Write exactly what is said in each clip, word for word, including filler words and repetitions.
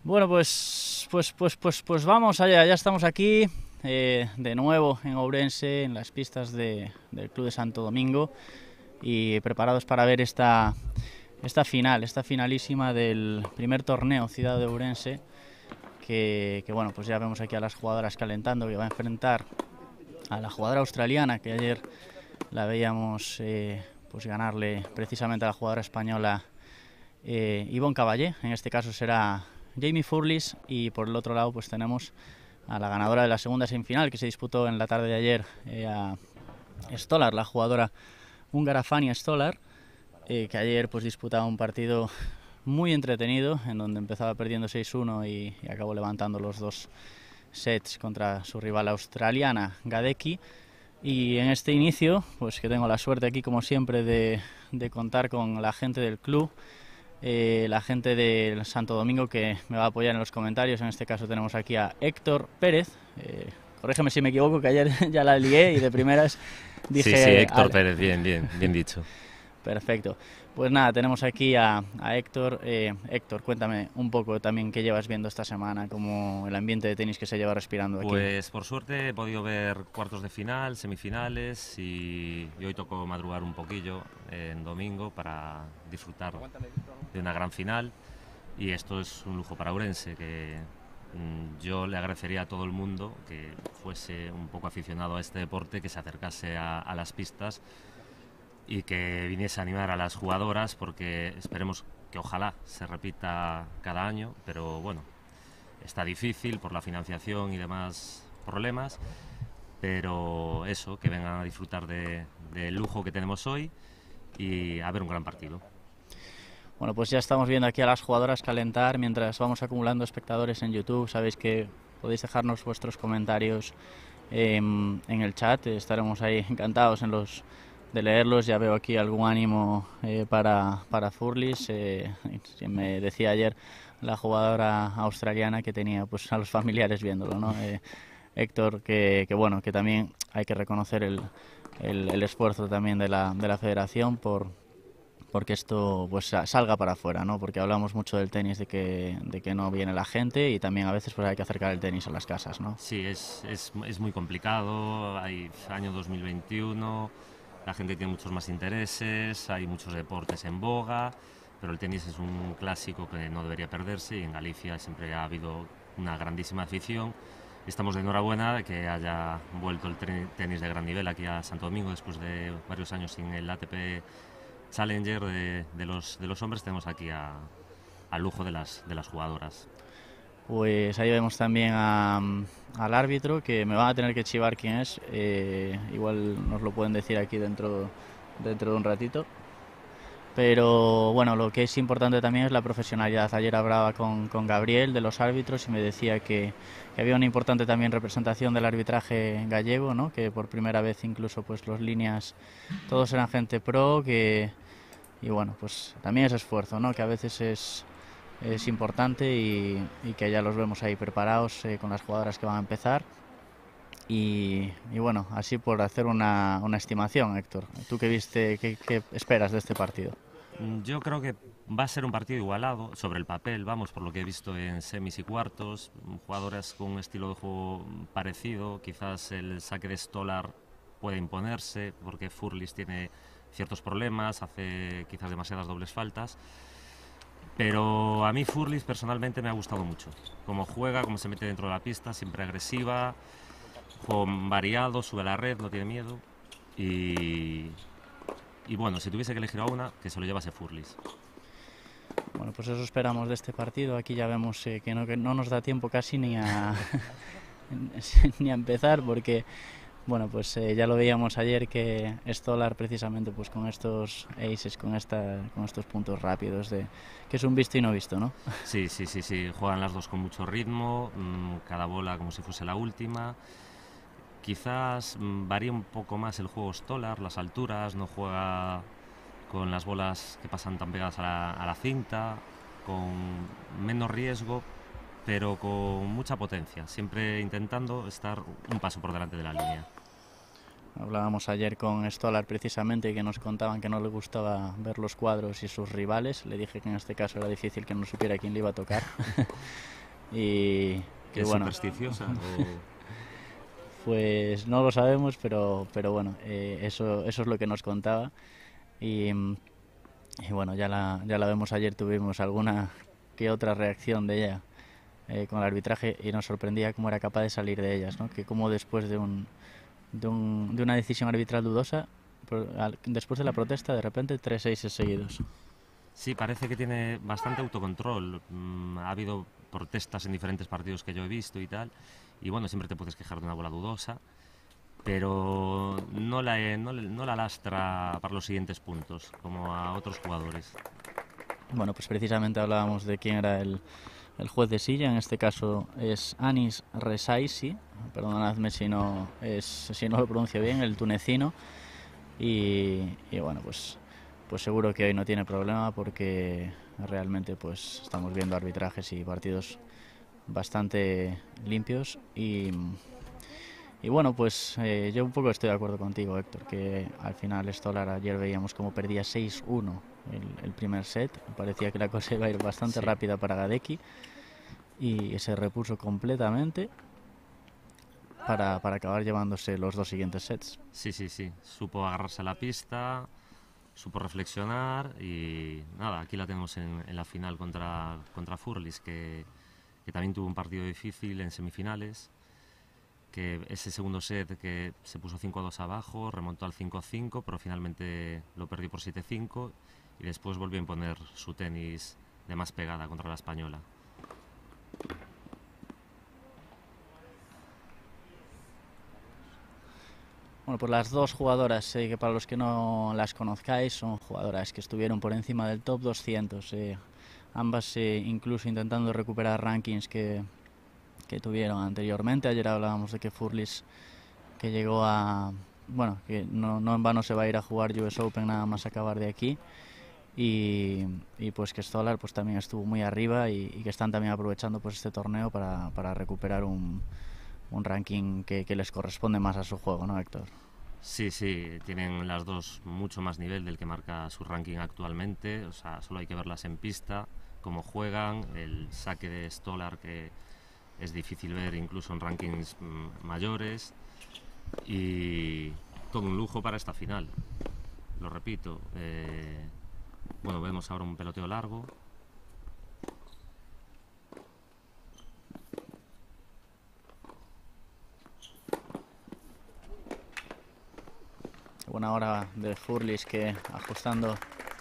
Bueno, pues, pues, pues, pues, pues vamos allá, ya estamos aquí eh, de nuevo en Ourense, en las pistas de, del Club de Santo Domingo y preparados para ver esta, esta final, esta finalísima del primer torneo Ciudad de Ourense, que, que bueno, pues ya vemos aquí a las jugadoras calentando, que va a enfrentar a la jugadora australiana, que ayer la veíamos eh, pues ganarle precisamente a la jugadora española eh, Ivonne Caballé. En este caso será Jamie Furlis, y por el otro lado pues tenemos a la ganadora de la segunda semifinal que se disputó en la tarde de ayer, eh, a Stolar, la jugadora húngara Fania Stolar, eh, que ayer pues disputaba un partido muy entretenido en donde empezaba perdiendo seis uno y, y acabó levantando los dos sets contra su rival australiana Gadecki. Y en este inicio, pues que tengo la suerte aquí como siempre de, de contar con la gente del club, eh, la gente del Santo Domingo que me va a apoyar en los comentarios. En este caso tenemos aquí a Héctor Pérez, eh, corrígeme si me equivoco, que ayer ya la lié y de primeras dije... Sí, sí, Héctor al... Pérez, bien, bien, bien dicho. Perfecto. Pues nada, tenemos aquí a, a Héctor. Eh, Héctor, cuéntame un poco también qué llevas viendo esta semana, como el ambiente de tenis que se lleva respirando aquí. Pues por suerte he podido ver cuartos de final, semifinales y, y hoy tocó madrugar un poquillo en domingo para disfrutar de una gran final, y esto es un lujo para Ourense, que mmm, yo le agradecería a todo el mundo que fuese un poco aficionado a este deporte, que se acercase a, a las pistas y que viniese a animar a las jugadoras, porque esperemos que ojalá se repita cada año, pero bueno, está difícil por la financiación y demás problemas, pero eso, que vengan a disfrutar de, del lujo que tenemos hoy y a ver un gran partido. Bueno, pues ya estamos viendo aquí a las jugadoras calentar mientras vamos acumulando espectadores en YouTube. Sabéis que podéis dejarnos vuestros comentarios eh, en el chat, estaremos ahí encantados en los de leerlos. Ya veo aquí algún ánimo eh, para, para Furlis. Eh, me decía ayer la jugadora australiana que tenía pues a los familiares viéndolo, ¿no? Eh, Héctor, que, que bueno, que también hay que reconocer el, el, el esfuerzo también de la, de la federación por porque esto pues salga para afuera, ¿no? Porque hablamos mucho del tenis, de que, de que no viene la gente, y también a veces pues hay que acercar el tenis a las casas, ¿no? Sí, es, es, es muy complicado, hay año dos mil veintiuno, la gente tiene muchos más intereses, hay muchos deportes en boga, pero el tenis es un clásico que no debería perderse, y en Galicia siempre ha habido una grandísima afición. Estamos de enhorabuena de que haya vuelto el tenis de gran nivel aquí a Santo Domingo después de varios años sin el A T P Challenger de, de, los, de los hombres. Tenemos aquí a, al lujo de las, de las jugadoras. Pues ahí vemos también a, al árbitro, que me van a tener que chivar quién es, eh, igual nos lo pueden decir aquí dentro, dentro de un ratito. Pero bueno, lo que es importante también es la profesionalidad. Ayer hablaba con, con Gabriel de los árbitros y me decía que, que había una importante también representación del arbitraje gallego, ¿no? Que por primera vez incluso pues los líneas todos eran gente pro, que y bueno, pues también es esfuerzo, ¿no? Que a veces es, es importante, y, y que ya los vemos ahí preparados eh, con las jugadoras que van a empezar. Y, y bueno, así por hacer una, una estimación, Héctor, ¿tú qué viste, qué, qué esperas de este partido? Yo creo que va a ser un partido igualado sobre el papel, vamos, por lo que he visto en semis y cuartos, jugadoras con un estilo de juego parecido. Quizás el saque de Stolar puede imponerse porque Furlis tiene ciertos problemas, hace quizás demasiadas dobles faltas, pero a mí Furlis personalmente me ha gustado mucho, cómo juega, cómo se mete dentro de la pista, siempre agresiva, juego variado, sube a la red, no tiene miedo. Y Y bueno, si tuviese que elegir a una, que se lo llevase Furlis. Bueno, pues eso esperamos de este partido. Aquí ya vemos eh, que, no, que no nos da tiempo casi ni a, ni a empezar, porque bueno, pues eh, ya lo veíamos ayer, que Stolar precisamente pues con estos aces, con, esta, con estos puntos rápidos, de que es un visto y no visto, ¿no? Sí, sí, sí, sí. Juegan las dos con mucho ritmo, mmm, cada bola como si fuese la última. Quizás mmm, varía un poco más el juego Stolar, las alturas, no juega con las bolas que pasan tan pegadas a la, a la cinta, con menos riesgo, pero con mucha potencia, siempre intentando estar un paso por delante de la línea. Hablábamos ayer con Stolar precisamente, que nos contaban que no le gustaba ver los cuadros y sus rivales. Le dije que en este caso era difícil que no supiera quién le iba a tocar. Y que ¿Es bueno, supersticiosa? O... Pues no lo sabemos, pero, pero bueno, eh, eso, eso es lo que nos contaba. Y, y bueno, ya la, ya la vemos ayer, tuvimos alguna que otra reacción de ella eh, con el arbitraje y nos sorprendía cómo era capaz de salir de ellas, ¿no? Que como después de, un, de, un, de una decisión arbitral dudosa, después de la protesta, de repente tres seis seguidos. Sí, parece que tiene bastante autocontrol. Mm, ha habido protestas en diferentes partidos que yo he visto y tal, y bueno, siempre te puedes quejar de una bola dudosa, pero no la, no, no la lastra para los siguientes puntos, como a otros jugadores. Bueno, pues precisamente hablábamos de quién era el, el juez de silla, en este caso es Anis Rezaisi, perdonadme si no, es, si no lo pronuncio bien, el tunecino, y, y bueno, pues, pues seguro que hoy no tiene problema porque realmente pues estamos viendo arbitrajes y partidos bastante limpios y, y bueno, pues eh, yo un poco estoy de acuerdo contigo, Héctor, que al final Stolar ayer veíamos como perdía seis uno el, el primer set, parecía que la cosa iba a ir bastante sí. rápida para Gadecki y se repuso completamente para, para acabar llevándose los dos siguientes sets. Sí, sí, sí, supo agarrarse a la pista, supo reflexionar y nada, aquí la tenemos en, en la final contra, contra Furlis, que que también tuvo un partido difícil en semifinales, que ese segundo set que se puso cinco a dos abajo, remontó al cinco a cinco, pero finalmente lo perdió por siete a cinco y después volvió a imponer su tenis de más pegada contra la española. Bueno, pues las dos jugadoras, eh, que para los que no las conozcáis, son jugadoras que estuvieron por encima del top doscientos, eh, ambas eh, incluso intentando recuperar rankings que, que tuvieron anteriormente. Ayer hablábamos de que Furlis, que llegó a... bueno, que no, no en vano se va a ir a jugar U S Open nada más acabar de aquí, y, y pues que Stolar pues también estuvo muy arriba y, y que están también aprovechando pues este torneo para, para recuperar un, un ranking que, que les corresponde más a su juego, ¿no, Héctor? Sí, sí, tienen las dos mucho más nivel del que marca su ranking actualmente, o sea, solo hay que verlas en pista, cómo juegan, el saque de Stolar que es difícil ver incluso en rankings mmm, mayores, y todo un lujo para esta final, lo repito. Eh, bueno, vemos ahora un peloteo largo. Buena hora de Furlis, que ajustando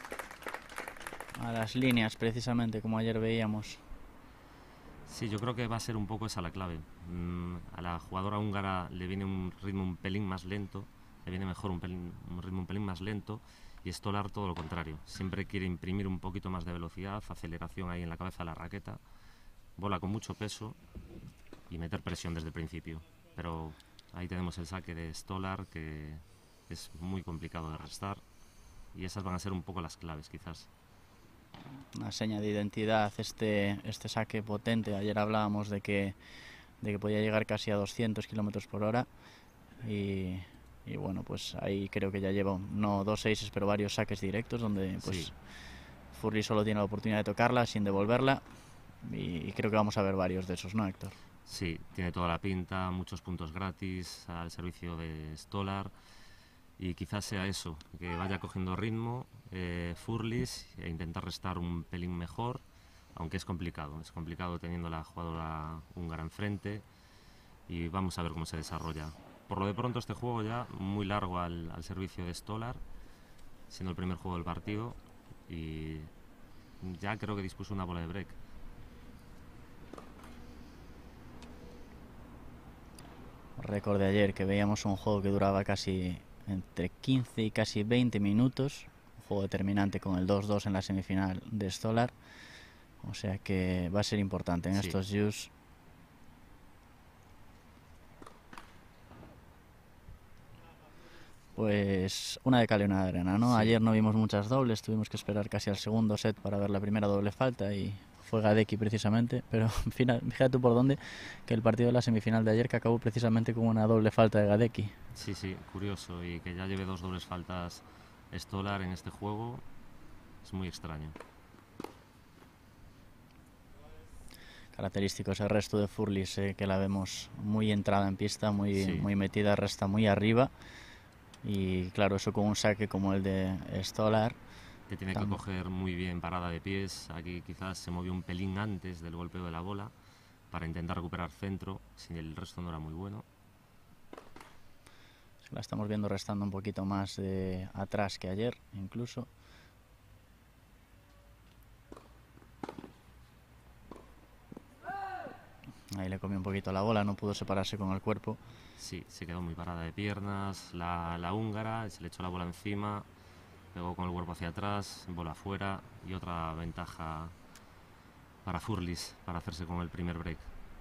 a las líneas precisamente como ayer veíamos. Sí, yo creo que va a ser un poco esa la clave. Mm, a la jugadora húngara le viene un ritmo un pelín más lento, le viene mejor un, pelín, un ritmo un pelín más lento, y Stolar todo lo contrario. Siempre quiere imprimir un poquito más de velocidad, aceleración ahí en la cabeza de la raqueta, bola con mucho peso y meter presión desde el principio. Pero ahí tenemos el saque de Stolar, que es muy complicado de restar, y esas van a ser un poco las claves quizás. Una seña de identidad este, este saque potente. Ayer hablábamos de que, de que podía llegar casi a doscientos kilómetros por hora y, y bueno, pues ahí creo que ya lleva no dos seises pero varios saques directos donde pues sí. Furlis solo tiene la oportunidad de tocarla sin devolverla y, y creo que vamos a ver varios de esos, ¿no, Héctor? Sí, tiene toda la pinta, muchos puntos gratis al servicio de Stolar. Y quizás sea eso, que vaya cogiendo ritmo eh, Furlis e intentar restar un pelín mejor, aunque es complicado, es complicado teniendo la jugadora húngara enfrente, y vamos a ver cómo se desarrolla. Por lo de pronto este juego ya muy largo al, al servicio de Stolar, siendo el primer juego del partido, y ya creo que dispuso una bola de break. Récord de ayer, que veíamos un juego que duraba casi entre quince y casi veinte minutos, un juego determinante con el dos dos en la semifinal de Stolar, o sea que va a ser importante en sí. estos U S. Pues una de cal y una de arena, ¿no? Sí. Ayer no vimos muchas dobles, tuvimos que esperar casi al segundo set para ver la primera doble falta y fue Gadecki precisamente, pero fíjate tú por dónde, que el partido de la semifinal de ayer que acabó precisamente con una doble falta de Gadecki. Sí, sí, curioso, y que ya lleve dos dobles faltas Stolar en este juego es muy extraño. Característico ese resto de Furlis, eh, que la vemos muy entrada en pista, muy, sí. muy metida, resta muy arriba, y claro, eso con un saque como el de Stolar. Que tiene que coger muy bien parada de pies. Aquí quizás se movió un pelín antes del golpeo de la bola para intentar recuperar centro, si el resto no era muy bueno. La estamos viendo restando un poquito más de atrás que ayer, incluso. Ahí le comió un poquito la bola, no pudo separarse con el cuerpo. Sí, se quedó muy parada de piernas la, la húngara, se le echó la bola encima, pegó con el cuerpo hacia atrás, bola afuera, y otra ventaja para Furlis para hacerse con el primer break.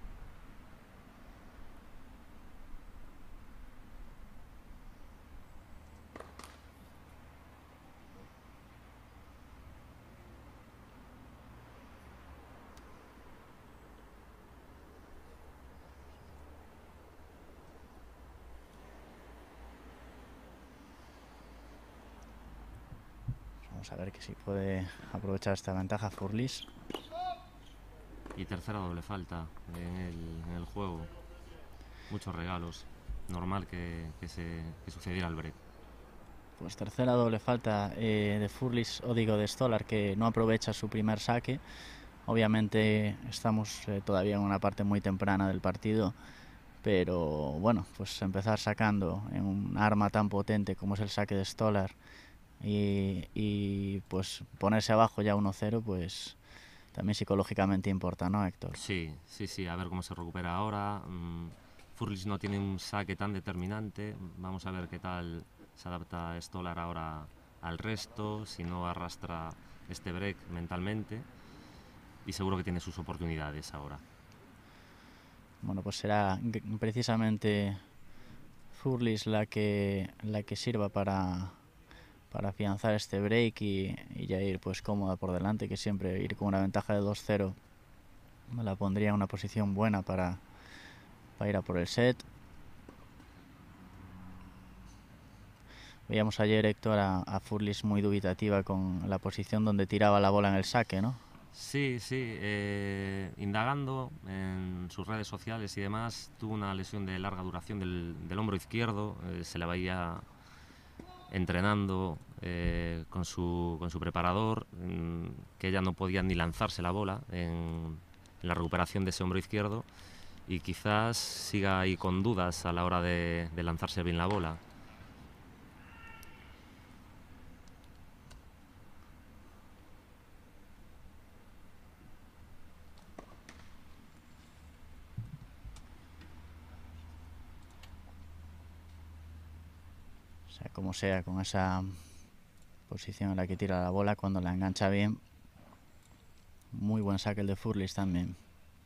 Vamos a ver que si puede aprovechar esta ventaja Furlis. Y tercera doble falta en el, en el juego. Muchos regalos. Normal que, que, se, que sucediera el break. Pues tercera doble falta eh, de Furlis, o digo de Stolar, que no aprovecha su primer saque. Obviamente estamos eh, todavía en una parte muy temprana del partido, pero bueno, pues empezar sacando en un arma tan potente como es el saque de Stolar y, y pues ponerse abajo ya uno cero, pues también psicológicamente importa, ¿no, Héctor? Sí, sí, sí, a ver cómo se recupera ahora. Mm, Furlis no tiene un saque tan determinante. Vamos a ver qué tal se adapta Stolar ahora al resto, si no arrastra este break mentalmente, y seguro que tiene sus oportunidades ahora. Bueno, pues será precisamente Furlis la que, la que sirva para, para afianzar este break y, y ya ir pues cómoda por delante, que siempre ir con una ventaja de dos cero me la pondría en una posición buena para, para ir a por el set. Veíamos ayer, Héctor, a, a Furlis muy dubitativa con la posición donde tiraba la bola en el saque, ¿no? Sí, sí, eh, indagando en sus redes sociales y demás, tuvo una lesión de larga duración del, del hombro izquierdo, eh, se la veía entrenando eh, con, su, con su preparador, mmm, que ella no podía ni lanzarse la bola en, en la recuperación de ese hombro izquierdo, y quizás siga ahí con dudas a la hora de, de lanzarse bien la bola. O sea, como sea, con esa posición en la que tira la bola, cuando la engancha bien, muy buen saque el de Furlis también.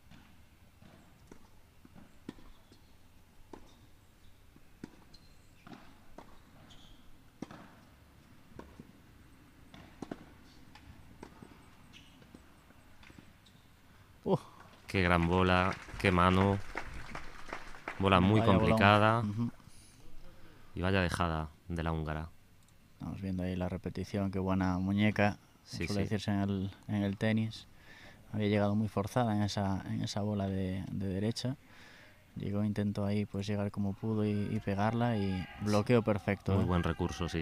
Uh. Qué gran bola, qué mano, bola muy Vaya complicada. Uh-huh. Y vaya dejada de la húngara. Estamos viendo ahí la repetición, qué buena muñeca, sí, suele sí. decirse en el, en el tenis. Había llegado muy forzada en esa, en esa bola de, de derecha. Llegó, intentó ahí pues llegar como pudo y, y pegarla, y bloqueo perfecto. Muy ¿eh? buen recurso, sí.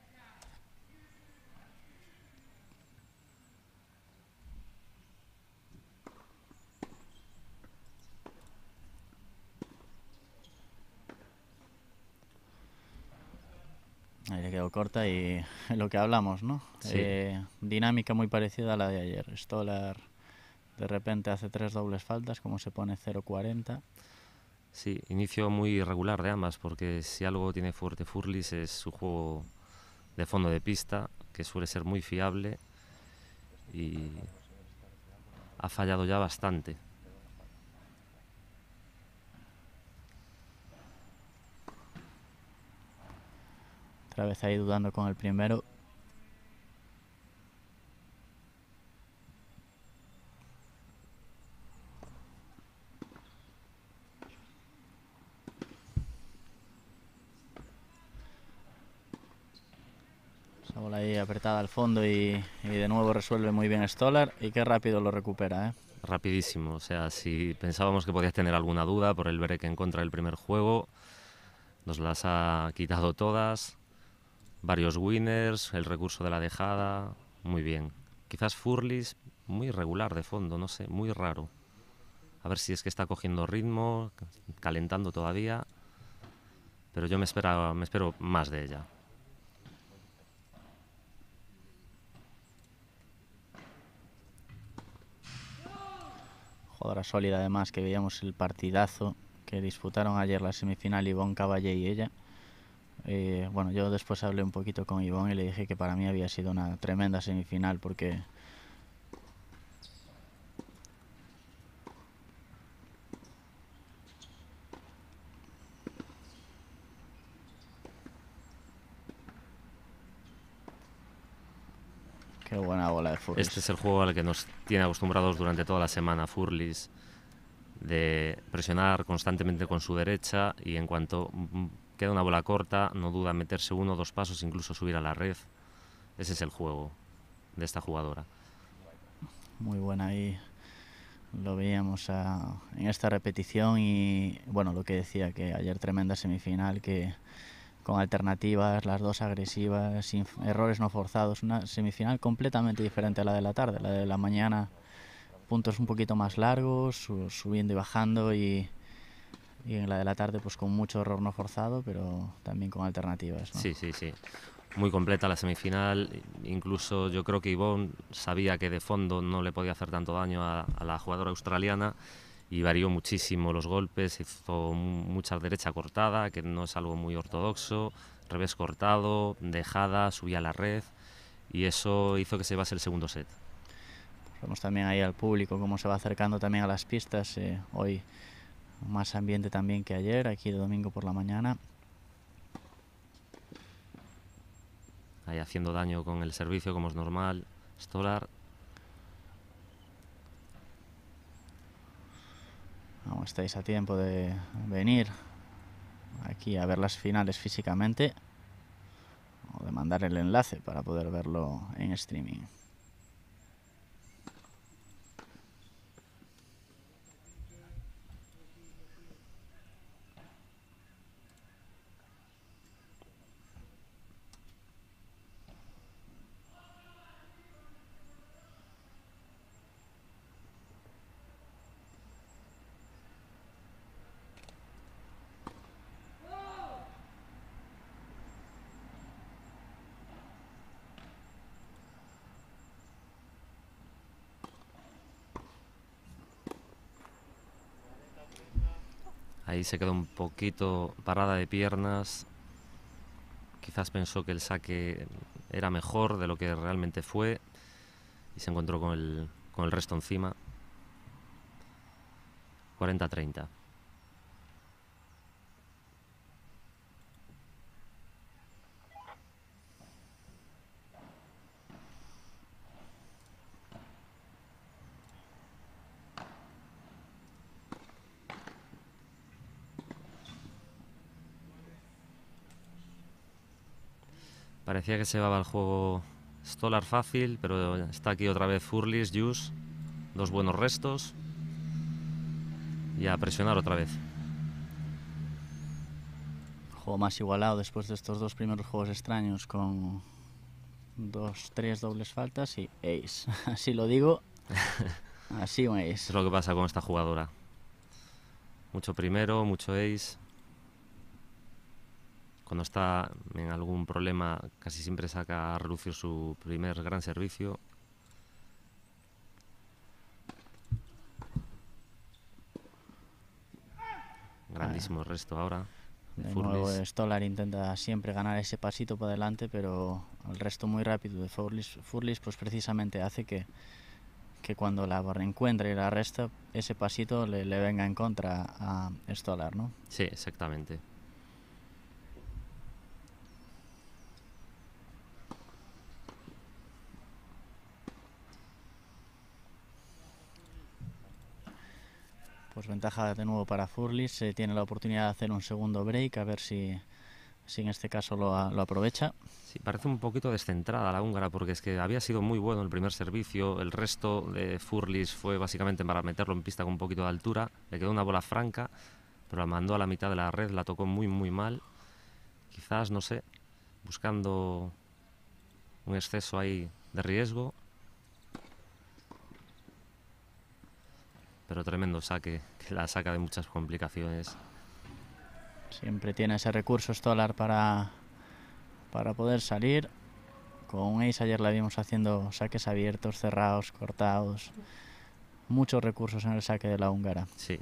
Ahí le quedó corta y lo que hablamos, ¿no? Sí. Eh, dinámica muy parecida a la de ayer. Stolar de repente hace tres dobles faltas, como se pone cero cuarenta. Sí, inicio muy irregular de ambas, porque si algo tiene fuerte Furlis es su juego de fondo de pista, que suele ser muy fiable, y ha fallado ya bastante. Otra vez ahí dudando con el primero. La bola ahí apretada al fondo y, y de nuevo resuelve muy bien Stolar y qué rápido lo recupera, ¿eh? Rapidísimo, o sea, si pensábamos que podías tener alguna duda por el break en contra del primer juego, nos las ha quitado todas, varios winners, el recurso de la dejada, muy bien. Quizás Furlis muy irregular de fondo, no sé, muy raro. A ver si es que está cogiendo ritmo, calentando todavía, pero yo me, espera, me espero más de ella. Jugadora sólida además, que veíamos el partidazo que disputaron ayer la semifinal Ivonne Caballé y ella. Eh, bueno, yo después hablé un poquito con Ivonne y le dije que para mí había sido una tremenda semifinal porque qué buena bola de Furlis. Este es el juego al que nos tiene acostumbrados durante toda la semana Furlis, de presionar constantemente con su derecha y en cuanto queda una bola corta no duda en meterse uno o dos pasos, incluso subir a la red. Ese es el juego de esta jugadora. Muy buena ahí, lo veíamos a, en esta repetición y bueno, lo que decía, que ayer tremenda semifinal, que con alternativas, las dos agresivas, sin errores no forzados, una semifinal completamente diferente a la de la tarde. La de la mañana, puntos un poquito más largos, subiendo y bajando, y, y en la de la tarde pues con mucho error no forzado, pero también con alternativas, ¿no? Sí, sí, sí. Muy completa la semifinal, incluso yo creo que Ivonne sabía que de fondo no le podía hacer tanto daño a, a la jugadora australiana y varió muchísimo los golpes, hizo mucha derecha cortada, que no es algo muy ortodoxo, revés cortado, dejada, subía a la red y eso hizo que se llevase el segundo set. Pues vemos también ahí al público cómo se va acercando también a las pistas, eh, hoy más ambiente también que ayer, aquí de domingo por la mañana. Ahí haciendo daño con el servicio como es normal, Stolar. Aún estáis a tiempo de venir aquí a ver las finales físicamente o de mandar el enlace para poder verlo en streaming. Ahí se quedó un poquito parada de piernas. Quizás pensó que el saque era mejor de lo que realmente fue y se encontró con el, con el resto encima. cuarenta a treinta. Parecía que se llevaba el juego Stolar fácil, pero está aquí otra vez Furlis, Jus, dos buenos restos y a presionar otra vez. Juego más igualado después de estos dos primeros juegos extraños con dos, tres dobles faltas y ace. Así lo digo, así un ace. Es lo que pasa con esta jugadora. Mucho primero, mucho ace. Cuando está en algún problema casi siempre saca a relucir su primer gran servicio. Grandísimo resto ahora. De nuevo Stolar intenta siempre ganar ese pasito para adelante, pero el resto muy rápido de Furlis, Furlis pues precisamente hace que, que cuando la encuentra y la resta, ese pasito le, le venga en contra a Stolar, ¿no? Sí, exactamente. Pues ventaja de nuevo para Furlis, eh, tiene la oportunidad de hacer un segundo break, a ver si si en este caso lo, lo aprovecha. Sí, parece un poquito descentrada la húngara, porque es que había sido muy bueno el primer servicio, el resto de Furlis fue básicamente para meterlo en pista con un poquito de altura, le quedó una bola franca, pero la mandó a la mitad de la red, la tocó muy muy mal, quizás, no sé, buscando un exceso ahí de riesgo, pero tremendo saque, que la saca de muchas complicaciones. Siempre tiene ese recurso Stolar para, para poder salir. Con Ace ayer la vimos haciendo saques abiertos, cerrados, cortados. Muchos recursos en el saque de la húngara. Sí.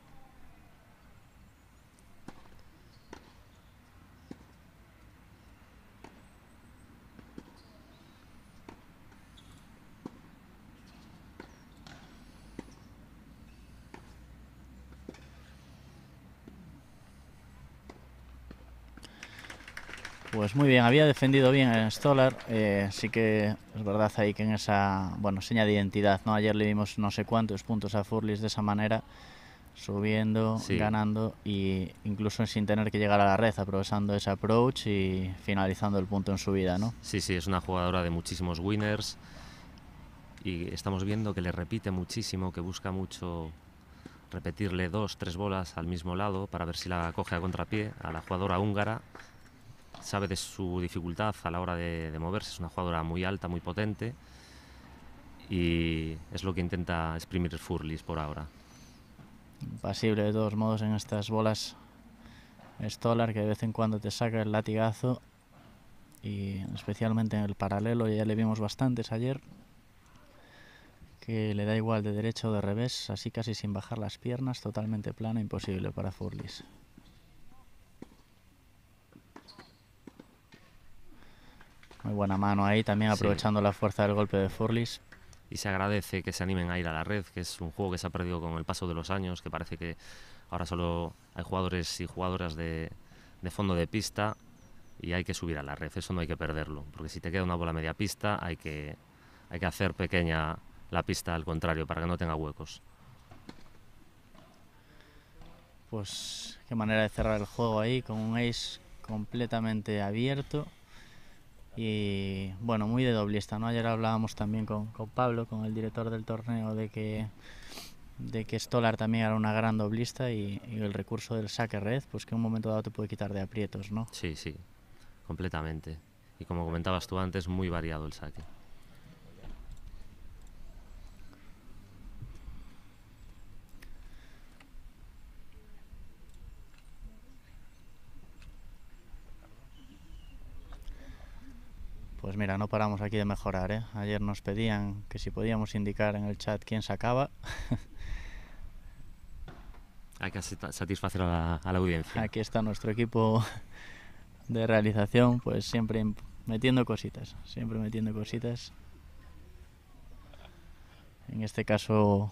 Pues muy bien, había defendido bien en Stolar, eh, sí que es verdad ahí que en esa, bueno, seña de identidad, ¿no? Ayer le dimos no sé cuántos puntos a Furlis de esa manera, subiendo, sí, ganando y incluso sin tener que llegar a la red, aprovechando ese approach y finalizando el punto en su vida, ¿no? Sí, sí, es una jugadora de muchísimos winners y estamos viendo que le repite muchísimo, que busca mucho repetirle dos, tres bolas al mismo lado para ver si la coge a contrapié a la jugadora húngara. Sabe de su dificultad a la hora de, de moverse, es una jugadora muy alta, muy potente y es lo que intenta exprimir Furlis por ahora. Impasible de todos modos en estas bolas Stolar, que de vez en cuando te saca el latigazo y especialmente en el paralelo, ya le vimos bastantes ayer, que le da igual de derecha o de revés, así casi sin bajar las piernas, totalmente plana, imposible para Furlis. Muy buena mano ahí, también aprovechando sí. la fuerza del golpe de Furlis. Y se agradece que se animen a ir a la red, que es un juego que se ha perdido con el paso de los años, que parece que ahora solo hay jugadores y jugadoras de, de fondo de pista y hay que subir a la red, eso no hay que perderlo, porque si te queda una bola media pista hay que, hay que hacer pequeña la pista al contrario, para que no tenga huecos. Pues qué manera de cerrar el juego ahí, con un ace completamente abierto. Y bueno, muy de doblista, ¿no? Ayer hablábamos también con, con Pablo, con el director del torneo, de que, de que Stolar también era una gran doblista y, y el recurso del saque red, pues que en un momento dado te puede quitar de aprietos, ¿no? Sí, sí, completamente. Y como comentabas tú antes, muy variado el saque. Pues mira, no paramos aquí de mejorar, ¿eh? Ayer nos pedían que si podíamos indicar en el chat quién sacaba. Hay que satisfacer a la, a la audiencia. Aquí está nuestro equipo de realización, pues siempre metiendo cositas, siempre metiendo cositas. En este caso...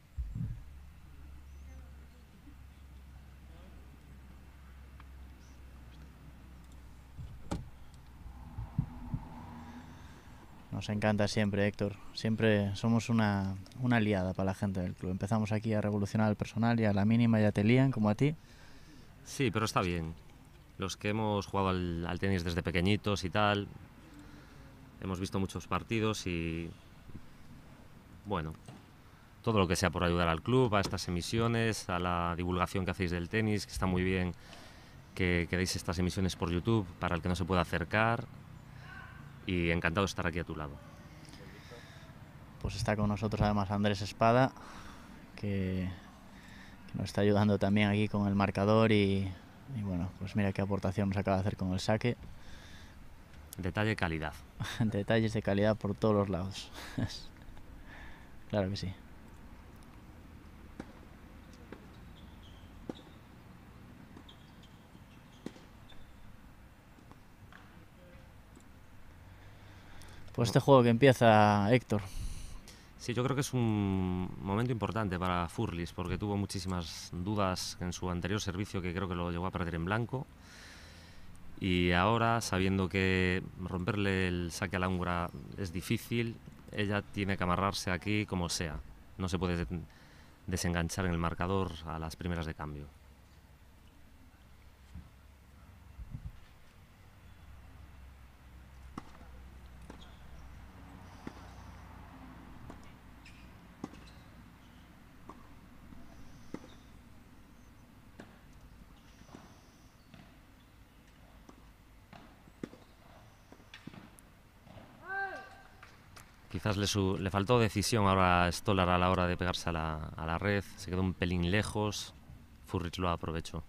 Nos encanta siempre, Héctor. Siempre somos una, una aliada para la gente del club. Empezamos aquí a revolucionar el personal y a la mínima ya te lían, como a ti. Sí, pero está bien. Los que hemos jugado al, al tenis desde pequeñitos y tal, hemos visto muchos partidos y, bueno, todo lo que sea por ayudar al club, a estas emisiones, a la divulgación que hacéis del tenis, que está muy bien que, que deis estas emisiones por YouTube para el que no se pueda acercar. Y encantado de estar aquí a tu lado. Pues está con nosotros además Andrés Espada, que, que nos está ayudando también aquí con el marcador y, y bueno, pues mira qué aportación nos acaba de hacer con el saque. Detalle, calidad. Detalles de calidad por todos los lados. Claro que sí. Pues este juego que empieza, Héctor. Sí, yo creo que es un momento importante para Furlis, porque tuvo muchísimas dudas en su anterior servicio, que creo que lo llegó a perder en blanco. Y ahora, sabiendo que romperle el saque a la húngara es difícil, ella tiene que amarrarse aquí como sea. No se puede desenganchar en el marcador a las primeras de cambio. Quizás le, su, le faltó decisión ahora a Stolar a la hora de pegarse a la, a la red, se quedó un pelín lejos, Furlich lo aprovechó.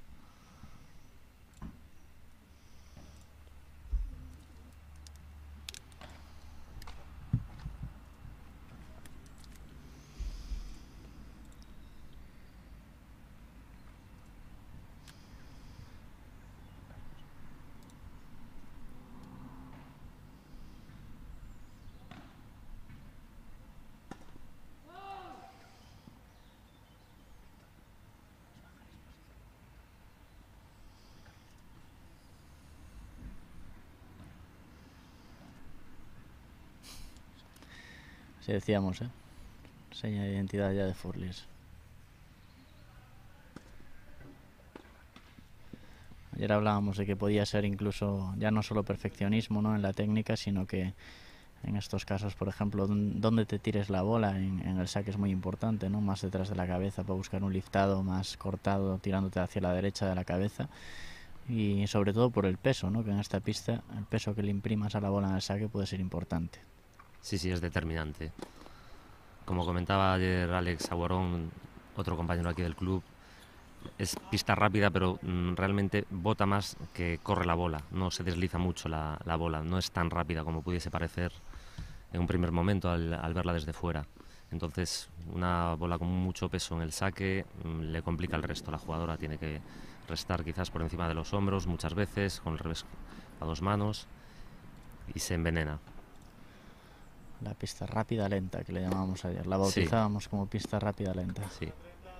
Sí, decíamos, ¿eh? Seña de identidad ya de Furlich. Ayer hablábamos de que podía ser incluso ya no solo perfeccionismo, ¿no?, en la técnica, sino que en estos casos, por ejemplo, dónde te tires la bola en, en el saque es muy importante, ¿no? Más detrás de la cabeza para buscar un liftado más cortado, tirándote hacia la derecha de la cabeza. Y sobre todo por el peso, ¿no?, que en esta pista el peso que le imprimas a la bola en el saque puede ser importante. Sí, sí, es determinante. Como comentaba ayer Alex Aguarón, otro compañero aquí del club, es pista rápida, pero mm, realmente bota más que corre la bola. No se desliza mucho la, la bola, no es tan rápida como pudiese parecer en un primer momento al, al verla desde fuera. Entonces, una bola con mucho peso en el saque mm, le complica el resto. La jugadora tiene que restar quizás por encima de los hombros muchas veces, con el revés a dos manos, y se envenena. La pista rápida lenta que le llamábamos ayer, la bautizábamos sí. como pista rápida lenta. Sí.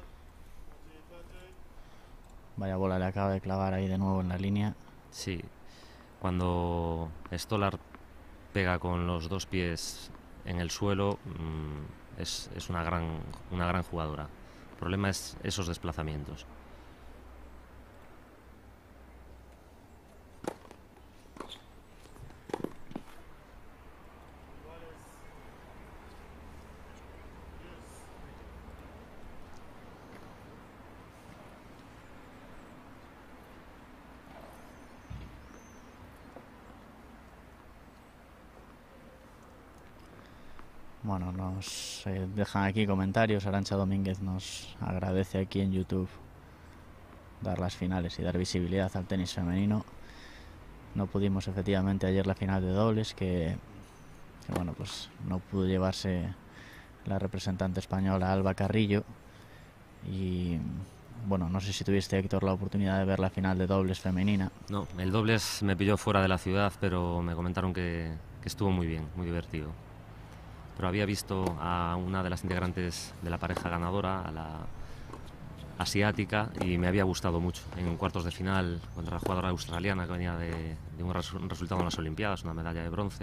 Vaya bola le acaba de clavar ahí de nuevo en la línea. Sí, cuando Stolar pega con los dos pies en el suelo mmm, es, es una gran, una gran jugadora. El problema es esos desplazamientos. Bueno, nos eh, dejan aquí comentarios. Arantxa Domínguez nos agradece aquí en YouTube dar las finales y dar visibilidad al tenis femenino. No pudimos efectivamente ayer la final de dobles, que, que bueno, pues no pudo llevarse la representante española Alba Carrillo. Y bueno, no sé si tuviste, Héctor, la oportunidad de ver la final de dobles femenina. No, el dobles me pilló fuera de la ciudad, pero me comentaron que, que estuvo muy bien, muy divertido. Pero había visto a una de las integrantes de la pareja ganadora, a la asiática, y me había gustado mucho. En cuartos de final contra la jugadora australiana que venía de, de un, res, un resultado en las Olimpiadas, una medalla de bronce,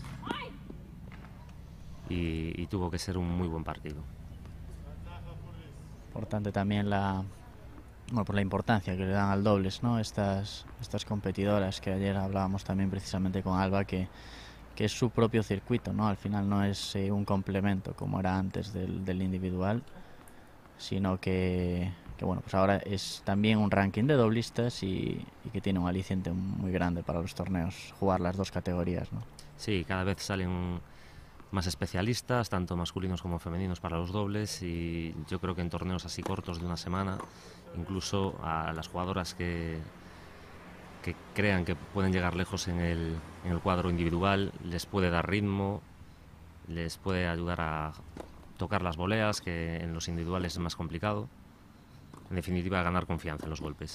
y, y tuvo que ser un muy buen partido. Importante también la, bueno, por la importancia que le dan al dobles, ¿no? Estas, estas competidoras, que ayer hablábamos también precisamente con Alba, que que es su propio circuito, ¿no? Al final no es eh, un complemento como era antes del, del individual, sino que, que bueno, pues ahora es también un ranking de doblistas y, y que tiene un aliciente muy grande para los torneos, jugar las dos categorías, ¿no? Sí, cada vez salen más especialistas, tanto masculinos como femeninos, para los dobles, y yo creo que en torneos así cortos de una semana, incluso a las jugadoras que que crean que pueden llegar lejos en el, en el cuadro individual, les puede dar ritmo, les puede ayudar a tocar las voleas, que en los individuales es más complicado. En definitiva, a ganar confianza en los golpes.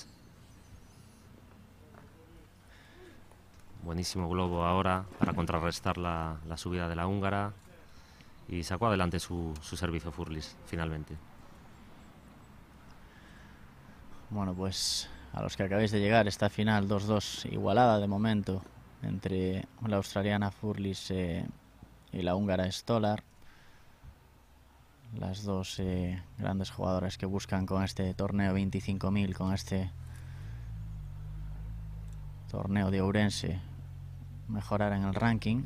Buenísimo globo ahora para contrarrestar la, la subida de la húngara, y sacó adelante su, su servicio Furlich finalmente. Bueno, pues a los que acabáis de llegar, esta final dos dos igualada de momento entre la australiana Furlich eh, y la húngara Stolar. Las dos eh, grandes jugadoras que buscan con este torneo veinticinco mil, con este torneo de Ourense, mejorar en el ranking.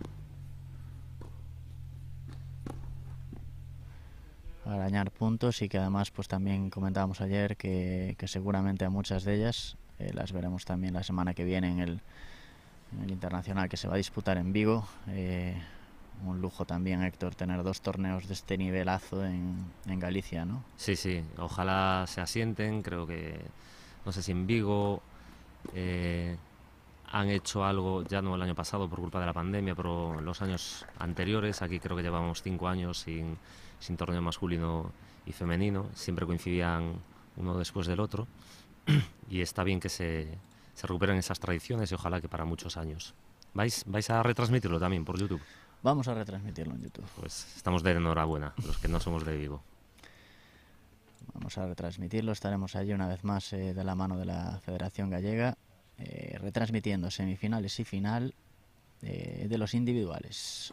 Arañar puntos, y que además pues también comentábamos ayer que, que seguramente a muchas de ellas eh, las veremos también la semana que viene en el, en el internacional que se va a disputar en Vigo, eh, un lujo también, Héctor, tener dos torneos de este nivelazo en, en Galicia, ¿no? Sí, sí, ojalá se asienten. Creo que, no sé si en Vigo eh, han hecho algo, ya no el año pasado por culpa de la pandemia, pero en los años anteriores. Aquí creo que llevamos cinco años sin, sin torneo masculino y femenino, siempre coincidían uno después del otro, y está bien que se, se recuperen esas tradiciones y ojalá que para muchos años. ¿Vais, vais a retransmitirlo también por YouTube? Vamos a retransmitirlo en YouTube. Pues estamos de enhorabuena, los que no somos de Vigo. Vamos a retransmitirlo, estaremos allí una vez más eh, de la mano de la Federación Gallega, eh, retransmitiendo semifinales y final eh, de los individuales.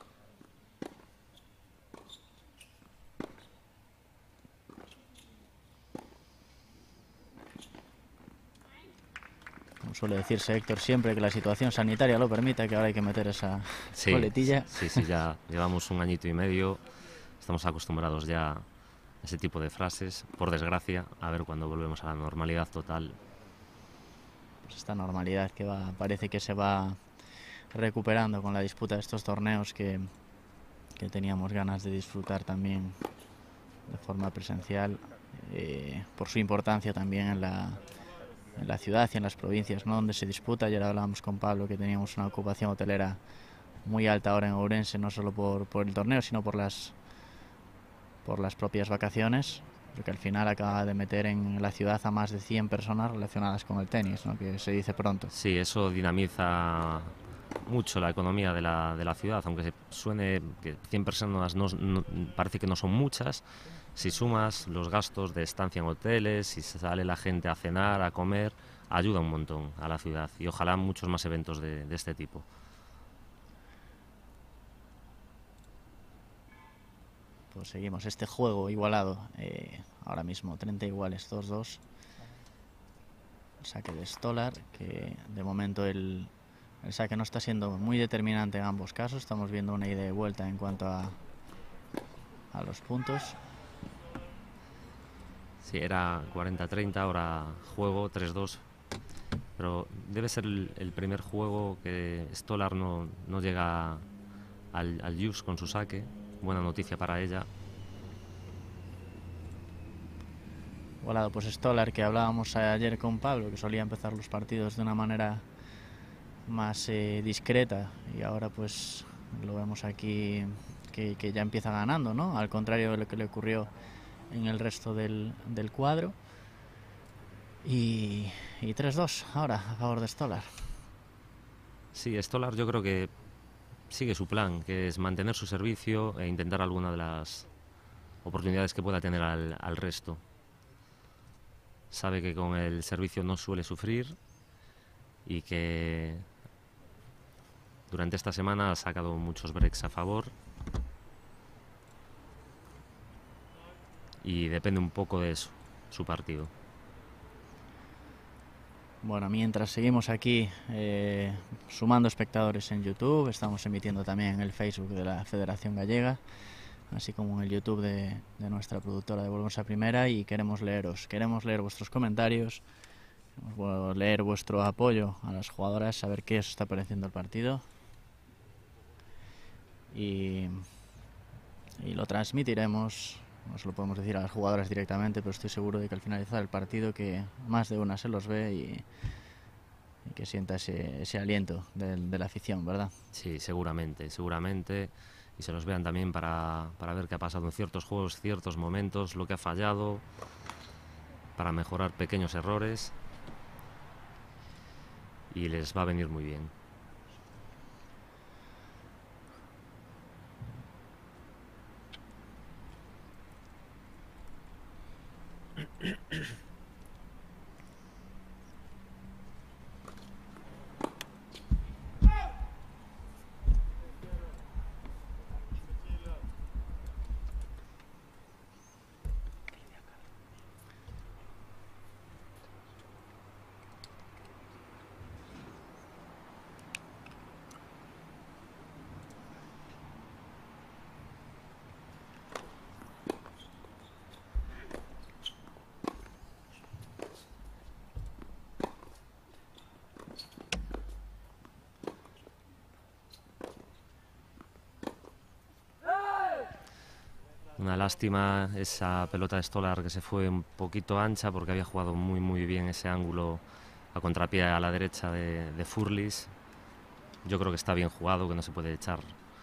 Como suele decirse, Héctor, siempre que la situación sanitaria lo permita, que ahora hay que meter esa sí, coletilla. Sí, sí, ya llevamos un añito y medio, estamos acostumbrados ya a ese tipo de frases, por desgracia, a ver cuando volvemos a la normalidad total. Pues esta normalidad que va, parece que se va recuperando con la disputa de estos torneos que, que teníamos ganas de disfrutar también de forma presencial, eh, por su importancia también en la, en la ciudad y en las provincias, ¿no?, donde se disputa. Ayer hablábamos con Pablo que teníamos una ocupación hotelera muy alta ahora en Ourense, no solo por, por el torneo, sino por las, por las propias vacaciones, porque al final acaba de meter en la ciudad a más de cien personas relacionadas con el tenis, ¿no?, que se dice pronto. Sí, eso dinamiza mucho la economía de la, de la ciudad, aunque suene que cien personas no, no, parece que no son muchas. Si sumas los gastos de estancia en hoteles, si sale la gente a cenar, a comer, ayuda un montón a la ciudad, y ojalá muchos más eventos de, de este tipo. Pues seguimos este juego igualado, eh, ahora mismo treinta iguales, dos dos. El saque de Stolar, que de momento el, el saque no está siendo muy determinante en ambos casos. Estamos viendo una ida y vuelta en cuanto a, a los puntos. Sí, era cuarenta treinta, ahora juego tres dos. Pero debe ser el, el primer juego que Stolar no, no llega al, al Jus con su saque. Buena noticia para ella. Volado, pues Stolar, que hablábamos ayer con Pablo, que solía empezar los partidos de una manera más eh, discreta, y ahora pues lo vemos aquí que, que ya empieza ganando, ¿no?, al contrario de lo que le ocurrió en el resto del, del cuadro. Y, y tres dos ahora a favor de Stolar. Sí, Stolar yo creo que sigue su plan, que es mantener su servicio e intentar alguna de las oportunidades que pueda tener al, al resto. Sabe que con el servicio no suele sufrir y que durante esta semana ha sacado muchos breaks a favor, y depende un poco de eso, su partido. Bueno, mientras seguimos aquí eh, sumando espectadores en YouTube, estamos emitiendo también en el Facebook de la Federación Gallega, así como en el YouTube de, de nuestra productora de Volvemos a Primera, y queremos leeros, queremos leer vuestros comentarios, queremos leer vuestro apoyo a las jugadoras, saber qué os está pareciendo el partido, y, y lo transmitiremos. No se lo podemos decir a las jugadoras directamente, pero estoy seguro de que al finalizar el partido que más de una se los ve y, y que sienta ese, ese aliento de, de la afición, ¿verdad? Sí, seguramente, seguramente. Y se los vean también para, para ver qué ha pasado en ciertos juegos, ciertos momentos, lo que ha fallado, para mejorar pequeños errores. Y les va a venir muy bien. Una lástima esa pelota de Stolar que se fue un poquito ancha porque había jugado muy muy bien ese ángulo a contrapié a la derecha de, de Furlis. Yo creo que está bien jugado, que no se puede echar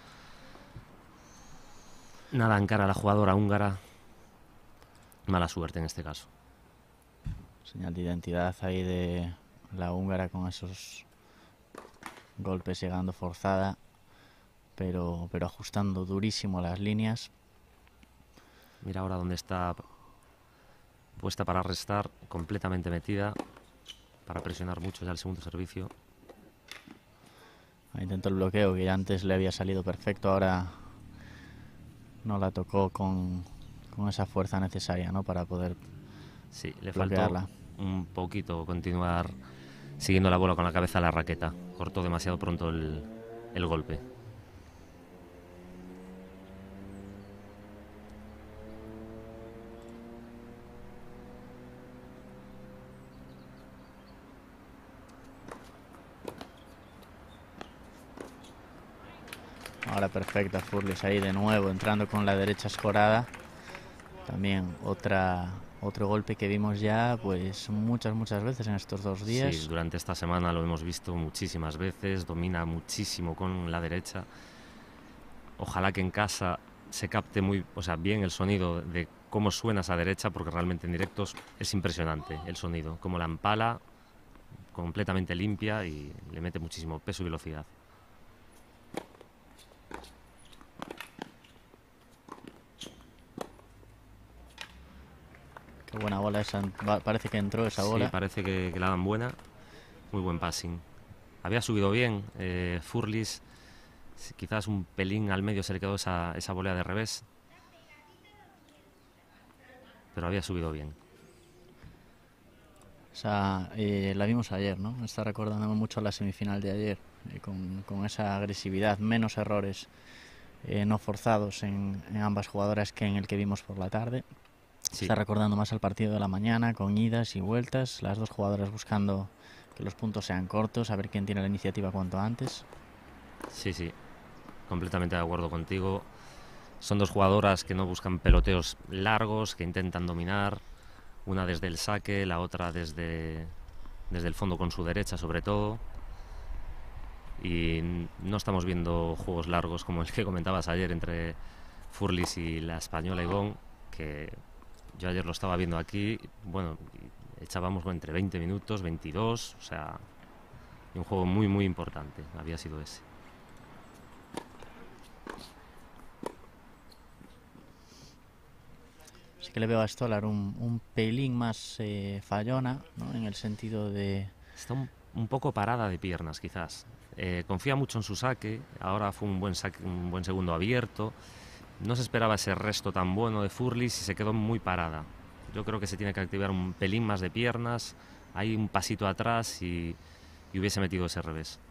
nada en cara a la jugadora húngara. Mala suerte en este caso. Señal de identidad ahí de la húngara con esos golpes llegando forzada, pero, pero ajustando durísimo las líneas. Mira ahora dónde está puesta para restar, completamente metida, para presionar mucho ya el segundo servicio. Intentó el bloqueo que ya antes le había salido perfecto, ahora no la tocó con, con esa fuerza necesaria, ¿no?, para poder sí, le bloquearla. Faltó un poquito continuar siguiendo la bola con la cabeza a la raqueta. Cortó demasiado pronto el, el golpe. Ahora perfecta Furlis ahí de nuevo, entrando con la derecha escorada. También otra, otro golpe que vimos ya pues muchas, muchas veces en estos dos días. Sí, durante esta semana lo hemos visto muchísimas veces, domina muchísimo con la derecha. Ojalá que en casa se capte muy, o sea, bien el sonido de cómo suena esa derecha, porque realmente en directos es impresionante el sonido, como la empala, completamente limpia y le mete muchísimo peso y velocidad. Qué buena bola esa, parece que entró esa bola. Sí, parece que, que la dan buena, muy buen passing. Había subido bien, eh, Furlis, quizás un pelín al medio se le quedó esa, esa volea de revés, pero había subido bien. O sea, eh, la vimos ayer, ¿no? Me está recordando mucho la semifinal de ayer, eh, con, con esa agresividad, menos errores eh, no forzados en, en ambas jugadoras que en el que vimos por la tarde. Sí. Está recordando más al partido de la mañana, con idas y vueltas, las dos jugadoras buscando que los puntos sean cortos, a ver quién tiene la iniciativa cuanto antes. Sí, sí, completamente de acuerdo contigo. Son dos jugadoras que no buscan peloteos largos, que intentan dominar, una desde el saque, la otra desde, desde el fondo con su derecha sobre todo. Y no estamos viendo juegos largos como el que comentabas ayer entre Furlis y la española Ivonne, que yo ayer lo estaba viendo aquí, bueno, echábamos entre veinte minutos, veintidós, o sea, un juego muy muy importante había sido ese. Sí que le veo a Stolar un, un pelín más eh, fallona, ¿no?, en el sentido de... Está un, un poco parada de piernas quizás. Eh, confía mucho en su saque, ahora fue un buen, saque, un buen segundo abierto. No se esperaba ese resto tan bueno de Furlis y se quedó muy parada. Yo creo que se tiene que activar un pelín más de piernas, hay un pasito atrás y, y hubiese metido ese revés.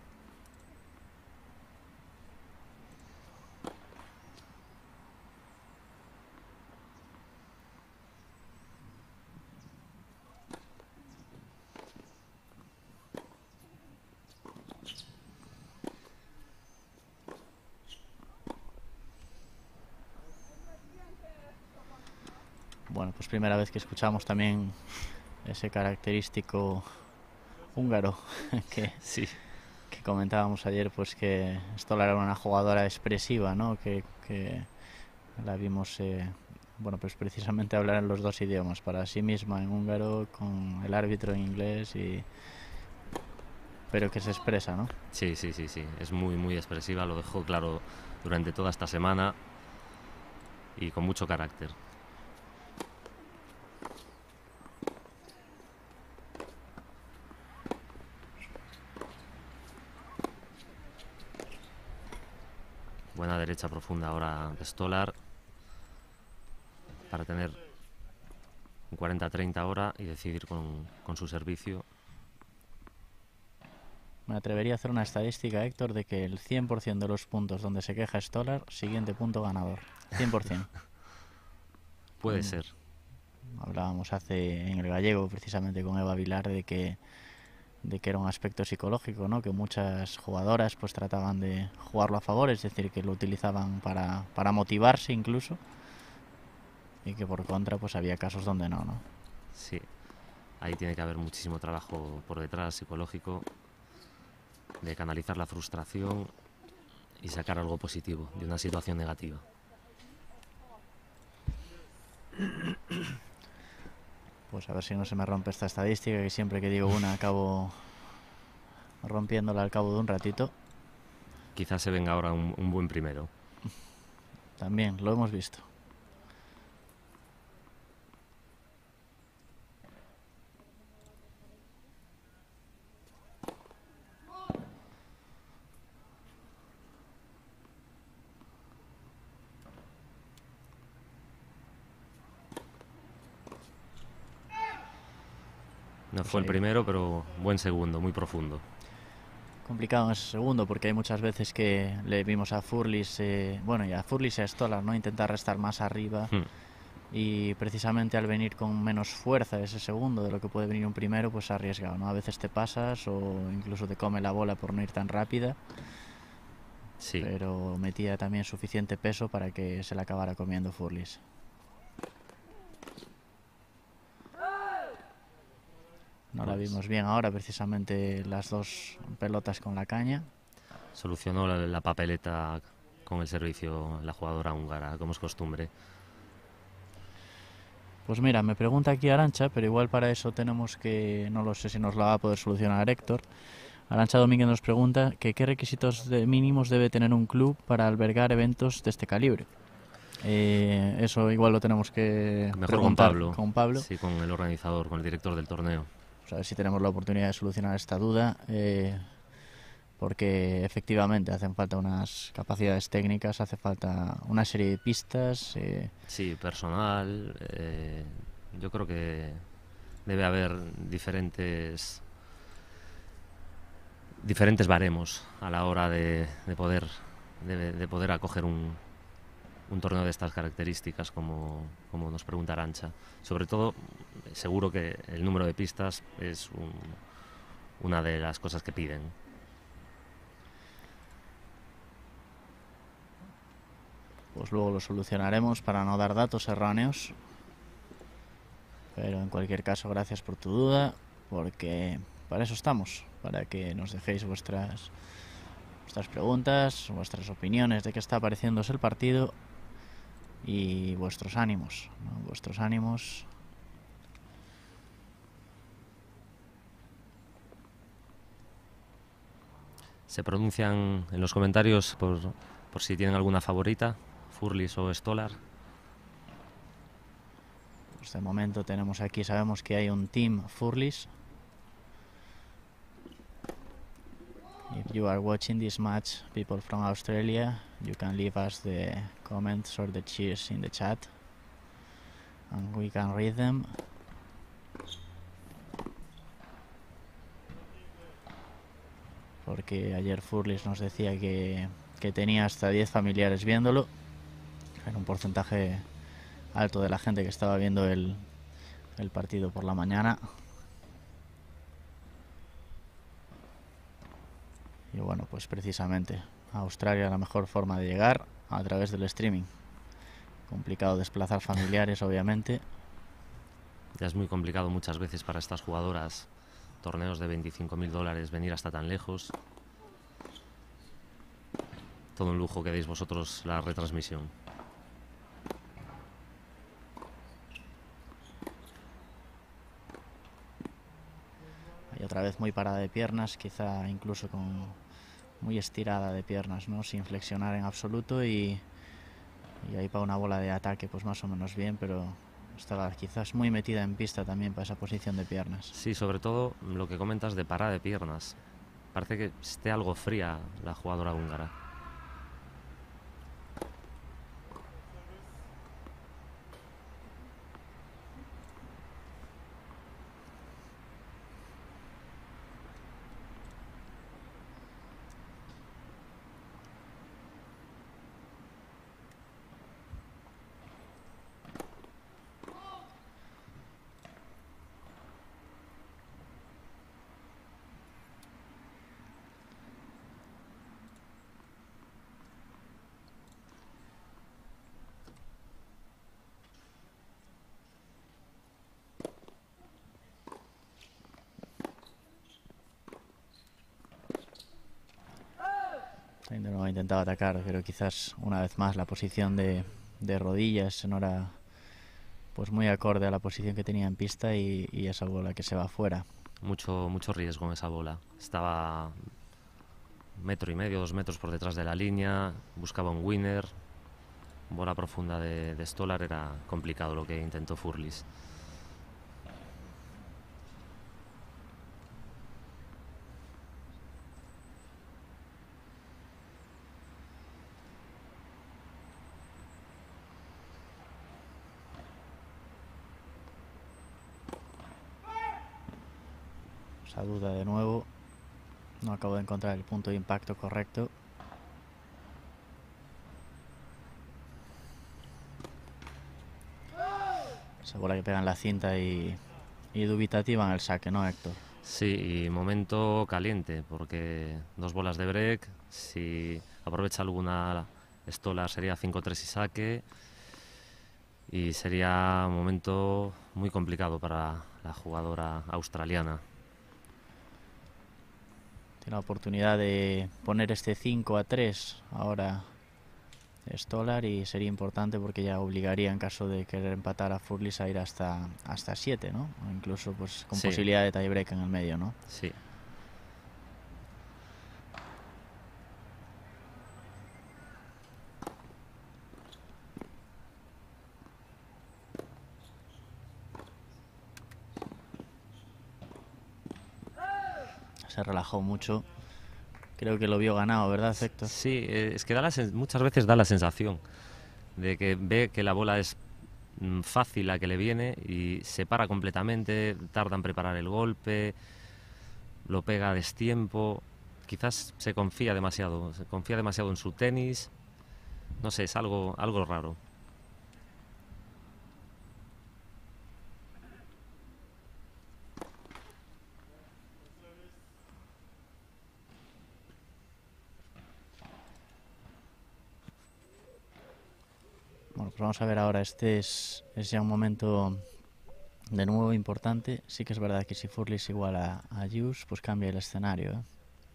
Bueno, pues primera vez que escuchamos también ese característico húngaro que, sí. que comentábamos ayer, pues que Stolar era una jugadora expresiva, ¿no?, que, que la vimos, eh, bueno, pues precisamente hablar en los dos idiomas, para sí misma en húngaro, con el árbitro en inglés, y pero que se expresa, ¿no? Sí, sí, sí, sí, es muy, muy expresiva, lo dejó claro durante toda esta semana y con mucho carácter. Buena derecha profunda ahora de Stolar para tener un cuarenta a treinta ahora y decidir con, con su servicio. Me atrevería a hacer una estadística, Héctor, de que el cien por ciento de los puntos donde se queja Stolar, siguiente punto ganador. cien por ciento. Puede um, ser. Hablábamos hace en el gallego precisamente con Eva Vilar de que de que era un aspecto psicológico, ¿no?, que muchas jugadoras pues trataban de jugarlo a favor, es decir, que lo utilizaban para, para motivarse incluso, y que por contra pues había casos donde no, ¿no? Sí, ahí tiene que haber muchísimo trabajo por detrás psicológico, de canalizar la frustración y sacar algo positivo de una situación negativa. Pues a ver si no se me rompe esta estadística, que siempre que digo una acabo rompiéndola al cabo de un ratito. Quizás se venga ahora un, un buen primero. También lo hemos visto. No fue el primero, pero buen segundo, muy profundo. Complicado en ese segundo, porque hay muchas veces que le vimos a Furlis, eh, bueno, y a Furlis y a Stolar, ¿no? Intentar restar más arriba. Hmm. Y precisamente al venir con menos fuerza ese segundo de lo que puede venir un primero, pues arriesgado, ¿no? A veces te pasas o incluso te come la bola por no ir tan rápida. Sí. Pero metía también suficiente peso para que se la acabara comiendo Furlis. No la vimos bien ahora, precisamente las dos pelotas con la caña. Solucionó la, la papeleta con el servicio la jugadora húngara, como es costumbre. Pues mira, me pregunta aquí Arantxa, pero igual para eso tenemos que, no lo sé si nos la va a poder solucionar Héctor. Arantxa Domínguez nos pregunta que qué requisitos de mínimos debe tener un club para albergar eventos de este calibre. Eh, eso igual lo tenemos que Mejor preguntar con Pablo. con Pablo. Sí, con el organizador, con el director del torneo. Pues a ver si tenemos la oportunidad de solucionar esta duda, eh, porque efectivamente hacen falta unas capacidades técnicas, hace falta una serie de pistas. Eh. Sí, personal. Eh, yo creo que debe haber diferentes diferentes baremos a la hora de, de poder de, de poder acoger un, un torneo de estas características, como, como nos pregunta Arantxa. Sobre todo, seguro que el número de pistas es un, una de las cosas que piden. Pues luego lo solucionaremos para no dar datos erróneos. Pero en cualquier caso, gracias por tu duda, porque para eso estamos, para que nos dejéis vuestras, vuestras preguntas, vuestras opiniones de qué está pareciéndose el partido y vuestros ánimos, ¿no? Vuestros ánimos. Se pronuncian en los comentarios por, por si tienen alguna favorita, Furlis o Stolar. Pues de momento tenemos aquí, sabemos que hay un team Furlis. If you are watching this match, people from Australia, you can leave us the comments or the cheers in the chat and we can read them. Porque ayer Furlis nos decía que, que tenía hasta diez familiares viéndolo. Era un porcentaje alto de la gente que estaba viendo el, el partido por la mañana. Y bueno, pues precisamente a Australia la mejor forma de llegar a través del streaming. Complicado desplazar familiares, obviamente. Ya es muy complicado muchas veces para estas jugadoras, torneos de veinticinco mil dólares, venir hasta tan lejos. Todo un lujo que deis vosotros la retransmisión. Y otra vez muy parada de piernas, quizá incluso con muy estirada de piernas, ¿no? Sin flexionar en absoluto, y, y ahí para una bola de ataque pues más o menos bien, pero estaba quizás muy metida en pista también para esa posición de piernas. Sí, sobre todo lo que comentas de parada de piernas. Parece que esté algo fría la jugadora húngara. intentaba atacar, pero quizás una vez más la posición de, de rodillas no era pues muy acorde a la posición que tenía en pista y, y esa bola que se va fuera. Mucho, mucho riesgo en esa bola. Estaba metro y medio, dos metros por detrás de la línea, buscaba un winner. Bola profunda de, de Stolar, era complicado lo que intentó Furlis. Esa duda de nuevo. No acabo de encontrar el punto de impacto correcto. Esa bola que pega en la cinta y, y dubitativa en el saque, ¿no, Héctor? Sí, y momento caliente, porque dos bolas de break, si aprovecha alguna Stolar sería cinco tres y saque, y sería un momento muy complicado para la jugadora australiana. Tiene la oportunidad de poner este cinco a tres ahora Stolar y sería importante porque ya obligaría, en caso de querer empatar a Furlis, a ir hasta hasta siete, ¿no? O incluso pues con Sí. posibilidad de tiebreak en el medio, ¿no? Sí. Se relajó mucho. Creo que lo vio ganado, ¿verdad, Héctor? Sí, eh, es que da la sen- muchas veces da la sensación de que ve que la bola es mm, fácil la que le viene y se para completamente, tarda en preparar el golpe, lo pega a destiempo. Quizás se confía demasiado, se confía demasiado en su tenis. No sé, es algo, algo raro. Bueno, pues vamos a ver ahora. Este es, es ya un momento de nuevo importante. Sí que es verdad que si Furlis igual a, a Hughes, pues cambia el escenario, ¿eh?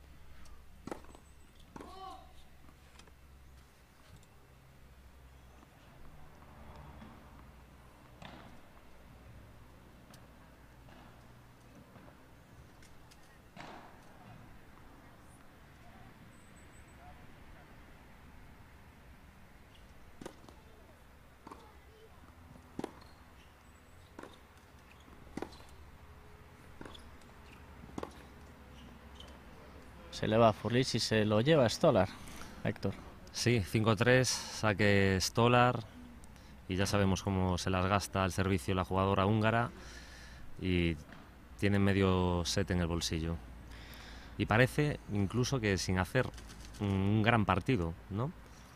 Se le va a Furlis y se lo lleva a Stolar, Héctor. Sí, cinco tres, saque Stolar, y ya sabemos cómo se las gasta al servicio la jugadora húngara, y tiene medio set en el bolsillo. Y parece incluso que sin hacer un gran partido, ¿no?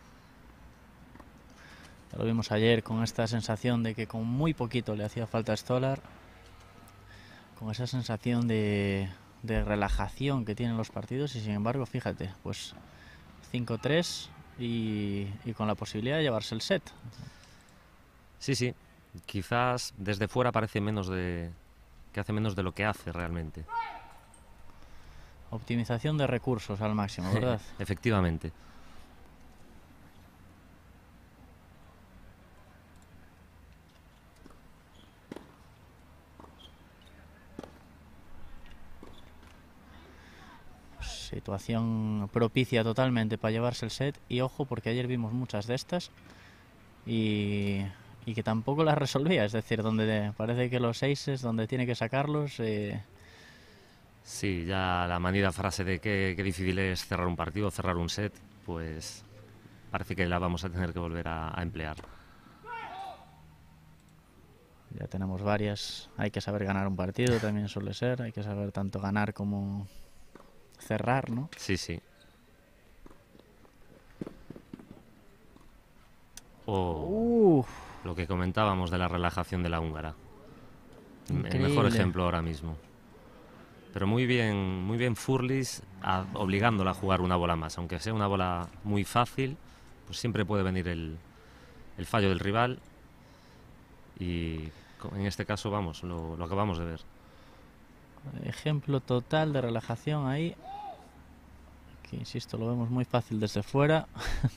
Ya lo vimos ayer con esta sensación de que con muy poquito le hacía falta a Stolar, con esa sensación de, de relajación que tienen los partidos, y sin embargo, fíjate, pues cinco tres y, y con la posibilidad de llevarse el set. Sí, sí, quizás desde fuera parece menos de que hace menos de lo que hace realmente. Optimización de recursos al máximo, ¿verdad? Efectivamente. Situación propicia totalmente para llevarse el set, y ojo porque ayer vimos muchas de estas y, y que tampoco las resolvía, es decir, donde parece que los aces, donde tiene que sacarlos... Eh... Sí, ya la manida frase de que, que difícil es cerrar un partido, cerrar un set, pues parece que la vamos a tener que volver a, a emplear. Ya tenemos varias. Hay que saber ganar un partido, también suele ser. Hay que saber tanto ganar como cerrar, ¿no? Sí, sí. O Uf, lo que comentábamos de la relajación de la húngara. increíble. El mejor ejemplo ahora mismo. Pero muy bien, muy bien Furlis, a, obligándola a jugar una bola más. Aunque sea una bola muy fácil, pues siempre puede venir el, el fallo del rival. Y en este caso, vamos, lo, lo acabamos de ver. Ejemplo total de relajación ahí. que insisto, lo vemos muy fácil desde fuera.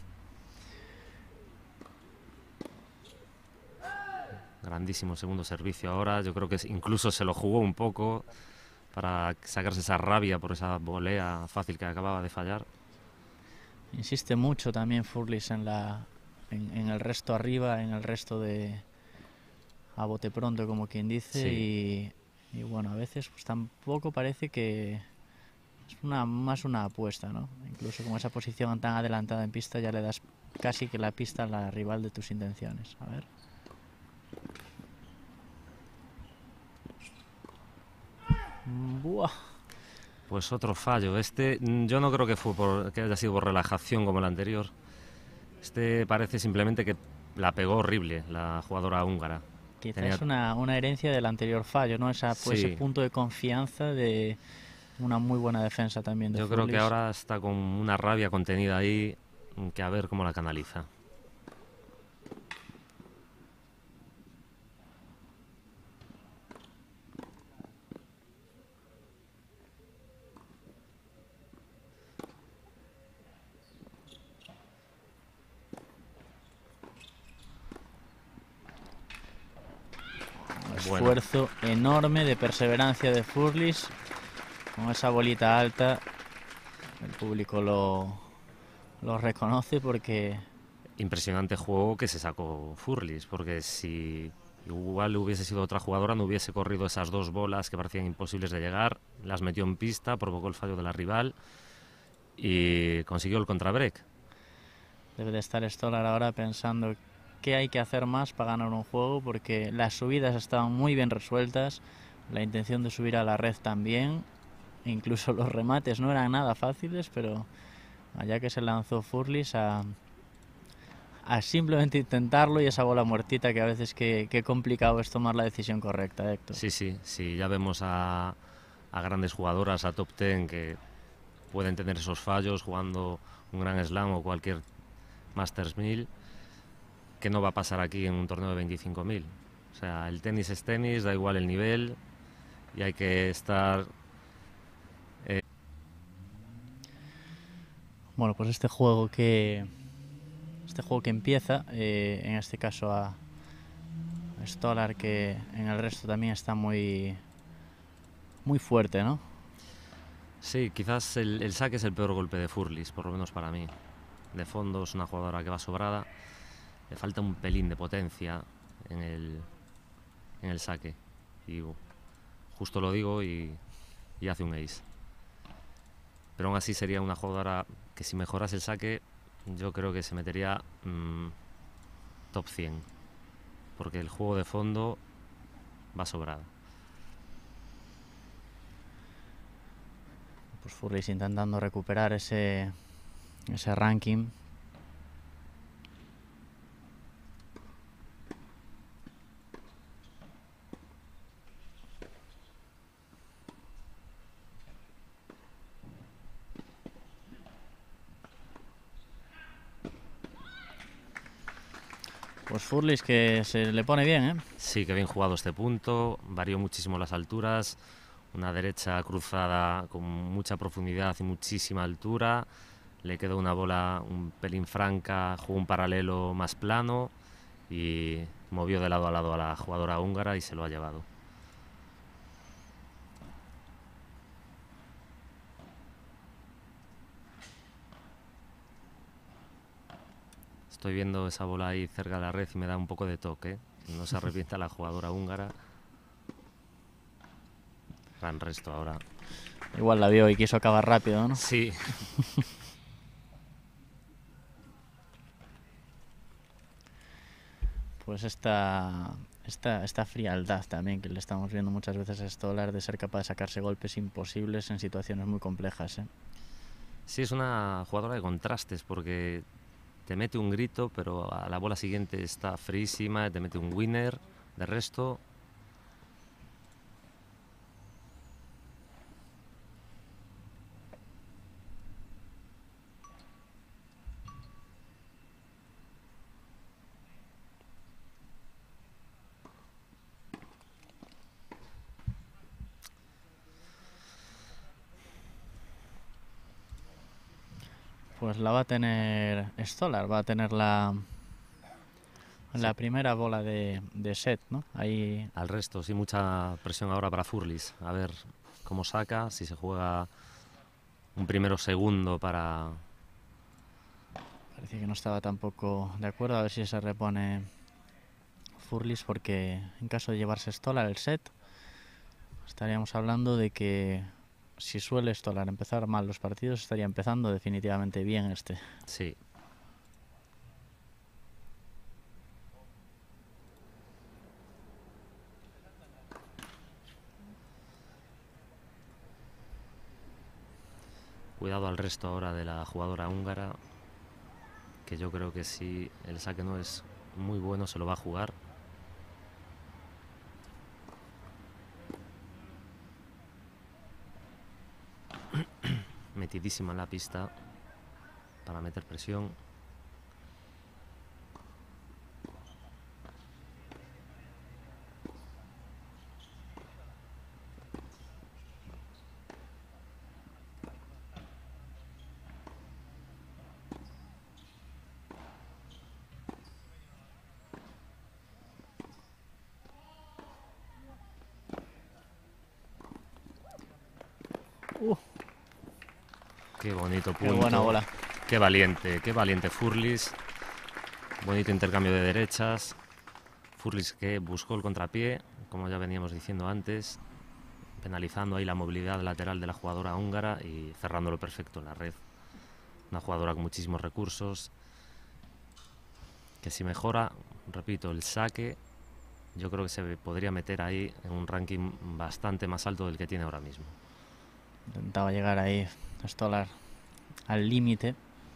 Grandísimo segundo servicio ahora, yo creo que incluso se lo jugó un poco para sacarse esa rabia por esa volea fácil que acababa de fallar. Insiste mucho también Furlis en, la, en, en el resto arriba, en el resto de a bote pronto, como quien dice, sí. y, y bueno, a veces pues tampoco parece que es una, más una apuesta, ¿no? Incluso con esa posición tan adelantada en pista ya le das casi que la pista a la rival de tus intenciones. A ver. Buah. Pues otro fallo. Este yo no creo que fue por que haya sido por relajación como el anterior. Este parece simplemente que la pegó horrible la jugadora húngara. Quizás Tenía... es una, una herencia del anterior fallo, ¿no? Esa, pues, sí. Ese punto de confianza de una muy buena defensa también de Yo Furlis. Creo que ahora está con una rabia contenida ahí, que a ver cómo la canaliza. Esfuerzo bueno. enorme de perseverancia de Furlis con esa bolita alta. El público lo, lo reconoce porque... Impresionante juego que se sacó Furlis, porque si igual hubiese sido otra jugadora no hubiese corrido esas dos bolas que parecían imposibles de llegar, las metió en pista, provocó el fallo de la rival y consiguió el contrabreak. Debe de estar Stolar ahora pensando qué hay que hacer más para ganar un juego, porque las subidas estaban muy bien resueltas, la intención de subir a la red también, incluso los remates no eran nada fáciles, pero allá que se lanzó Furlis a, a simplemente intentarlo, y esa bola muertita que a veces qué que complicado es tomar la decisión correcta, Héctor. Sí, sí, sí, ya vemos a, a grandes jugadoras, a top ten, que pueden tener esos fallos jugando un gran slam o cualquier Masters mil, que no va a pasar aquí en un torneo de veinticinco mil. O sea, el tenis es tenis, da igual el nivel, y hay que estar... Eh... Bueno, pues este juego que este juego que empieza, eh, en este caso a Stolar, que en el resto también está muy muy fuerte, ¿no? Sí, quizás el, el saque es el peor golpe de Furlis, por lo menos para mí. De fondo es una jugadora que va sobrada, le falta un pelín de potencia en el, en el saque, y justo lo digo y, y hace un ace. Pero aún así sería una jugadora que, si mejoras el saque, yo creo que se metería mmm, top cien, porque el juego de fondo va sobrado. Pues Furlis intentando recuperar ese, ese ranking. Pues Furlis que se le pone bien, ¿eh? Sí, que bien jugado este punto, varió muchísimo las alturas, una derecha cruzada con mucha profundidad y muchísima altura, le quedó una bola un pelín franca, jugó un paralelo más plano y movió de lado a lado a la jugadora húngara y se lo ha llevado. Estoy viendo esa bola ahí cerca de la red y me da un poco de toque. No se arrepienta la jugadora húngara. Gran resto ahora. Igual la vio y quiso acabar rápido, ¿no? Sí. Pues esta, esta, esta frialdad también que le estamos viendo muchas veces a Stolar, de ser capaz de sacarse golpes imposibles en situaciones muy complejas, ¿eh? Sí, es una jugadora de contrastes, porque te mete un grito, pero a la bola siguiente está frísima, te mete un winner. De resto, Pues la va a tener Stolar, va a tener la, la Sí. primera bola de, de set, ¿no? Ahí Al resto, sí, mucha presión ahora para Furlis. A ver cómo saca, si se juega un primero segundo para... parece que no estaba tampoco de acuerdo, a ver si se repone Furlis, porque en caso de llevarse Stolar el set, estaríamos hablando de que si suele Stolar empezar mal los partidos, estaría empezando definitivamente bien este. Sí. Cuidado al resto ahora de la jugadora húngara, que yo creo que si el saque no es muy bueno se lo va a jugar. Metidísima en la pista para meter presión. Uh, Qué bonito punto. qué buena bola. Qué valiente, qué valiente Furlis. Bonito intercambio de derechas. Furlis que buscó el contrapié, como ya veníamos diciendo antes, penalizando ahí la movilidad lateral de la jugadora húngara y cerrándolo perfecto en la red. Una jugadora con muchísimos recursos, que si mejora, repito, el saque, yo creo que se podría meter ahí en un ranking bastante más alto del que tiene ahora mismo. Intentaba llegar ahí Stolar al límite.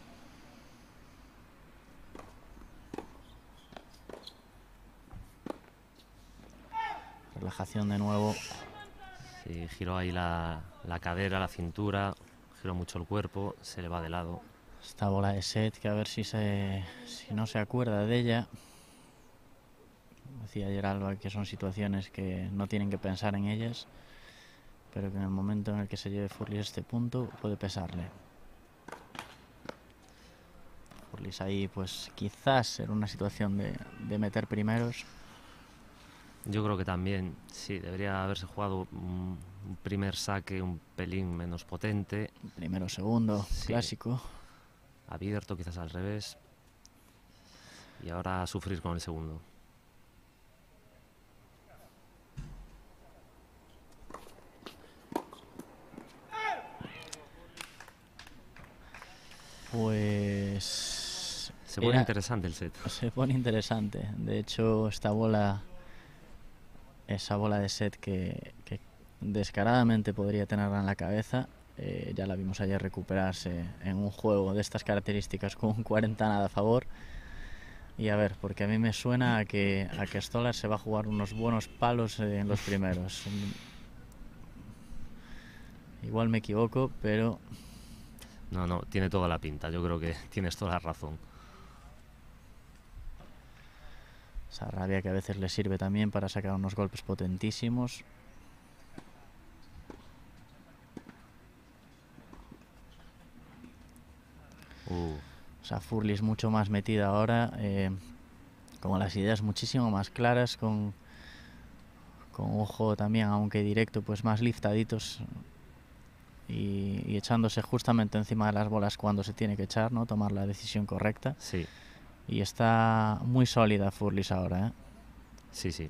Relajación de nuevo. Sí, giró ahí la, la cadera, la cintura, giró mucho el cuerpo, se le va de lado. Esta bola de set, que a ver si, se, si no se acuerda de ella. Decía ayer Alba que son situaciones que no tienen que pensar en ellas, pero que en el momento en el que se lleve Furlis este punto puede pesarle. Furlis ahí pues quizás en una situación de, de meter primeros. Yo creo que también, sí, debería haberse jugado un, un primer saque un pelín menos potente. Primero, segundo, Sí. clásico. Abierto, quizás al revés. Y ahora a sufrir con el segundo. Pues... Se pone era- interesante el set. Se pone interesante. De hecho, esta bola, esa bola de set que, que descaradamente podría tenerla en la cabeza, eh, ya la vimos ayer recuperarse en un juego de estas características con un cuarenta nada a favor. Y a ver, porque a mí me suena a que, a que Stolar se va a jugar unos buenos palos eh, en los primeros. Igual me equivoco, pero No, no, tiene toda la pinta. Yo creo que tienes toda la razón. esa rabia que a veces le sirve también para sacar unos golpes potentísimos. Uh, O sea, Furlis mucho más metida ahora, eh, con las ideas muchísimo más claras, con, con un juego también, aunque directo, pues más liftaditos y, y echándose justamente encima de las bolas cuando se tiene que echar, ¿no? Tomar la decisión correcta. sí, Y está muy sólida Furlis ahora, ¿eh? sí, sí.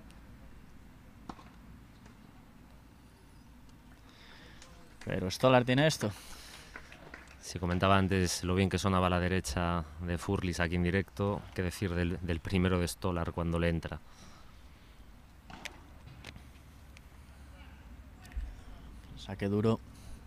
Pero Stolar tiene esto. Si comentaba antes lo bien que sonaba la derecha de Furlis aquí en directo, qué decir del, del primero de Stolar cuando le entra. Saque duro.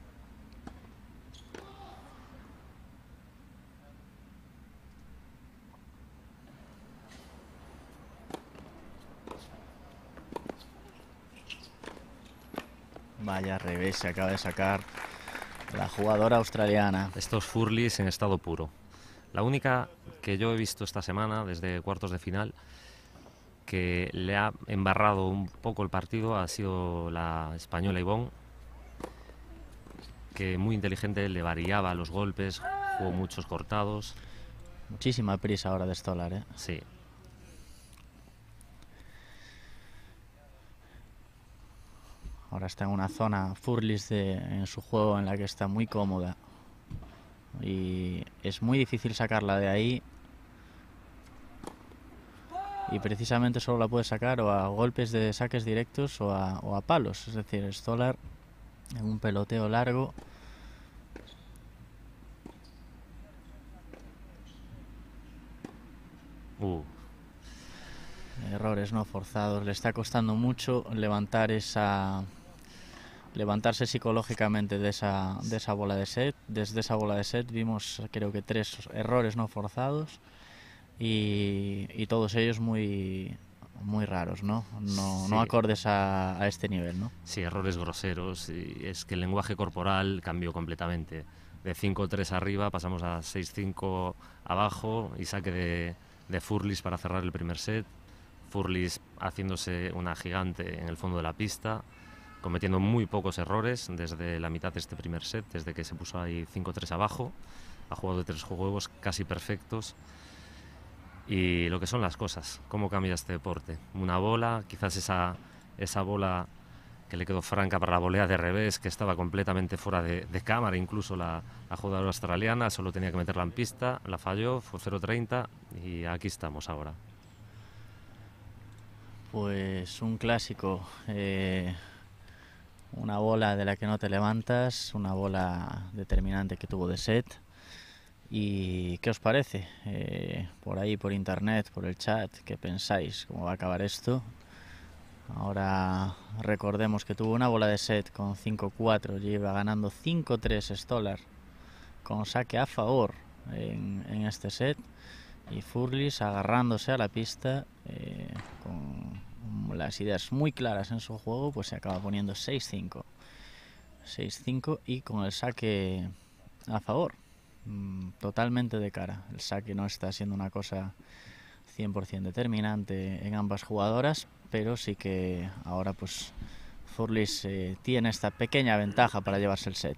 Vaya revés se acaba de sacar la jugadora australiana. Estos Furlis en estado puro. La única que yo he visto esta semana, desde cuartos de final, que le ha embarrado un poco el partido ha sido la española Ivonne, que muy inteligente le variaba los golpes, jugó muchos cortados. Muchísima prisa ahora de Stolar, ¿eh? Sí. Ahora está en una zona Furlis de, en su juego en la que está muy cómoda. Y es muy difícil sacarla de ahí. Y precisamente solo la puede sacar o a golpes de saques directos o a, o a palos. Es decir, Stolar en un peloteo largo. Uh. Errores no forzados. Le está costando mucho levantar esa... levantarse psicológicamente de esa, de esa bola de set. Desde esa bola de set vimos creo que tres errores no forzados y, y todos ellos muy, muy raros, ¿no? No, Sí. no acordes a, a este nivel, ¿no? Sí, errores groseros. Y es que el lenguaje corporal cambió completamente. De cinco tres arriba pasamos a seis cinco abajo y saque de, de Furlis para cerrar el primer set. Furlis haciéndose una gigante en el fondo de la pista, cometiendo muy pocos errores desde la mitad de este primer set, desde que se puso ahí cinco tres abajo. Ha jugado de tres juegos casi perfectos. Y lo que son las cosas, cómo cambia este deporte. Una bola, quizás esa, esa bola que le quedó franca para la volea de revés, que estaba completamente fuera de, de cámara, incluso la, la jugadora australiana, solo tenía que meterla en pista, la falló, fue cero treinta y aquí estamos ahora. Pues un clásico, eh, una bola de la que no te levantas, una bola determinante que tuvo de set. ¿Y qué os parece? Eh, por ahí, por internet, por el chat, ¿qué pensáis? ¿Cómo va a acabar esto? Ahora recordemos que tuvo una bola de set con cinco cuatro, lleva ganando cinco tres Stolar con saque a favor en, en este set. Y Furlis agarrándose a la pista eh, con las ideas muy claras en su juego, pues se acaba poniendo seis cinco. seis cinco y con el saque a favor. Totalmente de cara. El saque no está siendo una cosa cien por ciento determinante en ambas jugadoras, pero sí que ahora pues Furlis eh, tiene esta pequeña ventaja para llevarse el set.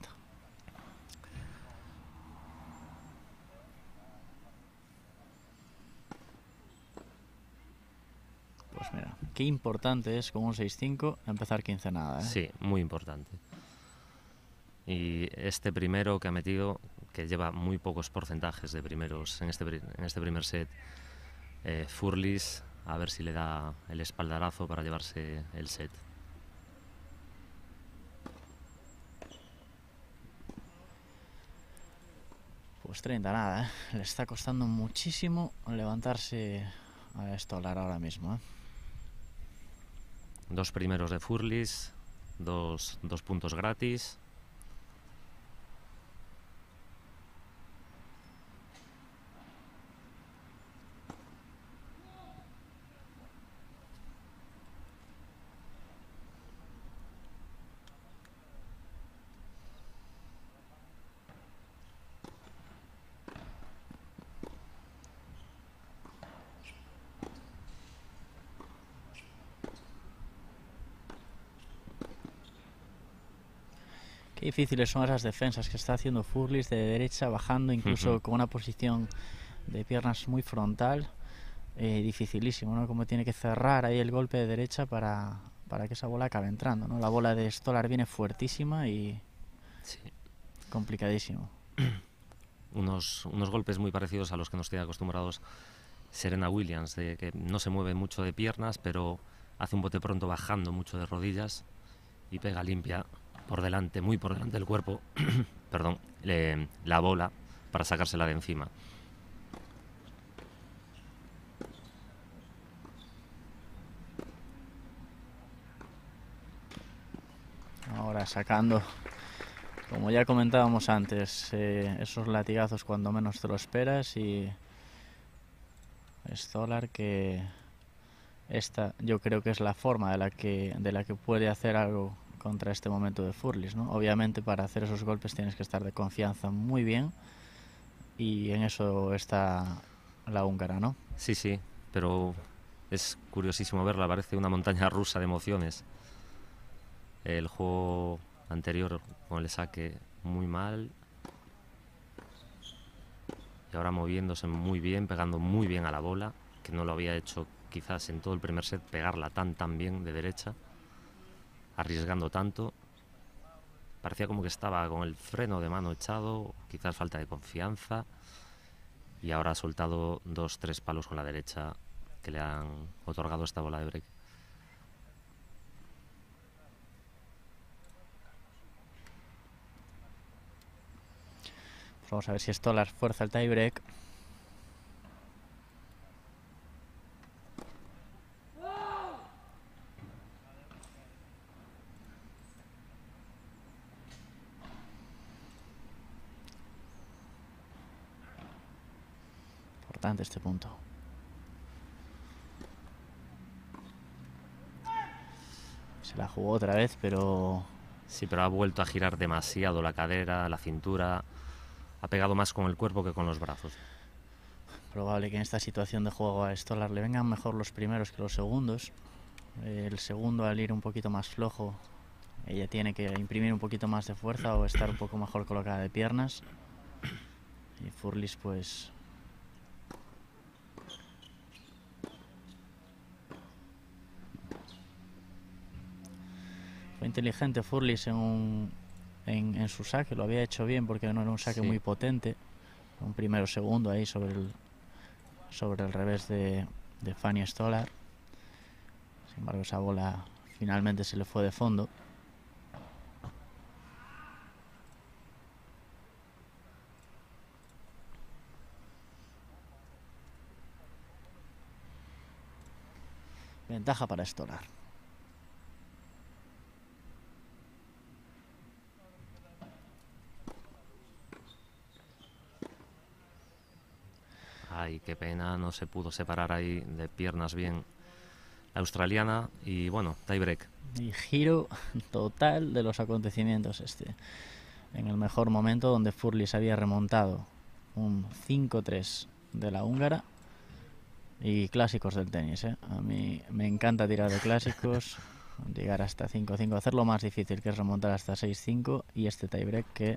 Pues mira, qué importante es con un seis cinco empezar quincenada, ¿eh? Sí, muy importante. Y este primero que ha metido, que lleva muy pocos porcentajes de primeros en este, en este primer set, eh, Furlis, a ver si le da el espaldarazo para llevarse el set. Pues treinta nada, ¿eh? Le está costando muchísimo levantarse a Stolar ahora mismo, ¿eh? Dos primeros de Furlis, dos, dos puntos gratis. Qué difíciles son esas defensas que está haciendo Furlis de derecha, bajando, incluso uh-huh. con una posición de piernas muy frontal. Eh, dificilísimo, ¿no? Como tiene que cerrar ahí el golpe de derecha para, para que esa bola acabe entrando, ¿no? La bola de Stolar viene fuertísima y sí. complicadísimo. Unos, unos golpes muy parecidos a los que nos tiene acostumbrados Serena Williams, de que no se mueve mucho de piernas, pero hace un bote pronto bajando mucho de rodillas y pega limpia por delante, muy por delante del cuerpo, perdón, le, la bola para sacársela de encima. Ahora sacando, como ya comentábamos antes, eh, esos latigazos cuando menos te lo esperas y Stolar que esta yo creo que es la forma de la que, de la que puede hacer algo contra este momento de Furlis, ¿no? Obviamente para hacer esos golpes tienes que estar de confianza muy bien y en eso está la húngara, ¿no? Sí, sí, pero es curiosísimo verla, parece una montaña rusa de emociones. El juego anterior con el saque muy mal y ahora moviéndose muy bien, pegando muy bien a la bola, que no lo había hecho quizás en todo el primer set, pegarla tan tan bien de derecha, arriesgando tanto. Parecía como que estaba con el freno de mano echado, quizás falta de confianza, y ahora ha soltado dos, tres palos con la derecha que le han otorgado esta bola de break. Pues vamos a ver si Stolar fuerza el tiebreak. Importante este punto. Se la jugó otra vez, pero... Sí, pero ha vuelto a girar demasiado la cadera, la cintura. Ha pegado más con el cuerpo que con los brazos. Probable que en esta situación de juego a Stolar le vengan mejor los primeros que los segundos. El segundo, al ir un poquito más flojo, ella tiene que imprimir un poquito más de fuerza o estar un poco mejor colocada de piernas. Y Furlis pues... Fue inteligente Furlis en, un, en, en su saque, lo había hecho bien porque no era un saque sí. muy potente. Un primero segundo ahí sobre el, sobre el revés de, de Fanny Stolar. Sin embargo, esa bola finalmente se le fue de fondo. Ventaja para Stolar. Ay, qué pena, no se pudo separar ahí de piernas bien la australiana y bueno, tiebreak. Y giro total de los acontecimientos este. En el mejor momento donde Furlis había remontado un cinco tres de la húngara. Y clásicos del tenis, ¿eh? A mí me encanta tirar de clásicos, llegar hasta cinco cinco, hacer lo más difícil que es remontar hasta seis cinco y este tiebreak que...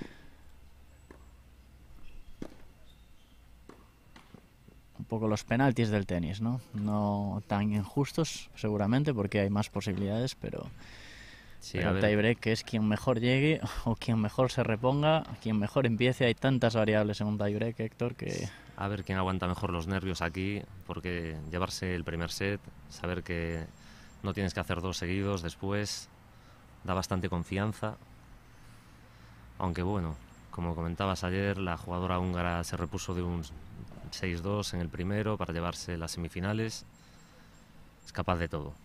Un poco los penaltis del tenis, ¿no? No tan injustos seguramente porque hay más posibilidades, pero... Sí, pero el tiebreak que es quien mejor llegue o quien mejor se reponga, quien mejor empiece. Hay tantas variables en un tiebreak, Héctor, que... A ver quién aguanta mejor los nervios aquí, porque llevarse el primer set, saber que no tienes que hacer dos seguidos después, da bastante confianza. Aunque bueno, como comentabas ayer, la jugadora húngara se repuso de un seis dos en el primero para llevarse las semifinales. Es capaz de todo.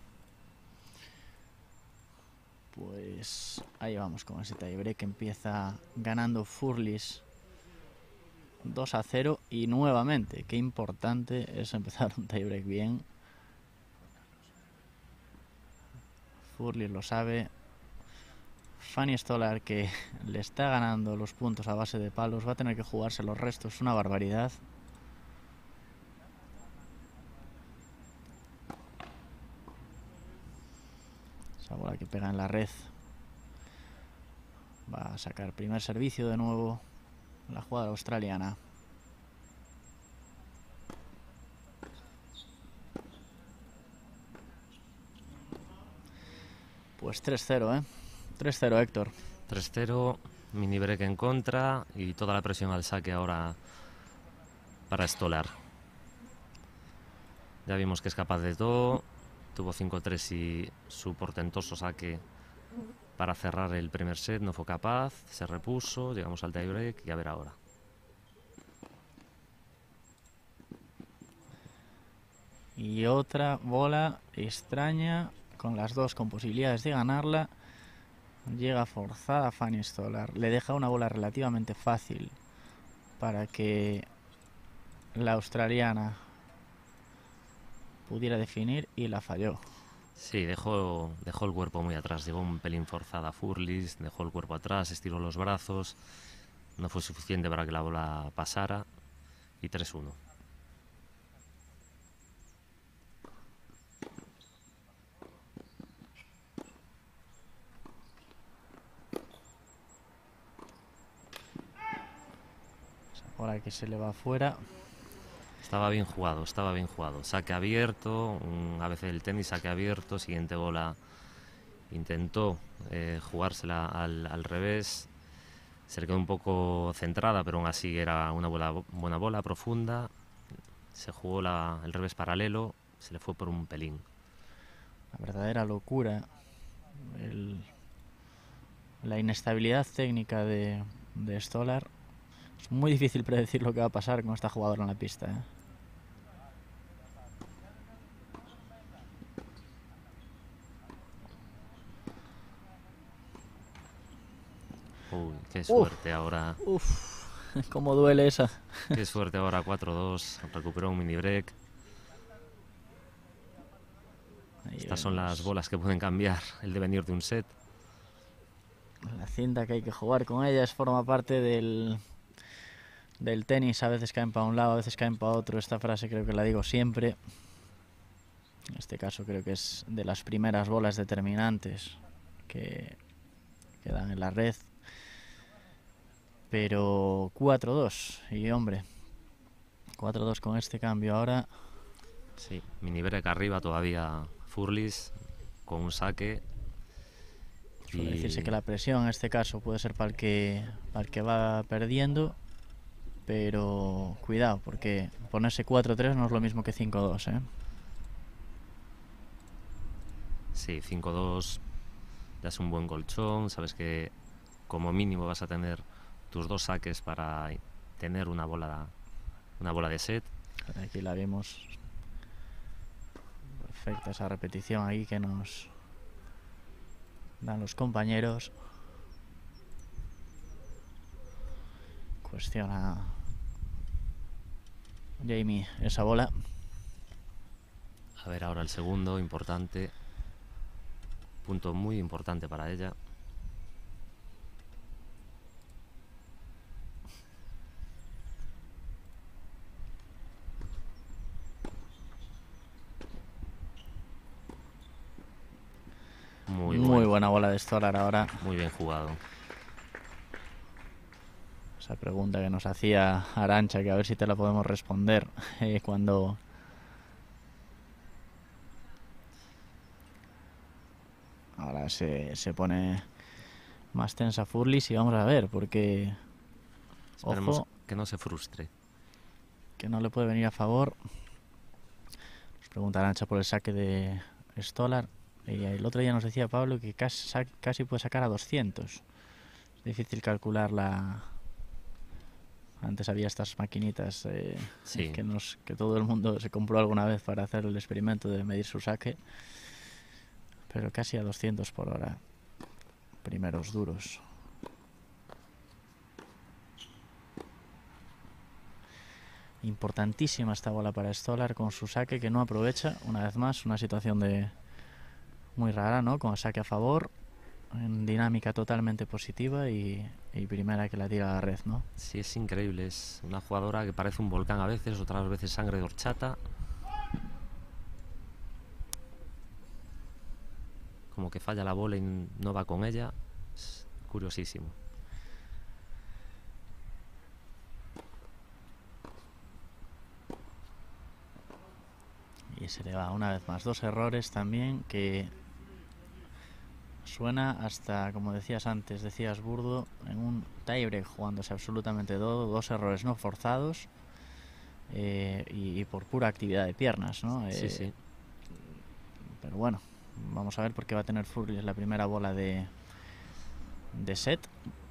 Pues ahí vamos con ese tiebreak que empieza ganando Furlis dos a cero y nuevamente, qué importante es empezar un tiebreak bien. Furlis lo sabe. Fanny Stolar, que le está ganando los puntos a base de palos, va a tener que jugarse los restos, una barbaridad. Esa bola que pega en la red va a sacar primer servicio de nuevo la jugadora australiana. Pues tres cero, ¿eh? tres cero, Héctor. tres cero, mini break en contra y toda la presión al saque ahora para Stolar. Ya vimos que es capaz de todo. Tuvo cinco tres y su portentoso saque para cerrar el primer set no fue capaz, se repuso, llegamos al tiebreak y a ver ahora. Y otra bola extraña, con las dos con posibilidades de ganarla. Llega forzada Fanny Stolar, le deja una bola relativamente fácil para que la australiana pudiera definir y la falló. Sí, dejó, dejó el cuerpo muy atrás, llegó un pelín forzada Furlis, dejó el cuerpo atrás, estiró los brazos, no fue suficiente para que la bola pasara y tres uno. Bola que se le va afuera. Estaba bien jugado, estaba bien jugado. Saque abierto, un, a veces el tenis saque abierto, siguiente bola intentó eh, jugársela al, al revés. Se le quedó un poco centrada, pero aún así era una buena, buena bola, profunda. Se jugó la, el revés paralelo, se le fue por un pelín. La verdadera locura, el, la inestabilidad técnica de, de Stolar. Es muy difícil predecir lo que va a pasar con esta jugadora en la pista, ¿eh? Uy, qué suerte uf, ahora. Uf, cómo duele esa. Qué suerte ahora, cuatro dos. Recuperó un mini break. Ahí Estas vemos. Son las bolas que pueden cambiar el devenir de un set. La cinta que hay que jugar con ellas forma parte del, del tenis. A veces caen para un lado, a veces caen para otro. Esta frase creo que la digo siempre. En este caso creo que es de las primeras bolas determinantes que, que dan en la red. Pero cuatro dos. Y hombre, cuatro dos con este cambio ahora. Sí, mini break arriba todavía Furlis con un saque. Suele y... decirse que la presión en este caso puede ser para el que, para el que va perdiendo. Pero cuidado, porque ponerse cuatro tres no es lo mismo que cinco dos, ¿eh? Sí, cinco dos ya es un buen colchón. Sabes que como mínimo vas a tener tus dos saques para tener una bola, una bola de set. Aquí la vemos. Perfecta esa repetición ahí que nos dan los compañeros. Cuestiona Jamie esa bola. A ver ahora el segundo, importante. Punto muy importante para ella. Muy, muy bueno. buena bola de Stolar ahora. Muy bien jugado. Esa pregunta que nos hacía Arantxa, que a ver si te la podemos responder eh, cuando... Ahora se, se pone más tensa Furlis y vamos a ver, porque... Esperemos ojo, que no se frustre. Que no le puede venir a favor. Nos pregunta Arantxa por el saque de Stolar. Y el otro día nos decía Pablo que casi, casi puede sacar a doscientos. Es difícil calcular la... Antes había estas maquinitas eh, sí. que, nos, que todo el mundo se compró alguna vez para hacer el experimento de medir su saque. Pero casi a doscientos por hora. Primeros duros. Importantísima esta bola para Stolar con su saque que no aprovecha. Una vez más, una situación de muy rara, ¿no? Con el saque a favor, en dinámica totalmente positiva y, y primera que la tira a la red, ¿no? Sí, es increíble. Es una jugadora que parece un volcán a veces, otras veces sangre de horchata. Como que falla la bola y no va con ella. Es curiosísimo. Y se le va una vez más. Dos errores también que suena hasta, como decías antes, decías burdo, en un tiebreak jugándose absolutamente todo. Dos errores no forzados eh, y, y por pura actividad de piernas, ¿no? Eh, sí, sí. Pero bueno, vamos a ver por qué va a tener Furlis la primera bola de, de set.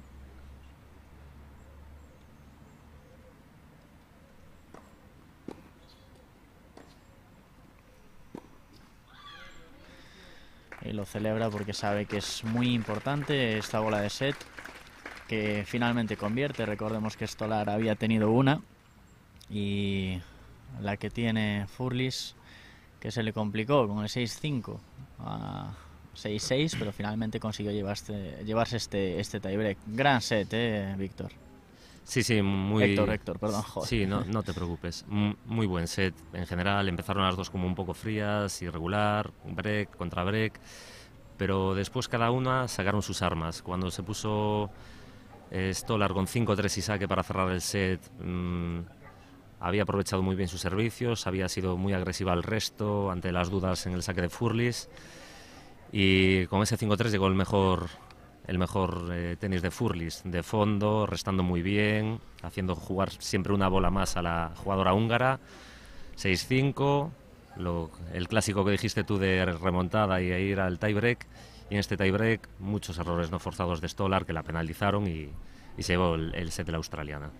Y lo celebra porque sabe que es muy importante esta bola de set, que finalmente convierte. Recordemos que Stolar había tenido una y la que tiene Furlis, que se le complicó con el seis cinco a seis seis, pero finalmente consiguió llevarse, llevarse este, este tiebreak. Gran set, eh, Víctor. Sí, sí, muy... Héctor, Héctor, perdón, joder. Sí, no, no te preocupes. Muy buen set. En general empezaron las dos como un poco frías, irregular, break, contra break, pero después cada una sacaron sus armas. Cuando se puso Eh, Stolar con cinco tres y saque para cerrar el set. Mmm, había aprovechado muy bien sus servicios, había sido muy agresiva al resto ante las dudas en el saque de Furlis, y con ese cinco tres llegó el mejor, el mejor eh, tenis de Furlis, de fondo, restando muy bien, haciendo jugar siempre una bola más a la jugadora húngara. seis cinco, lo, el clásico que dijiste tú de remontada y ir al tiebreak, y en este tiebreak muchos errores no forzados de Stolar que la penalizaron y, y se llevó el, el set de la australiana.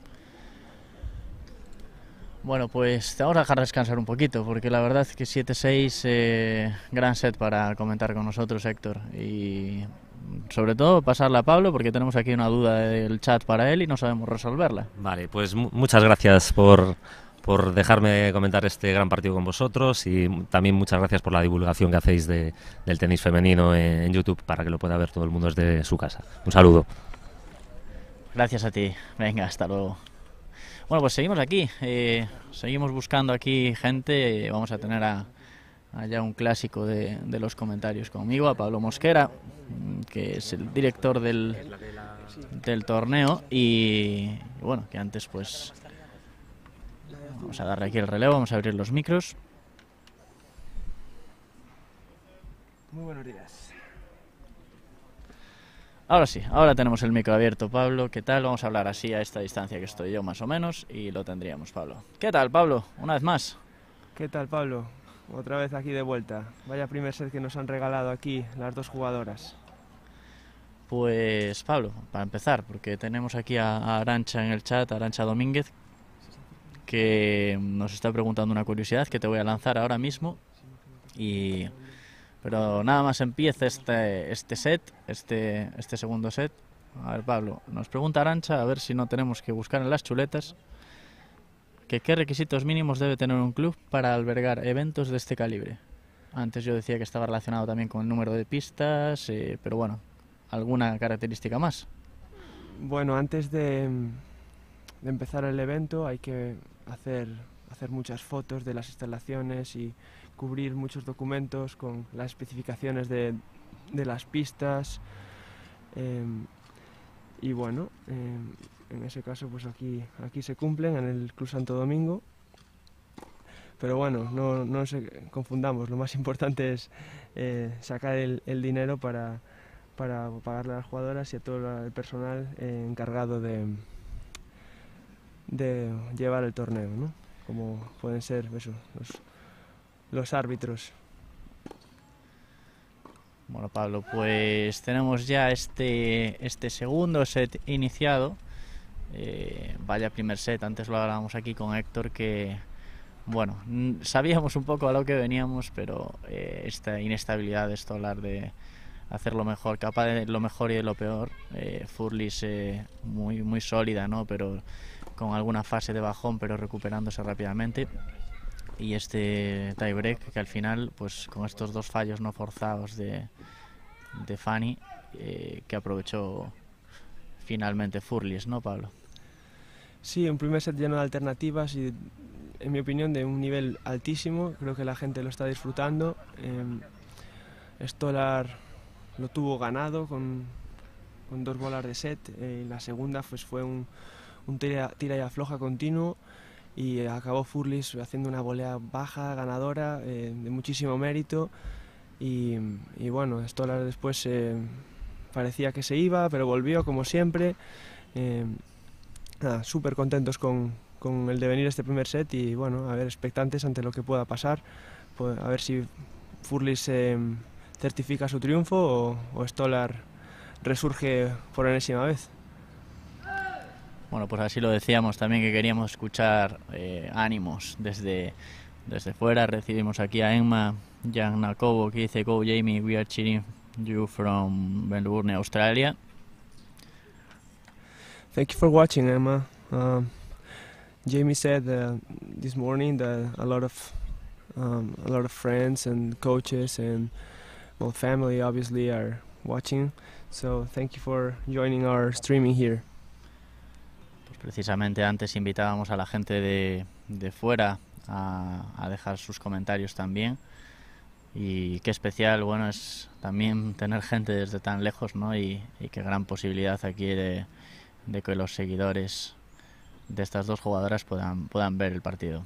Bueno, pues te vamos a dejar descansar un poquito, porque la verdad es que siete seis, eh, gran set para comentar con nosotros, Héctor. Y sobre todo pasarle a Pablo, porque tenemos aquí una duda del chat para él y no sabemos resolverla. Vale, pues muchas gracias por, por dejarme comentar este gran partido con vosotros, y también muchas gracias por la divulgación que hacéis de, del tenis femenino en, en YouTube, para que lo pueda ver todo el mundo desde su casa. Un saludo. Gracias a ti. Venga, hasta luego. Bueno, pues seguimos aquí, eh, seguimos buscando aquí gente. eh, vamos a tener a, a ya un clásico de, de los comentarios conmigo, a Pablo Mosquera, que es el director del, del torneo, y, y bueno, que antes pues vamos a darle aquí el relevo, vamos a abrir los micros. Muy buenos días. Ahora sí, ahora tenemos el micro abierto, Pablo. ¿Qué tal? Vamos a hablar así a esta distancia que estoy yo, más o menos, y lo tendríamos, Pablo. ¿Qué tal, Pablo? Una vez más. ¿Qué tal, Pablo? Otra vez aquí de vuelta. Vaya primer set que nos han regalado aquí las dos jugadoras. Pues, Pablo, para empezar, porque tenemos aquí a, a Arantxa en el chat, Arantxa Domínguez, que nos está preguntando una curiosidad que te voy a lanzar ahora mismo. Y... Pero nada más empieza este, este set, este, este segundo set. A ver, Pablo, nos pregunta Arantxa, a ver si no tenemos que buscar en las chuletas, que qué requisitos mínimos debe tener un club para albergar eventos de este calibre. Antes yo decía que estaba relacionado también con el número de pistas, eh, pero bueno, ¿alguna característica más? Bueno, antes de, de empezar el evento hay que hacer, hacer muchas fotos de las instalaciones y cubrir muchos documentos con las especificaciones de, de las pistas, eh, y bueno, eh, en ese caso pues aquí, aquí se cumplen en el Club Santo Domingo, pero bueno, no, no nos confundamos, lo más importante es eh, sacar el, el dinero para, para pagarle a las jugadoras y a todo el personal eh, encargado de, de llevar el torneo, ¿no? Como pueden ser eso, los los árbitros. Bueno, Pablo, pues tenemos ya este, este segundo set iniciado. Eh, vaya primer set, antes lo hablábamos aquí con Héctor, que bueno, sabíamos un poco a lo que veníamos, pero eh, esta inestabilidad de Stolar de hacer lo mejor, capaz de lo mejor y de lo peor. eh, Furlis eh, muy, muy sólida, ¿no? Pero con alguna fase de bajón, pero recuperándose rápidamente. Y este tiebreak que al final, pues con estos dos fallos no forzados de, de Fanny, eh, que aprovechó finalmente Furlis, ¿no, Pablo? Sí, un primer set lleno de alternativas y, en mi opinión, de un nivel altísimo. Creo que la gente lo está disfrutando. Eh, Stolar lo tuvo ganado con, con dos bolas de set. Eh, la segunda pues, fue un, un tira, tira y afloja continuo. Y acabó Furlis haciendo una volea baja, ganadora, eh, de muchísimo mérito. Y, y bueno, Stolar después eh, parecía que se iba, pero volvió como siempre. Eh, nada, súper contentos con, con el devenir de este primer set y bueno, a ver, expectantes ante lo que pueda pasar. Pues, a ver si Furlis eh, certifica su triunfo o, o Stolar resurge por enésima vez. Bueno, pues así lo decíamos también, que queríamos escuchar eh, ánimos desde, desde fuera. Recibimos aquí a Emma Giannacobo, que dice: "Go Jamie, we are cheering you from Melbourne, Australia." Thank you for watching, Emma. Um, Jamie said uh, this morning that a lot of um, a lot of friends and coaches and well, family obviously are watching. So thank you for joining our streaming here. Precisamente antes invitábamos a la gente de, de fuera a, a dejar sus comentarios también, y qué especial, bueno, es también tener gente desde tan lejos, ¿no? Y, y qué gran posibilidad aquí de, de que los seguidores de estas dos jugadoras puedan, puedan ver el partido.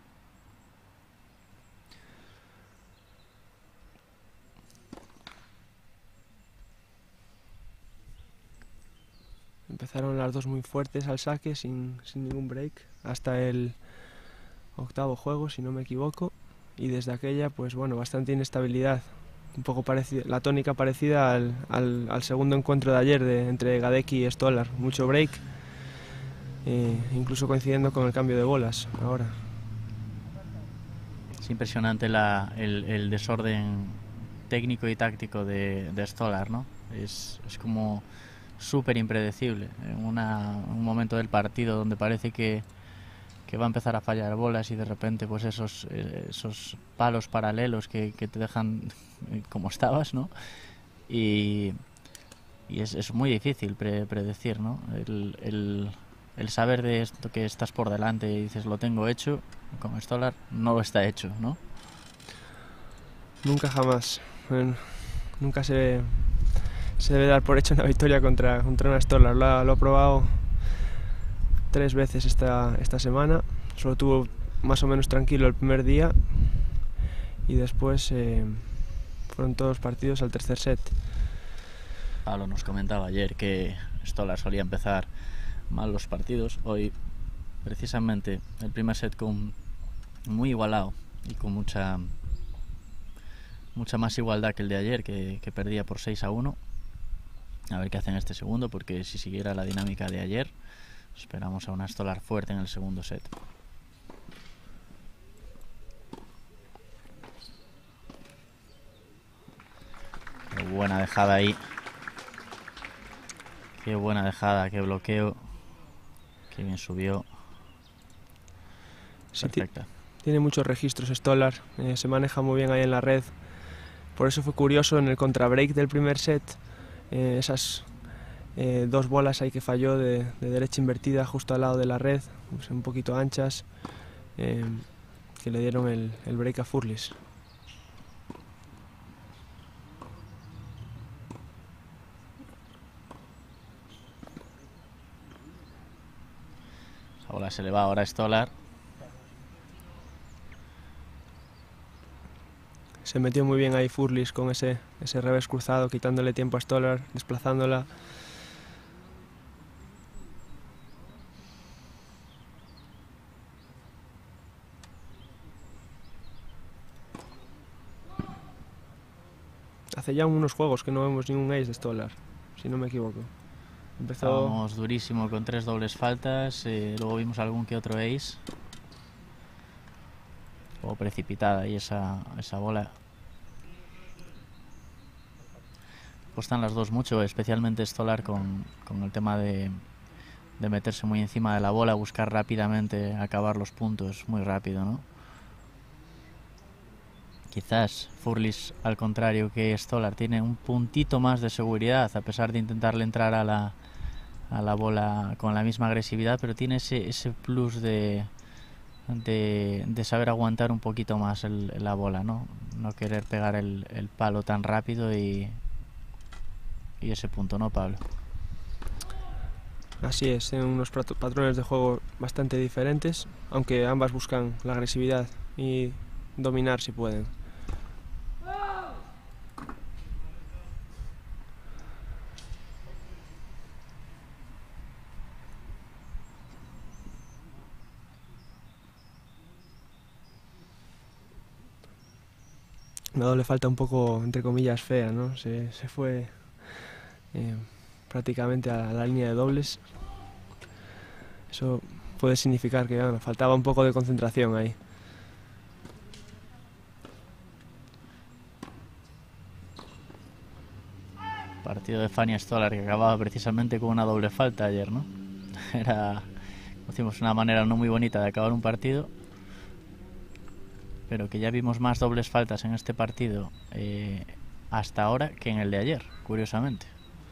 Empezaron las dos muy fuertes al saque, sin, sin ningún break, hasta el octavo juego, si no me equivoco, y desde aquella, pues bueno, bastante inestabilidad, un poco parecida, la tónica parecida al, al, al segundo encuentro de ayer de, entre Gadecki y Stolar, mucho break, eh, incluso coincidiendo con el cambio de bolas ahora. Es impresionante la, el, el desorden técnico y táctico de, de Stolar, ¿no? Es, es como súper impredecible. En una, un momento del partido donde parece que, que va a empezar a fallar bolas y de repente pues esos, esos palos paralelos que, que te dejan como estabas, ¿no? Y, y es, es muy difícil pre, predecir, ¿no? El, el, el saber de esto que estás por delante y dices lo tengo hecho, con Stolar no lo está hecho, ¿no? Nunca jamás. Bueno, nunca se... se debe dar por hecho una victoria contra, contra una Stolar. Lo ha, lo ha probado tres veces esta, esta semana. Solo tuvo más o menos tranquilo el primer día y después eh, fueron todos partidos al tercer set. Pablo nos comentaba ayer que Stolar solía empezar mal los partidos. Hoy precisamente el primer set con muy igualado y con mucha mucha más igualdad que el de ayer, que, que perdía por seis a uno. A ver qué hacen este segundo, porque si siguiera la dinámica de ayer, esperamos a una Stolar fuerte en el segundo set. Qué buena dejada ahí. Qué buena dejada, qué bloqueo. Qué bien subió. Sí, perfecta. Tiene muchos registros Stolar, eh, se maneja muy bien ahí en la red. Por eso fue curioso en el contrabreak del primer set. Eh, esas eh, dos bolas ahí que falló de, de derecha invertida justo al lado de la red, pues un poquito anchas, eh, que le dieron el, el break a Furlis. Esa bola se le va ahora a Stolar. Se metió muy bien ahí Furlis con ese, ese revés cruzado, quitándole tiempo a Stolar, desplazándola. Hace ya unos juegos que no vemos ni un ace de Stolar, si no me equivoco. Empezó... Estábamos durísimo con tres dobles faltas, eh, luego vimos algún que otro ace. O precipitada ahí esa, esa bola. Costan las dos mucho, especialmente Stolar con, con el tema de, de meterse muy encima de la bola, buscar rápidamente acabar los puntos muy rápido, ¿no? Quizás Furlis, al contrario que Stolar, tiene un puntito más de seguridad a pesar de intentarle entrar a la, a la bola con la misma agresividad, pero tiene ese, ese plus de, de, de saber aguantar un poquito más el, la bola, ¿no? No querer pegar el, el palo tan rápido y, y ese punto, ¿no, Pablo? Así es, tienen unos patrones de juego bastante diferentes, aunque ambas buscan la agresividad y dominar si pueden. La doble falta un poco, entre comillas, fea, ¿no? Se, se fue eh, prácticamente a la línea de dobles. Eso puede significar que bueno, faltaba un poco de concentración ahí. Partido de Fania Stolar que acababa precisamente con una doble falta ayer, ¿no? Era, decimos, una manera no muy bonita de acabar un partido, pero que ya vimos más dobles faltas en este partido eh, hasta ahora que en el de ayer, curiosamente.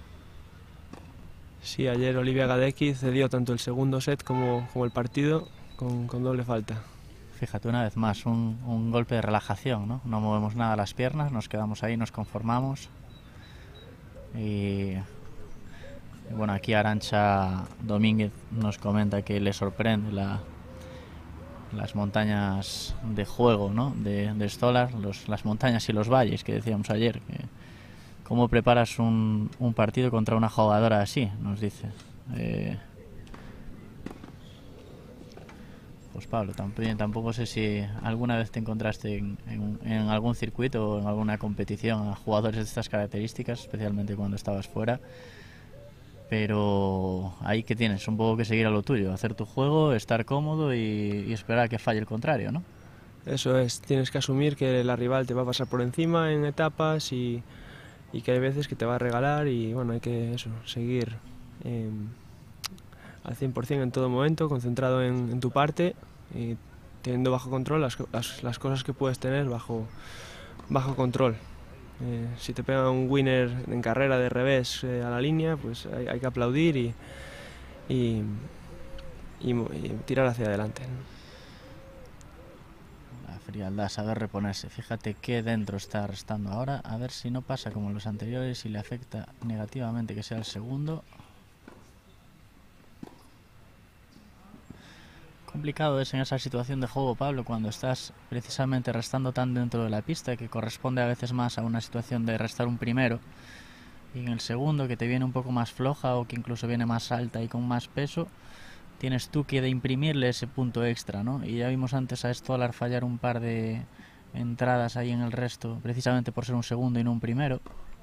Sí, ayer Olivia Gadecki cedió tanto el segundo set como, como el partido con, con doble falta. Fíjate, una vez más, un, un golpe de relajación, ¿no? No movemos nada las piernas, nos quedamos ahí, nos conformamos y Bueno, aquí Arantxa Domínguez nos comenta que le sorprende la, las montañas de juego, ¿no? de, de Stolar, los, las montañas y los valles que decíamos ayer. Que, ¿cómo preparas un, un partido contra una jugadora así? Nos dice. Eh, pues Pablo, tampoco, tampoco sé si alguna vez te encontraste en, en, en algún circuito o en alguna competición a jugadores de estas características, especialmente cuando estabas fuera. Pero ahí que tienes un poco que seguir a lo tuyo, hacer tu juego, estar cómodo y, y esperar a que falle el contrario, ¿no? Eso es, tienes que asumir que la rival te va a pasar por encima en etapas y, y que hay veces que te va a regalar y bueno, hay que eso, seguir eh, al cien por cien en todo momento, concentrado en, en tu parte y teniendo bajo control las, las, las cosas que puedes tener bajo, bajo control. Eh, si te pega un winner en carrera de revés eh, a la línea, pues hay, hay que aplaudir y, y, y, y tirar hacia adelante, ¿no? La frialdad, saber reponerse. Fíjate que dentro está restando ahora, a ver si no pasa como los anteriores y le afecta negativamente que sea el segundo. Complicado es en esa situación de juego, Pablo, cuando estás precisamente restando tan dentro de la pista, que corresponde a veces más a una situación de restar un primero, y en el segundo, que te viene un poco más floja o que incluso viene más alta y con más peso, tienes tú que de imprimirle ese punto extra, ¿no? Y ya vimos antes a Stolar fallar un par de entradas ahí en el resto, precisamente por ser un segundo y no un primero.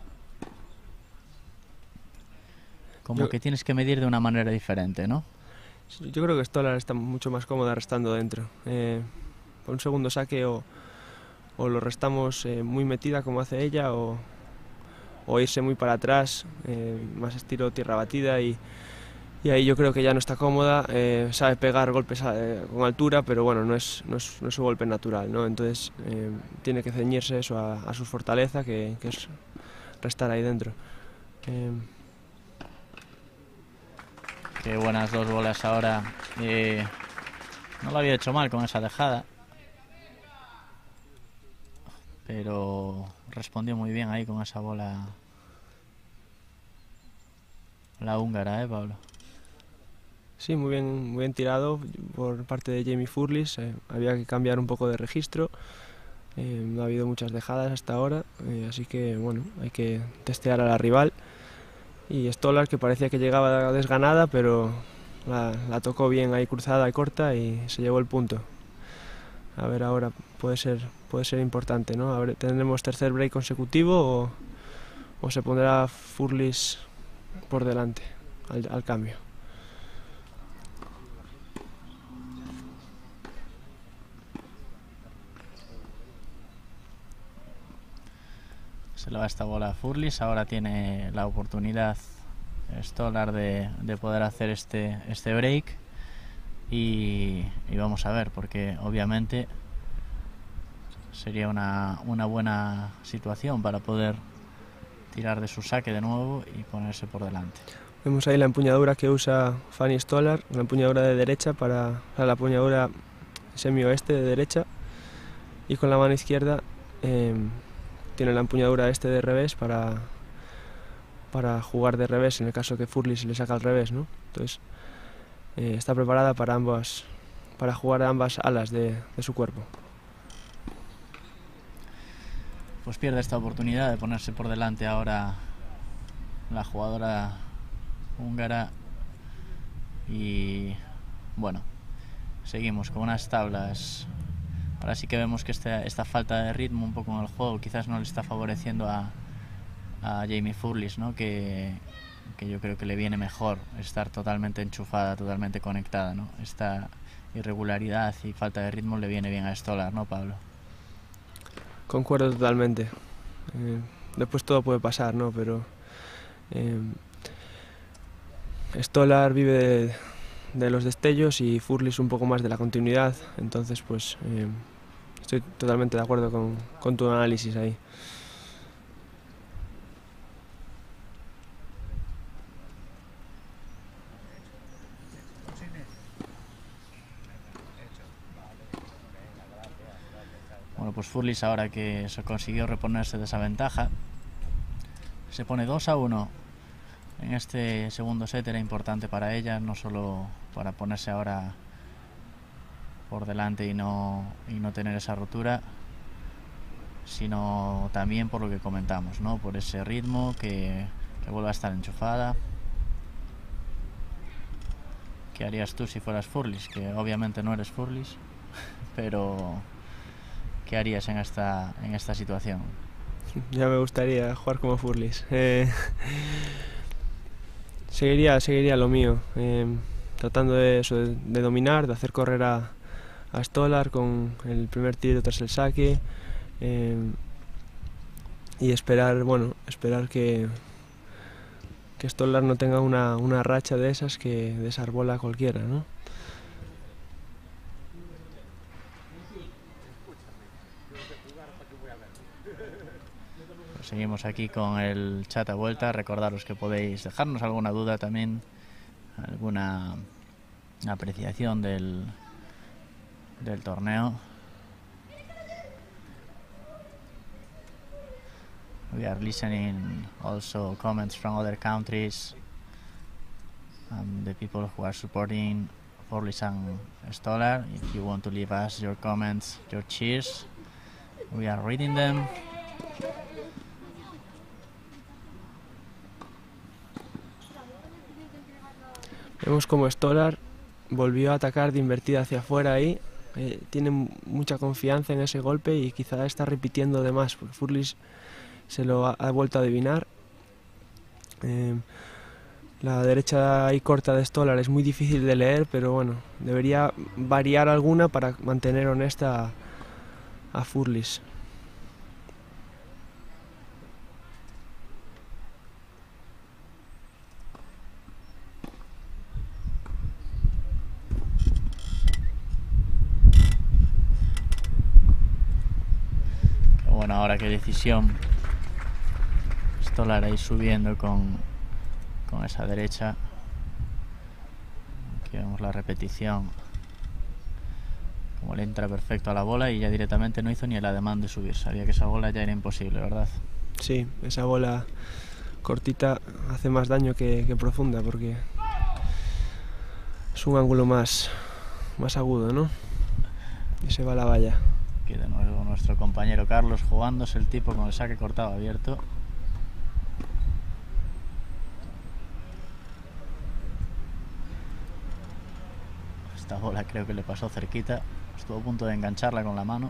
Como Yo... que tienes que medir de una manera diferente, ¿no? Yo creo que Stolar está mucho más cómoda restando dentro. Eh, por un segundo saque o, o lo restamos eh, muy metida como hace ella o, o irse muy para atrás, eh, más estilo tierra batida y, y ahí yo creo que ya no está cómoda. Eh, sabe pegar golpes a, eh, con altura, pero bueno, no es, no es, no es su golpe natural, ¿no? Entonces eh, tiene que ceñirse eso a, a su fortaleza, que, que es restar ahí dentro. Eh, Qué buenas dos bolas ahora. Eh, no lo había hecho mal con esa dejada, pero respondió muy bien ahí con esa bola la húngara, ¿eh, Pablo? Sí, muy bien, muy bien tirado por parte de Jamie Furlis. Eh, había que cambiar un poco de registro. Eh, no ha habido muchas dejadas hasta ahora, eh, así que bueno, hay que testear a la rival. Y Stolar, que parecía que llegaba desganada, pero la, la tocó bien ahí cruzada y corta y se llevó el punto. A ver ahora, puede ser, puede ser importante, ¿no? A ver, ¿tendremos tercer break consecutivo o, o se pondrá Furlis por delante al, al cambio? Se le va esta bola a Furlis, ahora tiene la oportunidad Stolar de, de poder hacer este, este break y, y vamos a ver, porque obviamente sería una, una buena situación para poder tirar de su saque de nuevo y ponerse por delante. Vemos ahí la empuñadura que usa Fanny Stolar, la empuñadura de derecha para, para la empuñadura semi-oeste de derecha, y con la mano izquierda eh, tiene la empuñadura este de revés para, para jugar de revés en el caso que Furlis le saca al revés, ¿no? Entonces eh, está preparada para ambas, para jugar a ambas alas de, de su cuerpo. Pues pierde esta oportunidad de ponerse por delante ahora la jugadora húngara y bueno, seguimos con unas tablas. Ahora sí que vemos que esta, esta falta de ritmo un poco en el juego quizás no le está favoreciendo a, a Jamie Furlis, ¿no? que, que yo creo que le viene mejor estar totalmente enchufada, totalmente conectada, ¿no? Esta irregularidad y falta de ritmo le viene bien a Stolar, ¿no, Pablo? Concuerdo totalmente. Eh, después todo puede pasar, ¿no? Pero eh, Stolar vive de, de los destellos y Furlis un poco más de la continuidad, entonces pues eh, estoy totalmente de acuerdo con, con tu análisis ahí. Bueno, pues Furlis ahora que se consiguió reponerse de esa ventaja, se pone dos a uno en este segundo set era importante para ella, no solo para ponerse ahora por delante y no, y no tener esa rotura, sino también por lo que comentamos, ¿no? Por ese ritmo, que, que vuelva a estar enchufada. ¿Qué harías tú si fueras Furlis? Que obviamente no eres Furlis, pero ¿qué harías en esta, en esta situación? Ya me gustaría jugar como Furlis. Eh, seguiría, seguiría lo mío, eh, tratando de, eso, de, de dominar, de hacer correr a, a Stolar con el primer tiro tras el saque, eh, y esperar, bueno, esperar que, que Stolar no tenga una, una racha de esas que desarbola a cualquiera, ¿no? Seguimos aquí con el chat a vuelta. Recordaros que podéis dejarnos alguna duda también, alguna apreciación del, del torneo. We are listening also comments from other countries, um, the people who are supporting Furlis and Stolar. If you want to leave us your comments, your cheers, we are reading them. Vemos como Stolar volvió a atacar de invertida hacia afuera ahí, eh, tiene mucha confianza en ese golpe y quizá está repitiendo de más, porque Furlis se lo ha, ha vuelto a adivinar. Eh, la derecha ahí corta de Stolar es muy difícil de leer, pero bueno, debería variar alguna para mantener honesta a, a Furlis. Bueno, ahora qué decisión. Stolar ahí subiendo con, con esa derecha. Aquí vemos la repetición. Como le entra perfecto a la bola y ya directamente no hizo ni el ademán de subir. Sabía que esa bola ya era imposible, ¿verdad? Sí, esa bola cortita hace más daño que, que profunda, porque es un ángulo más, más agudo, ¿no? Y se va a la valla. Aquí de nuevo nuestro compañero Carlos jugándose el tipo con el saque cortado abierto. Esta bola creo que le pasó cerquita, estuvo a punto de engancharla con la mano.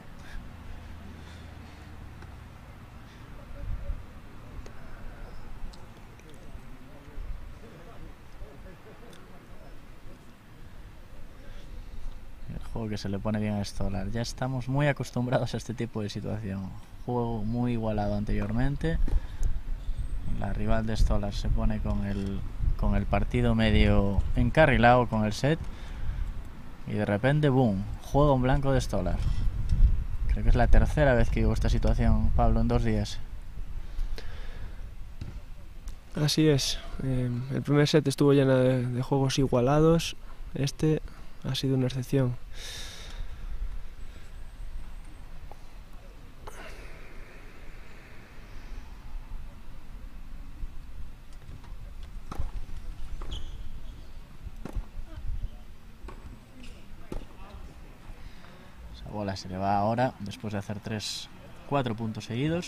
Juego que se le pone bien a Stolar. Ya estamos muy acostumbrados a este tipo de situación. Juego muy igualado anteriormente. La rival de Stolar se pone con el, con el partido medio encarrilado con el set. Y de repente, boom, juego en blanco de Stolar. Creo que es la tercera vez que vivo esta situación, Pablo, en dos días. Así es. Eh, el primer set estuvo lleno de, de juegos igualados. Este ha sido una excepción. Esa bola se le va ahora, después de hacer tres, cuatro puntos seguidos.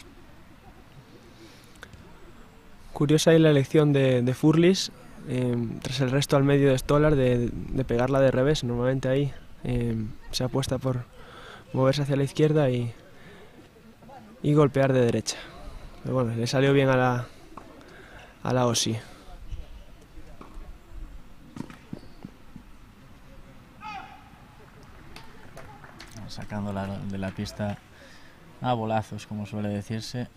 Curiosa ahí la elección de, de Furlis, eh, tras el resto al medio de Stolar, de, de pegarla de revés. Normalmente ahí eh, se apuesta por moverse hacia la izquierda y, y golpear de derecha. Pero bueno, le salió bien a la, a la Ossie. Sacándola de la pista a bolazos, como suele decirse.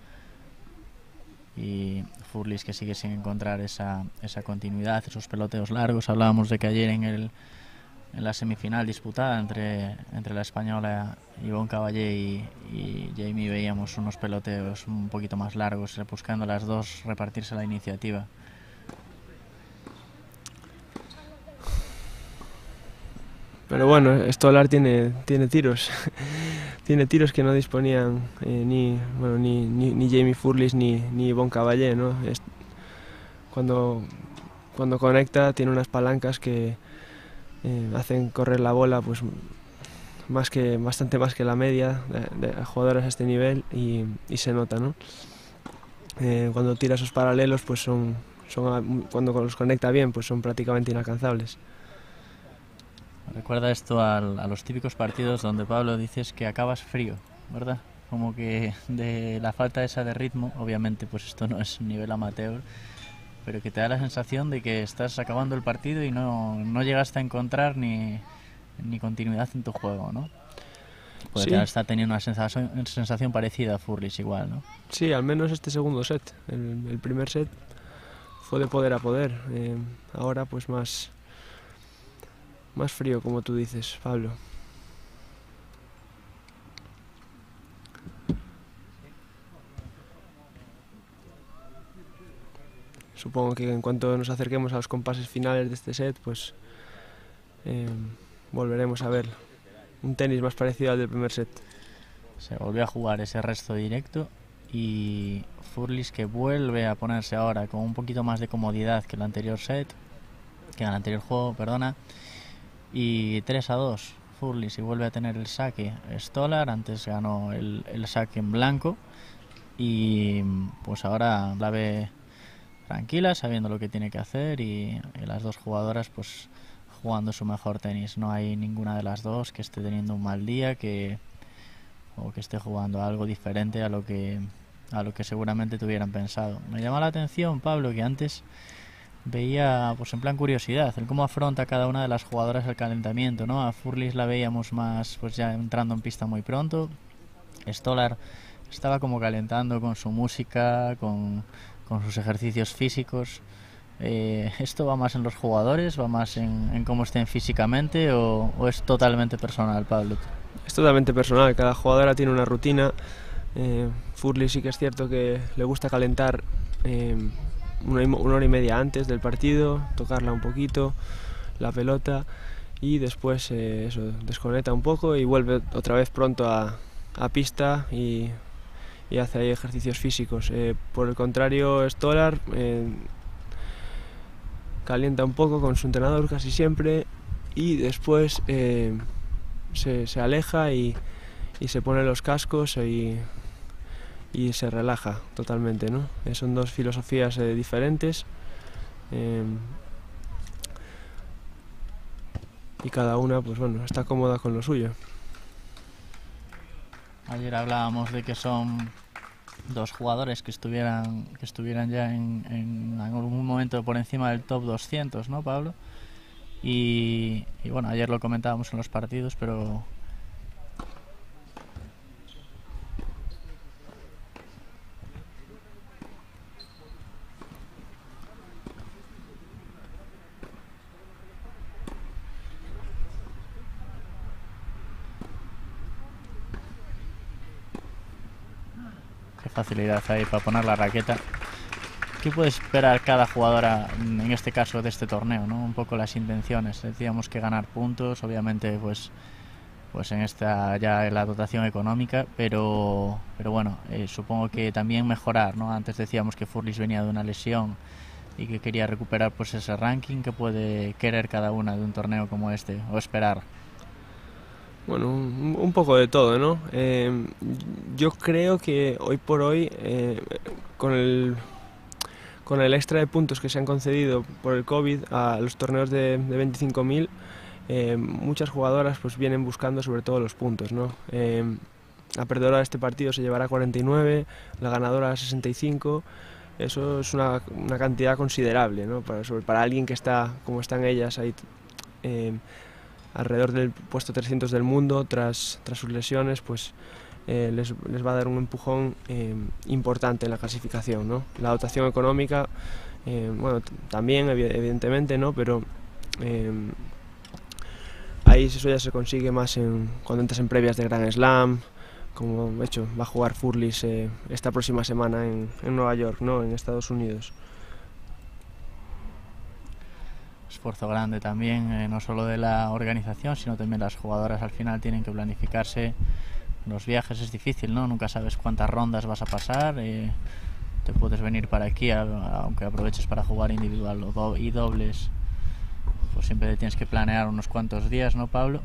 Y Furlis que sigue sin encontrar esa, esa continuidad, esos peloteos largos. Hablábamos de que ayer en, el, en la semifinal disputada entre, entre la española Yvonne Caballé y, y Jamie veíamos unos peloteos un poquito más largos, buscando las dos repartirse la iniciativa. Pero bueno, Stolar tiene, tiene tiros, tiene tiros que no disponían eh, ni, bueno, ni, ni, ni Jamie Furlis ni, ni Yvonne Caballé, ¿no? Es, cuando, cuando conecta tiene unas palancas que eh, hacen correr la bola pues más que, bastante más que la media de, de jugadores a este nivel y, y se nota, ¿no? Eh, cuando tira esos paralelos, pues son, son, cuando los conecta bien, pues son prácticamente inalcanzables. Recuerda esto al, a los típicos partidos donde, Pablo, dices que acabas frío, ¿verdad? Como que de la falta esa de ritmo, obviamente pues esto no es nivel amateur, pero que te da la sensación de que estás acabando el partido y no, no llegaste a encontrar ni, ni continuidad en tu juego, ¿no? Puede sí. estar teniendo una sensación, sensación parecida a Furlis igual, ¿no? Sí, al menos este segundo set. El, el primer set fue de poder a poder. Eh, ahora pues más, más frío, como tú dices, Pablo. Supongo que en cuanto nos acerquemos a los compases finales de este set, pues eh, volveremos a ver un tenis más parecido al del primer set. Se volvió a jugar ese resto directo y Furlis que vuelve a ponerse ahora con un poquito más de comodidad que el anterior set, que el anterior juego, perdona, y tres a dos Furlis y vuelve a tener el saque Stolar. Antes ganó el, el saque en blanco y pues ahora la ve tranquila, sabiendo lo que tiene que hacer y, y las dos jugadoras pues jugando su mejor tenis. No hay ninguna de las dos que esté teniendo un mal día, que o que esté jugando algo diferente a lo que a lo que seguramente tuvieran pensado. Me llama la atención, Pablo, que antes veía pues en plan curiosidad el cómo afronta cada una de las jugadoras el calentamiento, ¿no? A Furlis la veíamos más pues ya entrando en pista muy pronto. Stolar estaba como calentando con su música, con, con sus ejercicios físicos. Eh, ¿Esto va más en los jugadores, va más en, en cómo estén físicamente o, o es totalmente personal, Pablo? Es totalmente personal, cada jugadora tiene una rutina. Eh, Furlis sí que es cierto que le gusta calentar eh, una, una hora y media antes del partido, tocarla un poquito, la pelota, y después eh, eso, desconecta un poco y vuelve otra vez pronto a, a pista y, y hace ahí ejercicios físicos. Eh, por el contrario, Stolar eh, calienta un poco con su entrenador casi siempre y después eh, se, se aleja y, y se pone los cascos y, y se relaja totalmente, ¿no? Eh, son dos filosofías eh, diferentes eh, y cada una pues bueno, está cómoda con lo suyo. Ayer hablábamos de que son dos jugadores que estuvieran que estuvieran ya en, en algún momento por encima del top doscientos, ¿no, Pablo? Y, y bueno, ayer lo comentábamos en los partidos, pero qué facilidad hay para poner la raqueta. ¿Qué puede esperar cada jugadora, en este caso de este torneo, ¿no? Un poco las intenciones. Decíamos que ganar puntos, obviamente, pues, pues en esta ya la dotación económica, pero, pero bueno, eh, supongo que también mejorar, ¿no? Antes decíamos que Furlis venía de una lesión y que quería recuperar pues ese ranking. ¿Qué puede querer cada una de un torneo como este o esperar? Bueno, un, un poco de todo, ¿no? Eh, yo creo que hoy por hoy, eh, con el con el extra de puntos que se han concedido por el COVID a los torneos de, de veinticinco mil, eh, muchas jugadoras pues vienen buscando sobre todo los puntos, ¿no? Eh, la perdedora de este partido se llevará cuarenta y nueve, la ganadora sesenta y cinco. Eso es una, una cantidad considerable, ¿no? Para, sobre, para alguien que está, como están ellas, ahí eh, alrededor del puesto trescientos del mundo, tras, tras sus lesiones, pues eh, les, les va a dar un empujón eh, importante en la clasificación, ¿no? La dotación económica, eh, bueno, también evidentemente, ¿no? Pero eh, ahí eso ya se consigue más en, cuando entras en previas de Grand Slam, como de hecho va a jugar Furlis eh, esta próxima semana en, en Nueva York, ¿no? En Estados Unidos. Esfuerzo grande también, eh, no solo de la organización, sino también las jugadoras al final tienen que planificarse. Los viajes es difícil, ¿no? Nunca sabes cuántas rondas vas a pasar, eh, te puedes venir para aquí, a, aunque aproveches para jugar individual o do y dobles, pues siempre tienes que planear unos cuantos días, ¿no, Pablo?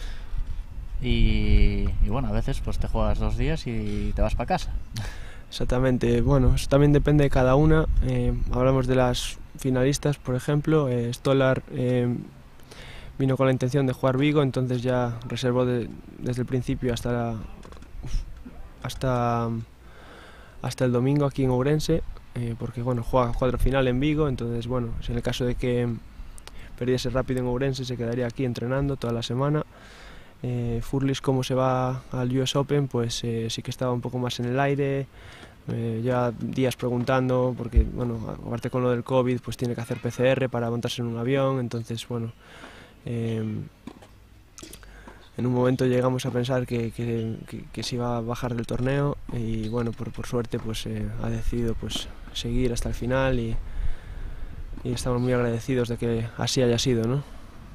Y, y bueno, a veces pues te juegas dos días y te vas para casa. Exactamente, bueno, eso también depende de cada una. Eh, hablamos de las finalistas, por ejemplo, eh, Stolar eh, vino con la intención de jugar Vigo, entonces ya reservó de, desde el principio hasta, la, hasta, hasta el domingo aquí en Ourense, eh, porque bueno, juega cuadro final en Vigo, entonces bueno, si en el caso de que perdiese rápido en Ourense se quedaría aquí entrenando toda la semana. Eh, Furlis, como se va al U S Open, pues eh, sí que estaba un poco más en el aire, eh, ya días preguntando, porque bueno, aparte con lo del COVID, pues tiene que hacer P C R para montarse en un avión, entonces bueno, eh, en un momento llegamos a pensar que, que, que, que se iba a bajar del torneo y bueno, por, por suerte pues eh, ha decidido pues seguir hasta el final y, y estamos muy agradecidos de que así haya sido, ¿no?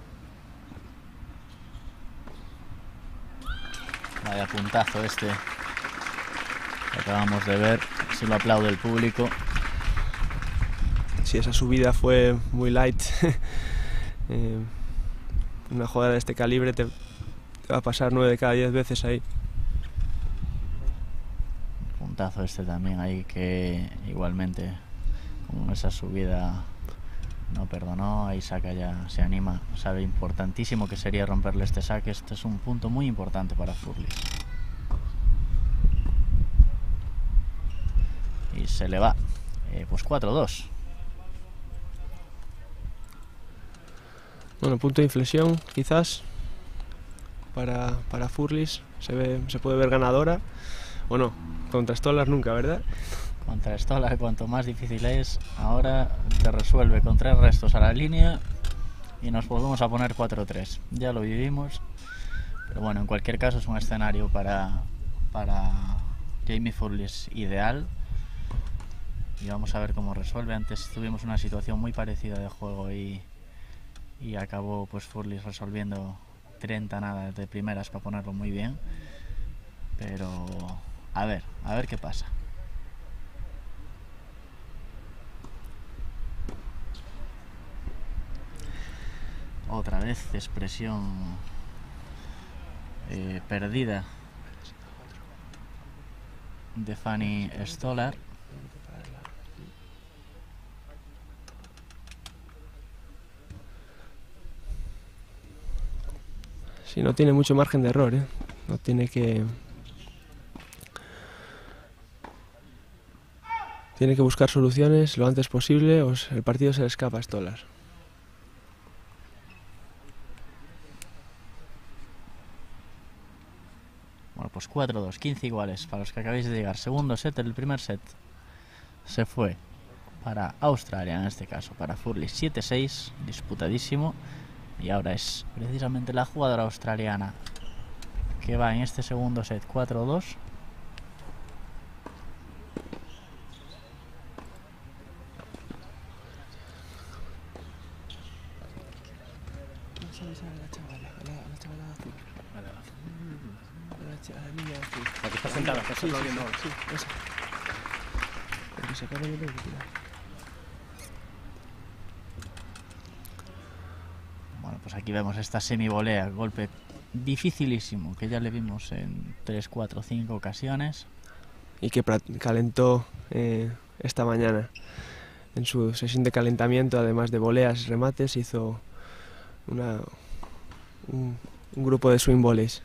Vaya puntazo este que acabamos de ver, si lo aplaude el público. Sí, esa subida fue muy light. eh, una jugada de este calibre te, te va a pasar nueve de cada diez veces ahí. Puntazo este también ahí, que igualmente con esa subida no perdonó, ahí saca ya, se anima, sabe importantísimo que sería romperle este saque. Este es un punto muy importante para Furlis. Y se le va, eh, pues cuatro dos. Bueno, punto de inflexión quizás para, para Furlis, se, ve, se puede ver ganadora, o no, contra Stolar nunca, ¿verdad? Contra Stolar, cuanto más difícil es, ahora te resuelve con tres restos a la línea y nos volvemos a poner cuatro tres. Ya lo vivimos, pero bueno, en cualquier caso es un escenario para, para Jamie Furlis ideal. Y vamos a ver cómo resuelve. Antes tuvimos una situación muy parecida de juego y, y acabó pues Furlis resolviendo treinta nada de primeras para ponerlo muy bien. Pero a ver, a ver qué pasa. Otra vez expresión eh, perdida de Fanny Stolar. Sí, no tiene mucho margen de error, ¿eh? No tiene que... Tiene que buscar soluciones lo antes posible o el partido se le escapa a Stolar. Bueno, pues cuatro dos, quince iguales para los que acabáis de llegar. Segundo set, el primer set se fue para Australia, en este caso para Furlis siete seis, disputadísimo. Y ahora es precisamente la jugadora australiana que va en este segundo set cuatro dos. La que está sentada, que está aplaudiendo ahora. Sí, esa. Porque se acaba de ver que tirar. Bueno, pues aquí vemos esta semi-volea, golpe dificilísimo, que ya le vimos en tres, cuatro, cinco ocasiones. Y que calentó eh, esta mañana. En su sesión de calentamiento, además de voleas y remates, hizo una, un, un grupo de swing volleys.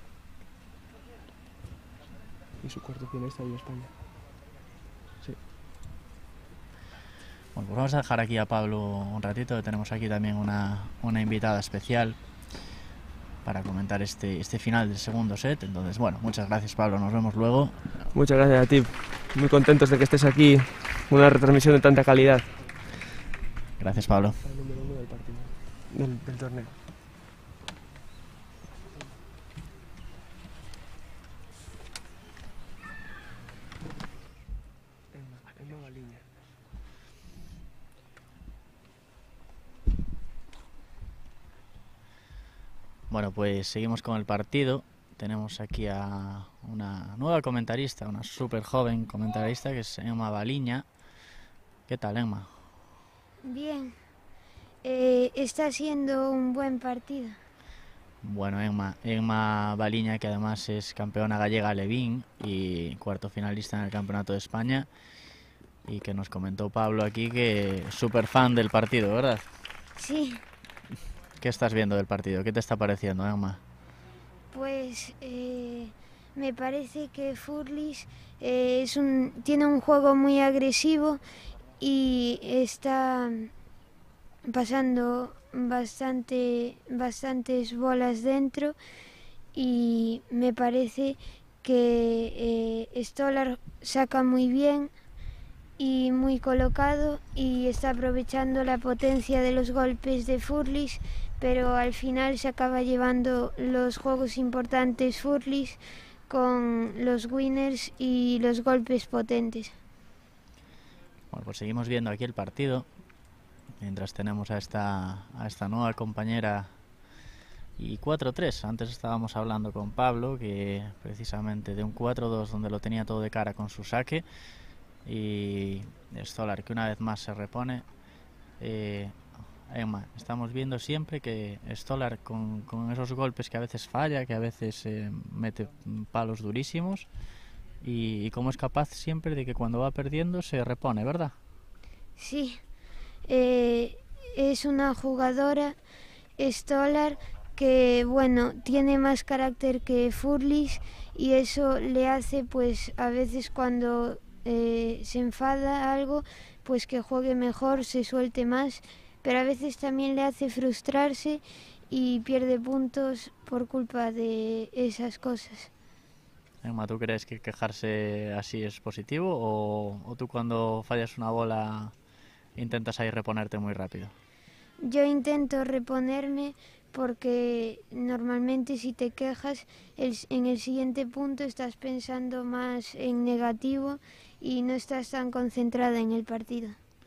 Y su cuarto finalista de España. Sí. Bueno, pues vamos a dejar aquí a Pablo un ratito, que tenemos aquí también una, una invitada especial para comentar este, este final del segundo set. Entonces, bueno, muchas gracias, Pablo, nos vemos luego. Muchas gracias a ti, muy contentos de que estés aquí, una retransmisión de tanta calidad. Gracias, Pablo. El número uno del partido, del, del torneo. Bueno, pues seguimos con el partido. Tenemos aquí a una nueva comentarista, una súper joven comentarista que se llama Baliña. ¿Qué tal, Emma? Bien, eh, está siendo un buen partido. Bueno, Emma, Emma Baliña, que además es campeona gallega Levín y cuarto finalista en el Campeonato de España, y que nos comentó Pablo aquí que es súper fan del partido, ¿verdad? Sí, ¿Qué estás viendo del partido? ¿Qué te está pareciendo, Emma? pues eh, me parece que Furlis eh, es un, tiene un juego muy agresivo y está pasando bastante, bastantes bolas dentro, y me parece que eh, Stolar saca muy bien y muy colocado y está aprovechando la potencia de los golpes de Furlis, pero al final se acaba llevando los juegos importantes Furlis con los winners y los golpes potentes. Bueno, pues seguimos viendo aquí el partido, mientras tenemos a esta, a esta nueva compañera. Y cuatro tres, antes estábamos hablando con Pablo, que precisamente de un cuatro dos donde lo tenía todo de cara con su saque, y Stolar que una vez más se repone. eh, Emma, estamos viendo siempre que Stolar con, con esos golpes que a veces falla, que a veces eh, mete palos durísimos, y, y cómo es capaz siempre de que cuando va perdiendo se repone, ¿verdad? Sí, eh, es una jugadora Stolar que, bueno, tiene más carácter que Furlis, y eso le hace, pues, a veces cuando eh, se enfada algo, pues que juegue mejor, se suelte más, pero a veces también le hace frustrarse y pierde puntos por culpa de esas cosas. Emma, ¿tú crees que quejarse así es positivo, o, o tú cuando fallas una bola intentas ahí reponerte muy rápido? Yo intento reponerme porque normalmente si te quejas el, en el siguiente punto estás pensando más en negativo y no estás tan concentrada en el partido.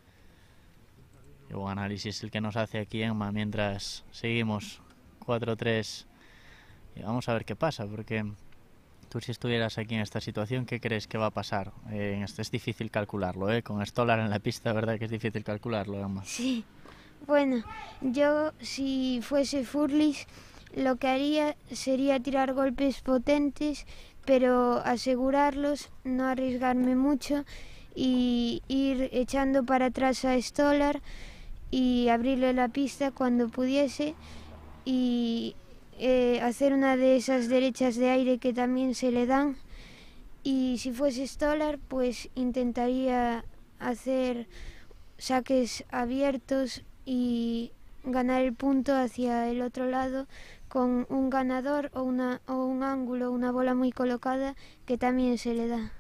Y buen análisis el que nos hace aquí Emma mientras seguimos cuatro tres, y vamos a ver qué pasa, porque tú, si estuvieras aquí en esta situación, ¿qué crees que va a pasar? Eh, esto es difícil calcularlo, ¿eh? Con Stolar en la pista, ¿verdad que es difícil calcularlo, Emma? Sí, bueno, yo si fuese Furlis lo que haría sería tirar golpes potentes, pero asegurarlos, no arriesgarme mucho y ir echando para atrás a Stolar y abrirle la pista cuando pudiese, y eh, hacer una de esas derechas de aire que también se le dan. Y si fuese Stolar, pues intentaría hacer saques abiertos y ganar el punto hacia el otro lado con un ganador o, una, o un ángulo, una bola muy colocada que también se le da.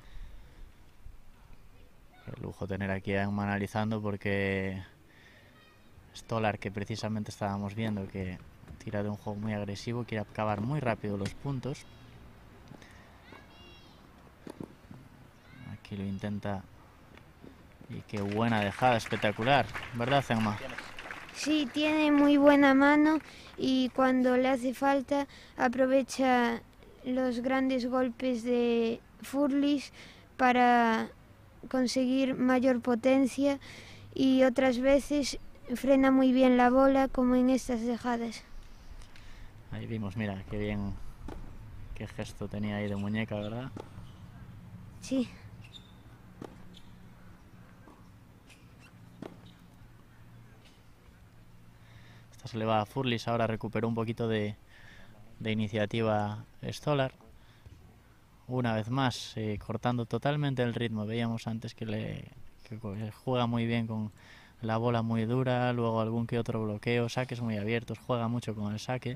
Qué lujo tener aquí a Emma analizando, porque Stolar, que precisamente estábamos viendo que tira de un juego muy agresivo, quiere acabar muy rápido los puntos. Aquí lo intenta, y qué buena dejada, espectacular, ¿verdad, Emma? Sí, tiene muy buena mano y cuando le hace falta aprovecha los grandes golpes de Furlis para conseguir mayor potencia, y otras veces frena muy bien la bola, como en estas dejadas. Ahí vimos, mira, qué bien, qué gesto tenía ahí de muñeca, ¿verdad? Sí. Esta se le va a Furlis, ahora recuperó un poquito de, de iniciativa Stolar. Una vez más, eh, cortando totalmente el ritmo. Veíamos antes que, le, que juega muy bien con la bola muy dura, luego algún que otro bloqueo, saques muy abiertos, juega mucho con el saque.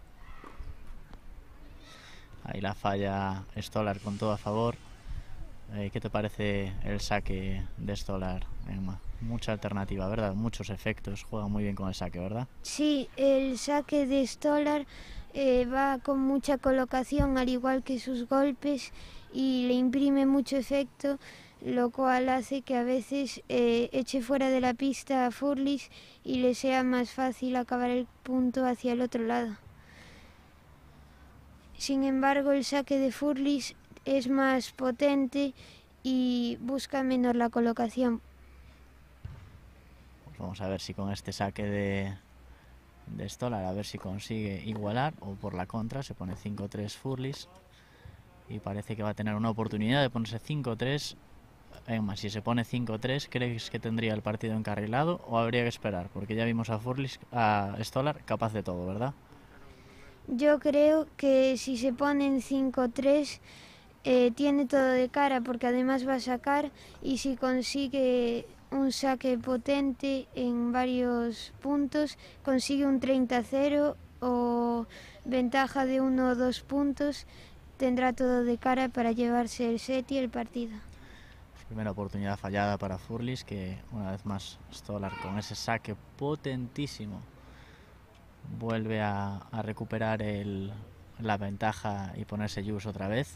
Ahí la falla Stolar con todo a favor. eh, ¿qué te parece el saque de Stolar, Emma? Mucha alternativa, ¿verdad? Muchos efectos, juega muy bien con el saque, ¿verdad? Sí, el saque de Stolar eh, va con mucha colocación, al igual que sus golpes, y le imprime mucho efecto, lo cual hace que a veces eh, eche fuera de la pista a Furlis y le sea más fácil acabar el punto hacia el otro lado. Sin embargo, el saque de Furlis es más potente y busca menos la colocación. Pues vamos a ver si con este saque de, de Stolar, a ver si consigue igualar, o por la contra se pone cinco tres Furlis y parece que va a tener una oportunidad de ponerse cinco tres. Emma, si se pone cinco tres, ¿crees que tendría el partido encarrilado o habría que esperar? Porque ya vimos a Furlis, a Stolar capaz de todo, ¿verdad? Yo creo que si se ponen cinco tres eh, tiene todo de cara, porque además va a sacar, y si consigue un saque potente en varios puntos, consigue un treinta cero o ventaja de uno o dos puntos, tendrá todo de cara para llevarse el set y el partido. Primera oportunidad fallada para Furlis, que una vez más Stolar con ese saque potentísimo vuelve a, a recuperar el, la ventaja y ponerse juice otra vez.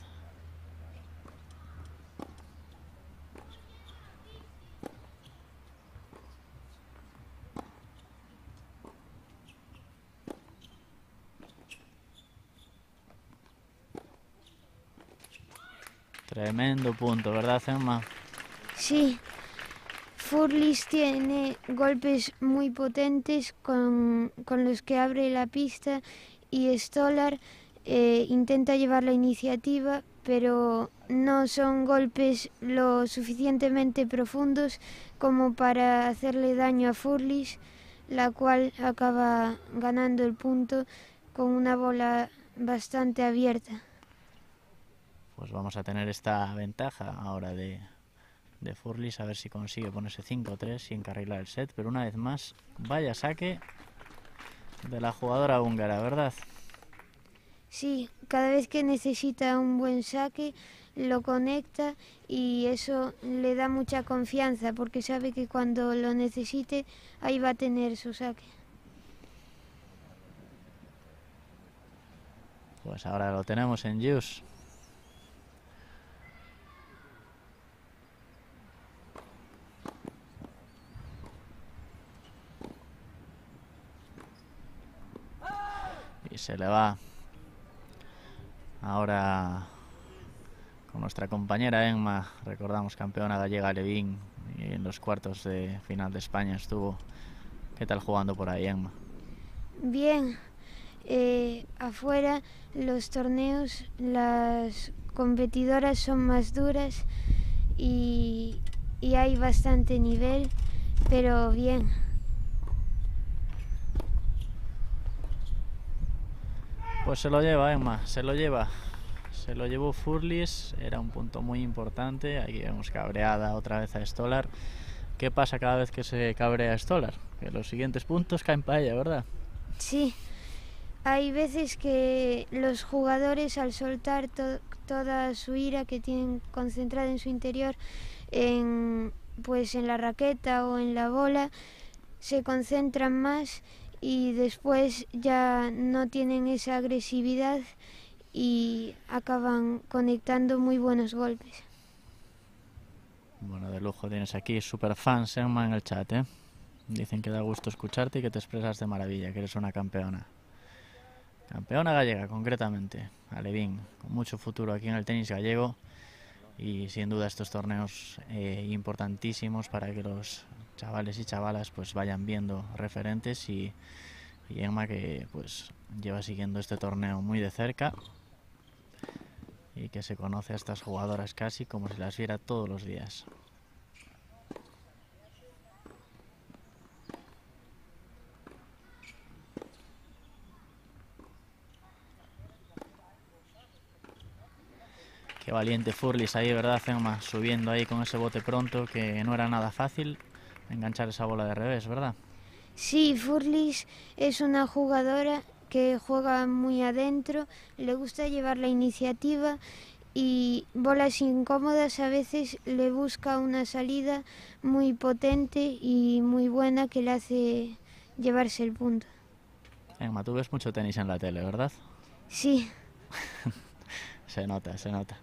Tremendo punto, ¿verdad, Emma? Sí, Furlis tiene golpes muy potentes con, con los que abre la pista, y Stolar eh, intenta llevar la iniciativa, pero no son golpes lo suficientemente profundos como para hacerle daño a Furlis, la cual acaba ganando el punto con una bola bastante abierta. Pues vamos a tener esta ventaja ahora de, de Furlis, a ver si consigue ponerse cinco tres y encarrilar el set, pero una vez más, vaya saque de la jugadora húngara, ¿verdad? Sí, cada vez que necesita un buen saque lo conecta, y eso le da mucha confianza porque sabe que cuando lo necesite ahí va a tener su saque. Pues ahora lo tenemos en juice. Y se le va ahora con nuestra compañera Emma, recordamos, campeona gallega Alevín, y en los cuartos de final de España estuvo. ¿Qué tal jugando por ahí, Emma? Bien, eh, afuera los torneos, las competidoras son más duras y, y hay bastante nivel, pero bien. Pues se lo lleva Emma, se lo lleva. Se lo llevó Furlis, era un punto muy importante. Aquí vemos cabreada otra vez a Stolar. ¿Qué pasa cada vez que se cabrea a Stolar? Que los siguientes puntos caen para ella, ¿verdad? Sí, hay veces que los jugadores, al soltar to toda su ira que tienen concentrada en su interior, en, pues en la raqueta o en la bola, se concentran más y después ya no tienen esa agresividad y acaban conectando muy buenos golpes. Bueno, de lujo tienes aquí super fans, Emma, en el chat, ¿eh? Dicen que da gusto escucharte y que te expresas de maravilla, que eres una campeona. Campeona gallega, concretamente, Alevín, con mucho futuro aquí en el tenis gallego, y sin duda estos torneos eh, importantísimos para que los chavales y chavalas pues vayan viendo referentes, y, y Emma, que pues lleva siguiendo este torneo muy de cerca y que se conoce a estas jugadoras casi como si las viera todos los días. Qué valiente Furlis ahí, ¿verdad, Emma? Subiendo ahí con ese bote pronto, que no era nada fácil enganchar esa bola de revés, ¿verdad? Sí, Furlis es una jugadora que juega muy adentro, le gusta llevar la iniciativa y bolas incómodas a veces le busca una salida muy potente y muy buena que le hace llevarse el punto. Emma, tú ves mucho tenis en la tele, ¿verdad? Sí. Se nota, se nota.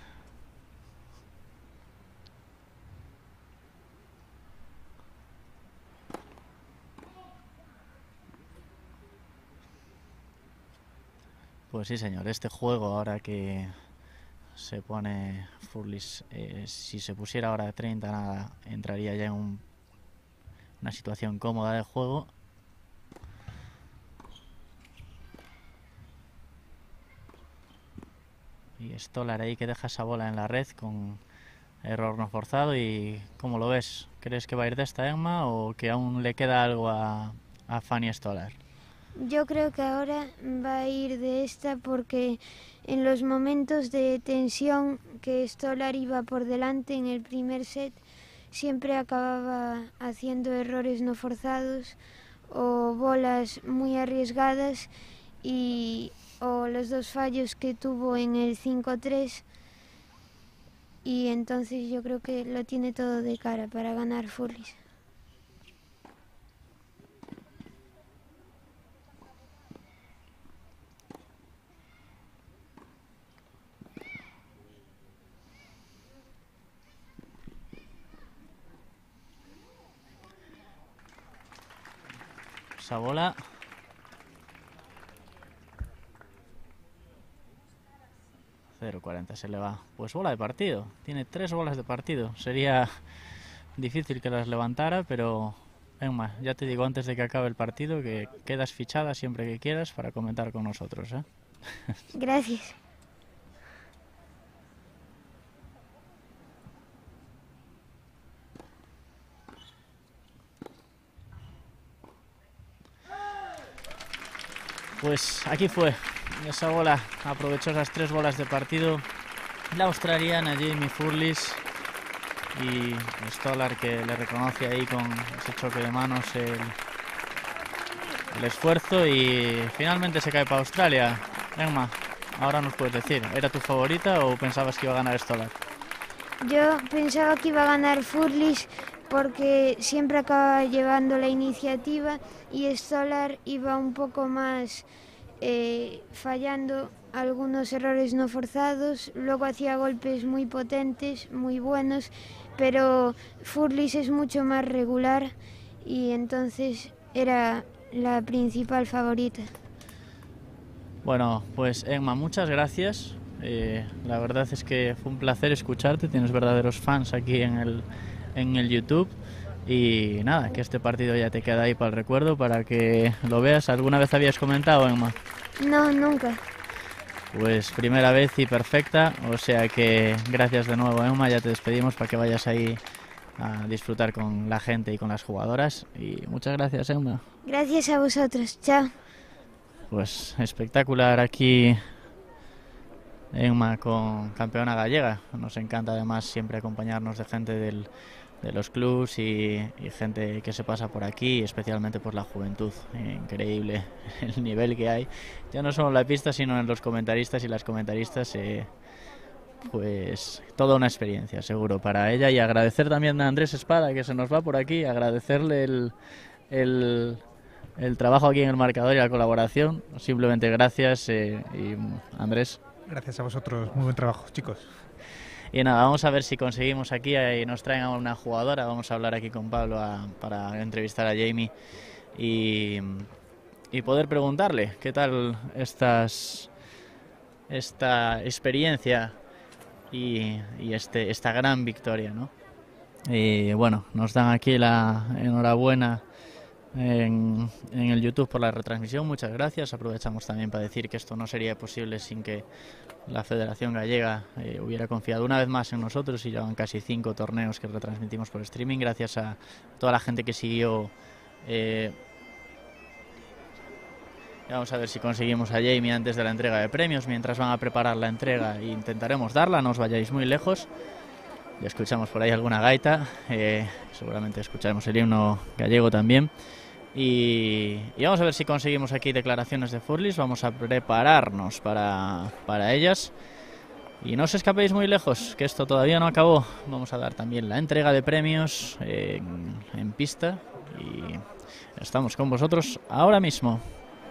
Pues sí, señor, este juego ahora que se pone Furlis, eh, si se pusiera ahora treinta nada, entraría ya en un, una situación cómoda de juego. Y Stolar ahí que deja esa bola en la red con error no forzado. ¿Y cómo lo ves? ¿Crees que va a ir de esta, Emma, o que aún le queda algo a, a Fanny Stolar? Yo creo que ahora va a ir de esta porque en los momentos de tensión que Stolar iba por delante en el primer set siempre acababa haciendo errores no forzados o bolas muy arriesgadas y o los dos fallos que tuvo en el cinco tres, y entonces yo creo que lo tiene todo de cara para ganar Furlis. Esa bola cero cuarenta se le va. Pues bola de partido. Tiene tres bolas de partido. Sería difícil que las levantara, pero Emma, ya te digo antes de que acabe el partido que quedas fichada siempre que quieras para comentar con nosotros, ¿eh? Gracias. Pues aquí fue, esa bola, aprovechó esas tres bolas de partido la australiana Jamie Furlis, y Stolar que le reconoce ahí con ese choque de manos el, el esfuerzo, y finalmente se cae para Australia. Emma, ahora nos puedes decir, ¿era tu favorita o pensabas que iba a ganar Stolar? Yo pensaba que iba a ganar Furlis porque siempre acaba llevando la iniciativa y Stolar iba un poco más eh, fallando algunos errores no forzados, luego hacía golpes muy potentes, muy buenos, pero Furlis es mucho más regular y entonces era la principal favorita. Bueno, pues Emma, muchas gracias. Eh, la verdad es que fue un placer escucharte, tienes verdaderos fans aquí en el, en el YouTube, y nada, que este partido ya te queda ahí para el recuerdo, para que lo veas. ¿Alguna vez habías comentado, Emma? No, nunca. Pues primera vez y perfecta, o sea que gracias de nuevo, Emma, ya te despedimos para que vayas ahí a disfrutar con la gente y con las jugadoras, y muchas gracias, Emma. Gracias a vosotros, chao. Pues espectacular aquí Emma, con campeona gallega. Nos encanta además siempre acompañarnos de gente del, de los clubs y, y gente que se pasa por aquí, especialmente por la juventud. Increíble el nivel que hay, ya no solo en la pista sino en los comentaristas y las comentaristas. Eh, pues toda una experiencia seguro para ella, y agradecer también a Andrés Espada que se nos va por aquí, agradecerle el, el, el trabajo aquí en el marcador y la colaboración. Simplemente gracias, eh, y Andrés. Gracias a vosotros, muy buen trabajo, chicos. Y nada, vamos a ver si conseguimos aquí y nos traen a una jugadora. Vamos a hablar aquí con Pablo a, para entrevistar a Jamie y, y poder preguntarle qué tal estas, esta experiencia y, y este, esta gran victoria, ¿no? Y bueno, nos dan aquí la enhorabuena En, en el YouTube por la retransmisión, muchas gracias. Aprovechamos también para decir que esto no sería posible sin que la Federación Gallega eh, hubiera confiado una vez más en nosotros, y llevan casi cinco torneos que retransmitimos por streaming. Gracias a toda la gente que siguió. Eh, vamos a ver si conseguimos a Jamie antes de la entrega de premios, mientras van a preparar la entrega, e intentaremos darla, no os vayáis muy lejos. Ya escuchamos por ahí alguna gaita, eh, seguramente escucharemos el himno gallego también. Y, y vamos a ver si conseguimos aquí declaraciones de Furlis. Vamos a prepararnos para, para ellas. Y no os escapéis muy lejos, que esto todavía no acabó. Vamos a dar también la entrega de premios en, en pista y estamos con vosotros ahora mismo.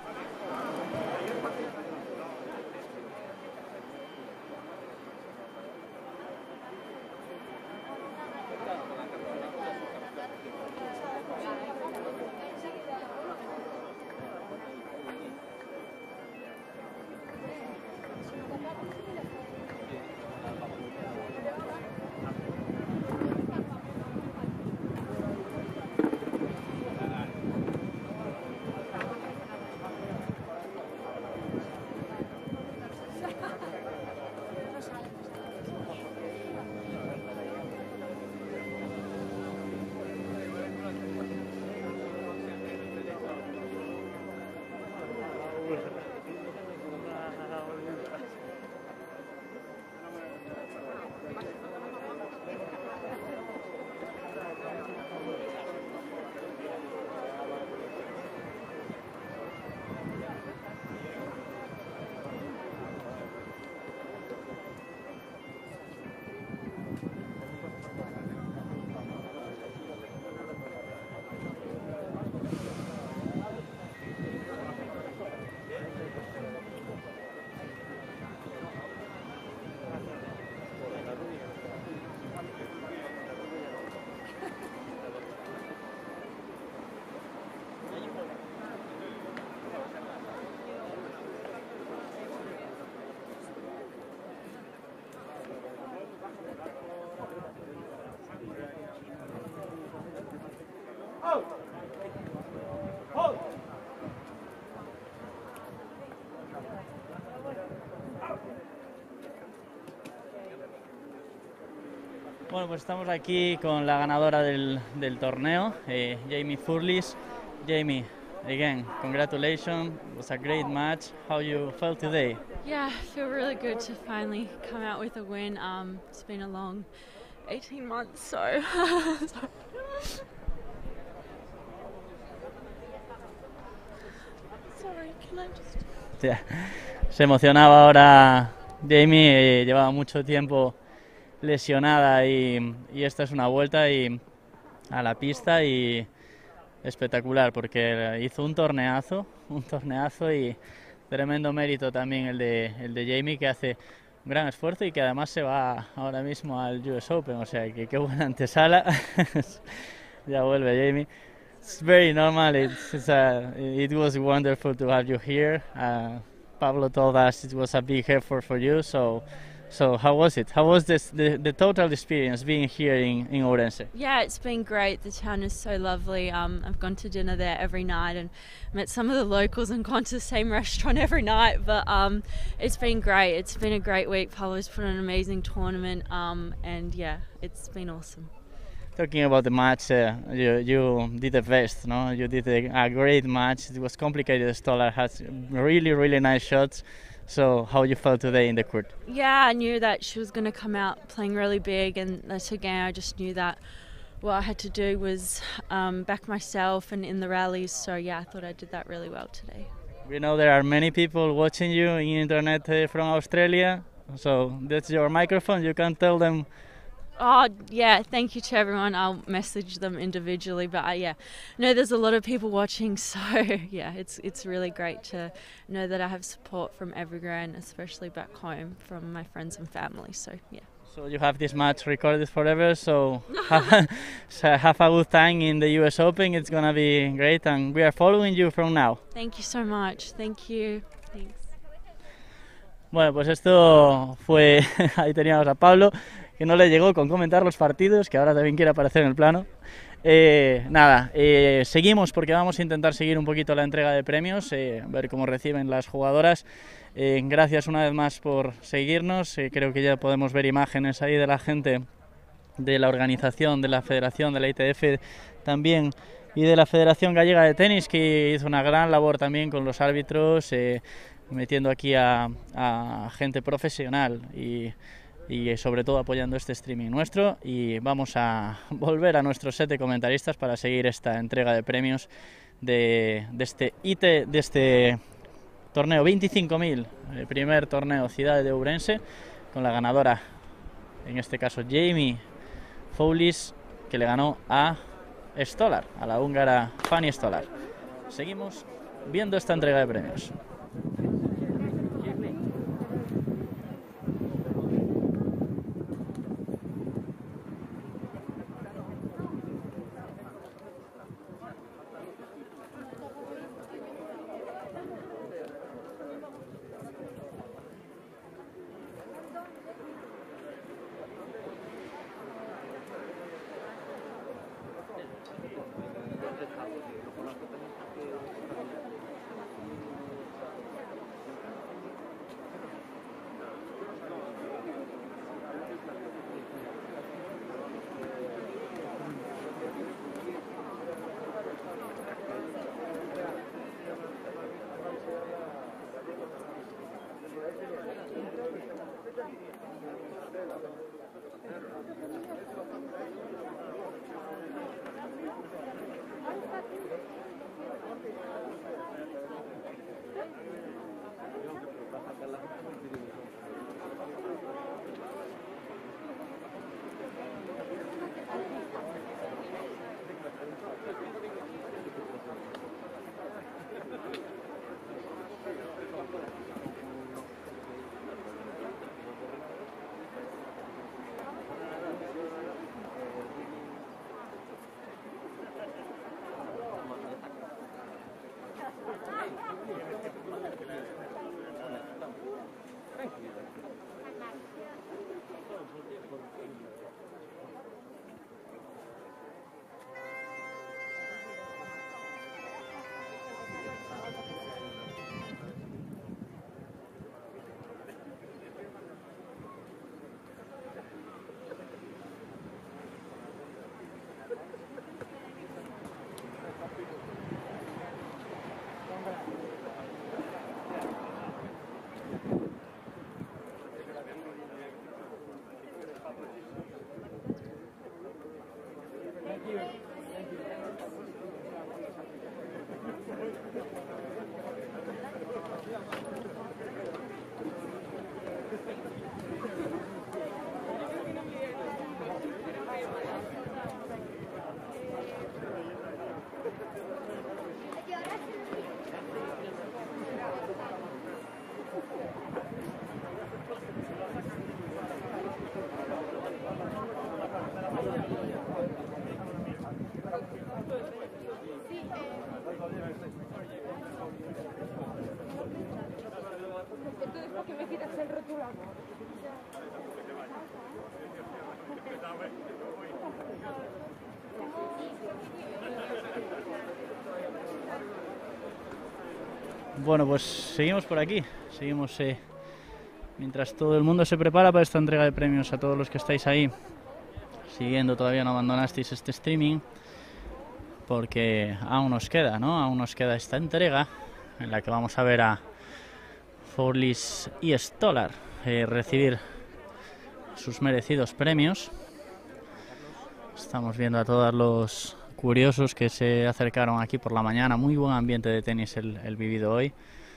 Bueno, pues estamos aquí con la ganadora del, del torneo, eh, Jamie Furlis. Jamie, again, congratulations. It was a great match. How you felt today? Yeah, I feel really good to finally come out with a win. Um, it's been a long eighteen months, so... Sorry, can I just... Yeah. Se emocionaba ahora Jamie, eh, llevaba mucho tiempo lesionada y, y esta es una vuelta y a la pista y espectacular porque hizo un torneazo, un torneazo y tremendo mérito también el de, el de Jamie, que hace un gran esfuerzo y que además se va ahora mismo al U S Open, o sea que qué buena antesala. Ya vuelve Jamie. It's very normal, it's, it's a, it was wonderful to have you here. Uh, Pablo told us it was a big effort for you, so So how was it? How was this, the, the total experience being here in, in Ourense? Yeah, it's been great. The town is so lovely. Um, I've gone to dinner there every night and met some of the locals and gone to the same restaurant every night. But um, it's been great. It's been a great week. Pablo's put on an amazing tournament um, and yeah, it's been awesome. Talking about the match, uh, you, you did the best, no? You did a, a great match. It was complicated. Stolar has really, really nice shots. So how you felt today in the court? Yeah, I knew that she was going to come out playing really big, and that's again I just knew that what I had to do was um, back myself and in the rallies. So yeah, I thought I did that really well today. We know there are many people watching you in internet uh, from Australia, so that's your microphone. You can tell them. Oh yeah, thank you to everyone. I'll message them individually, but uh, yeah, no, there's a lot of people watching, so yeah, it's it's really great to know that I have support from everywhere, and especially back home from my friends and family. So yeah. So you have this match recorded forever. So have, so have a good time in the U S Open. It's gonna be great, and we are following you from now. Thank you so much. Thank you. Thanks. Bueno, pues esto fue. Ahí teníamos a Pablo, que no le llegó con comentar los partidos, que ahora también quiere aparecer en el plano. Eh, nada, eh, seguimos porque vamos a intentar seguir un poquito la entrega de premios, eh, ver cómo reciben las jugadoras. Eh, gracias una vez más por seguirnos, eh, creo que ya podemos ver imágenes ahí de la gente de la organización, de la federación, de la I T F también y de la Federación Gallega de Tenis, que hizo una gran labor también con los árbitros, eh, metiendo aquí a, a gente profesional y y sobre todo apoyando este streaming nuestro. Y vamos a volver a nuestro set de comentaristas para seguir esta entrega de premios de, de este I T, de este torneo veinticinco mil, el primer torneo Ciudad de Ourense, con la ganadora, en este caso Jamie Foulis, que le ganó a Stolar, a la húngara Fanny Stolar. Seguimos viendo esta entrega de premios. Bueno, pues seguimos por aquí, seguimos eh, mientras todo el mundo se prepara para esta entrega de premios. A todos los que estáis ahí siguiendo, todavía no abandonasteis este streaming, porque aún nos queda, ¿no? Aún nos queda esta entrega en la que vamos a ver a Foulis y Stolar eh, recibir sus merecidos premios. Estamos viendo a todos los curiosos que se acercaron aquí por la mañana. Muy buen ambiente de tenis el, el vivido hoy.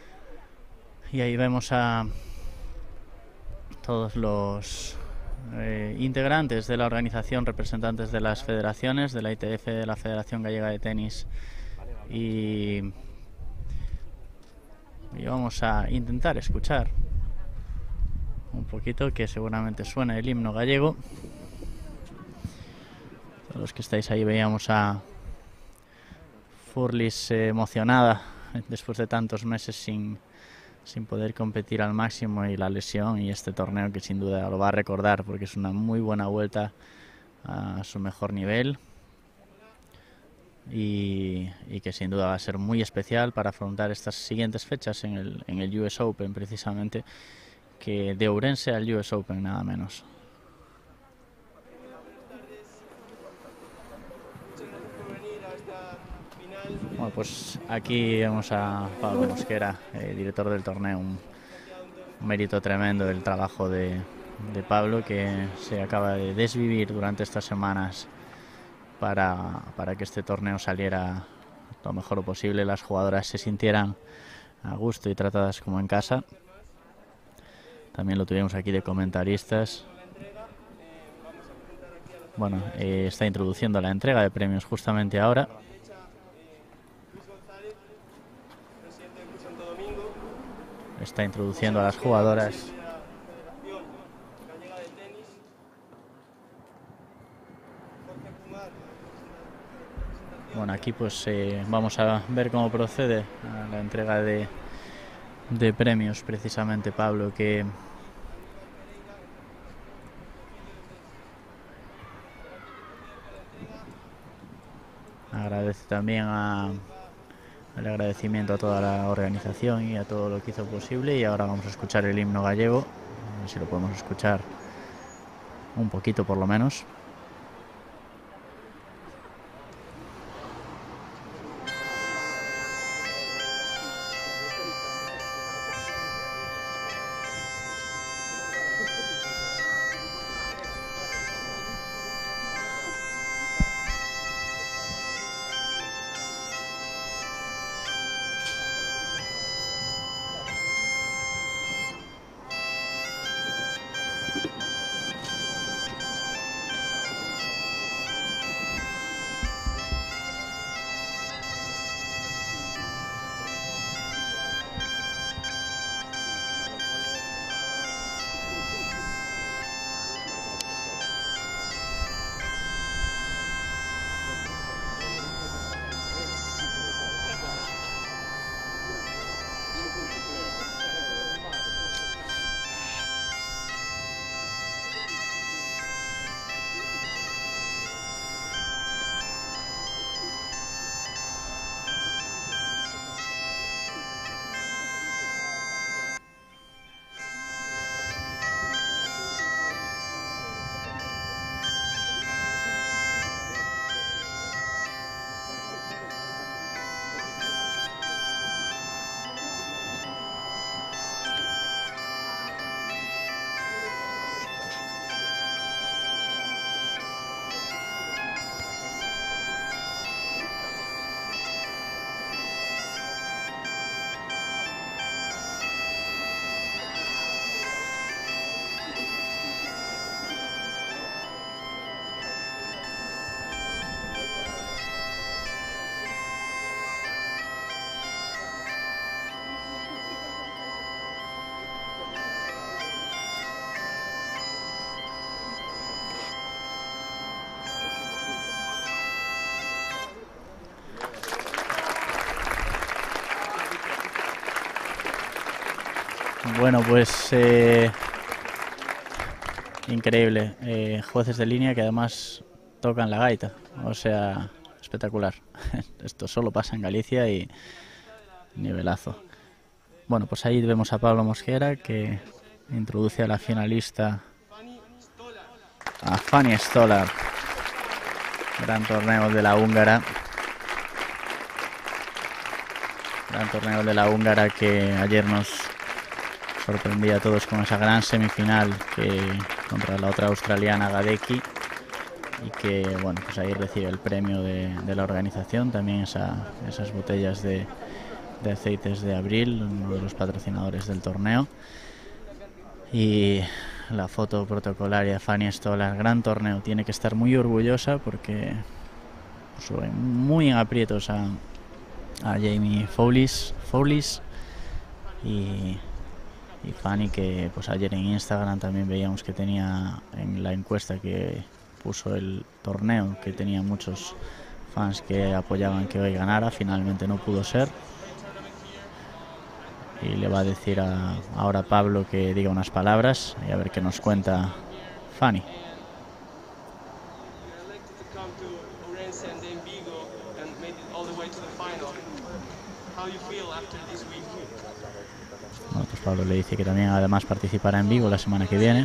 Y ahí vemos a todos los eh, integrantes de la organización, representantes de las federaciones, de la I T F, de la Federación Gallega de Tenis. Y, y vamos a intentar escuchar un poquito, que seguramente suene el himno gallego. Los que estáis ahí veíamos a Foulis eh, emocionada después de tantos meses sin, sin poder competir al máximo, y la lesión y este torneo que sin duda lo va a recordar porque es una muy buena vuelta a su mejor nivel, y, y que sin duda va a ser muy especial para afrontar estas siguientes fechas en el, en el U S Open, precisamente, que de Ourense al U S Open nada menos. Bueno, pues aquí vemos a Pablo Mosquera, eh, director del torneo. Un, un mérito tremendo el trabajo de, de Pablo, que se acaba de desvivir durante estas semanas para, para que este torneo saliera lo mejor posible, las jugadoras se sintieran a gusto y tratadas como en casa. también lo tuvimos aquí de comentaristas. Bueno, eh, está introduciendo la entrega de premios justamente ahora. Está introduciendo a las jugadoras. Bueno, aquí pues eh, vamos a ver cómo procede la entrega de, de premios, precisamente Pablo, que agradece también a, el agradecimiento a toda la organización y a todo lo que hizo posible. Y ahora vamos a escuchar el himno gallego, a ver si lo podemos escuchar un poquito por lo menos. Bueno, pues eh, increíble. Eh, jueces de línea que además tocan la gaita. O sea, espectacular. Esto solo pasa en Galicia y nivelazo. Bueno, pues ahí vemos a Pablo Mosquera, que introduce a la finalista, a Fanny Stolar. Gran torneo de la húngara. Gran torneo de la húngara que ayer nos sorprendía a todos con esa gran semifinal que contra la otra australiana, Gadecki, y que bueno, pues ahí recibe el premio de, de la organización, también esa, esas botellas de, de aceites de Abril, uno de los patrocinadores del torneo, y la foto protocolaria. Fanny Stolar, gran torneo, tiene que estar muy orgullosa porque puso muy en aprietos a, a Jamie Fowlis, Fowlis y Y Fanny, que pues ayer en Instagram también veíamos que tenía, en la encuesta que puso el torneo, que tenía muchos fans que apoyaban que hoy ganara. Finalmente no pudo ser. Y le va a decir a, ahora a Pablo que diga unas palabras y a ver qué nos cuenta Fanny. Bueno, pues Pablo le dice que también además participará en Vigo la semana que viene.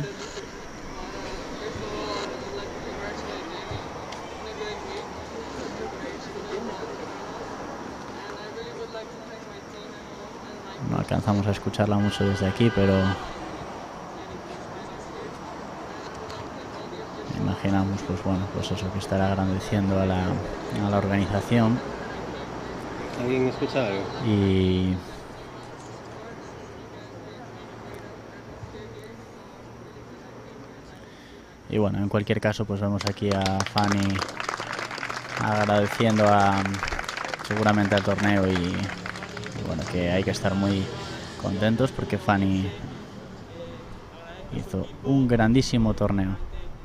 No alcanzamos a escucharla mucho desde aquí, pero imaginamos pues bueno, pues eso, que estará agradeciendo a la, a la organización. ¿Alguien escucha algo? Y y bueno, en cualquier caso, pues vemos aquí a Fanny agradeciendo a, seguramente al torneo y, y bueno, que hay que estar muy contentos porque Fanny hizo un grandísimo torneo.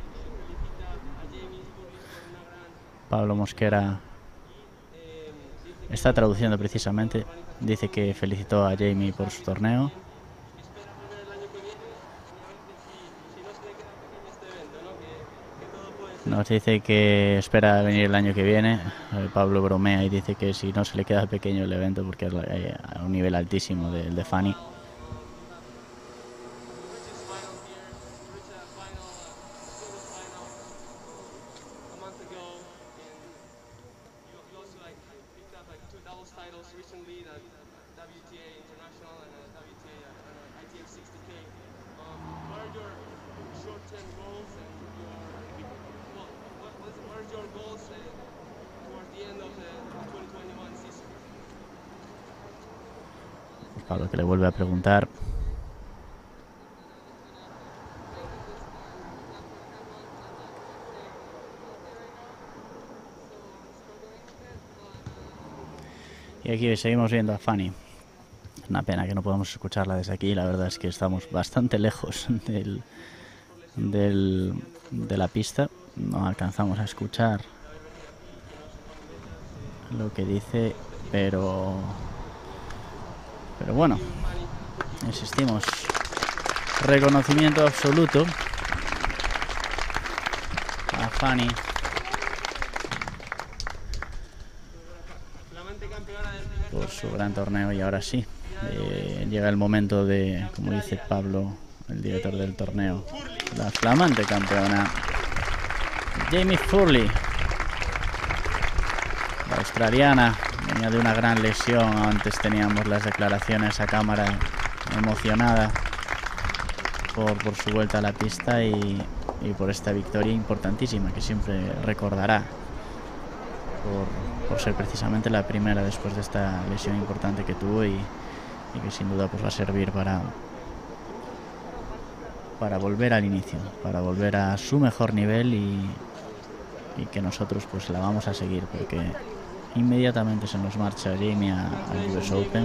Pablo Mosquera está traduciendo precisamente, dice que felicitó a Jamie por su torneo. Nos dice que espera venir el año que viene. eh, Pablo bromea y dice que si no se le queda pequeño el evento porque es eh, a un nivel altísimo del de Fanny. Pablo que le vuelve a preguntar. Y aquí seguimos viendo a Fanny. Una pena que no podamos escucharla desde aquí. La verdad es que estamos bastante lejos del, del, de la pista. No alcanzamos a escuchar lo que dice, pero... Pero bueno, insistimos, reconocimiento absoluto a Fanny. Por su gran torneo y ahora sí, eh, llega el momento de, como dice Pablo, el director del torneo, la flamante campeona, Jamie Furley, la australiana. Venía de una gran lesión, antes teníamos las declaraciones a cámara emocionada por, por su vuelta a la pista y, y por esta victoria importantísima que siempre recordará por, por ser precisamente la primera después de esta lesión importante que tuvo y, y que sin duda pues va a servir para, para volver al inicio, para volver a su mejor nivel y, y que nosotros pues la vamos a seguir porque inmediatamente se nos marcha Jamie al U S Open.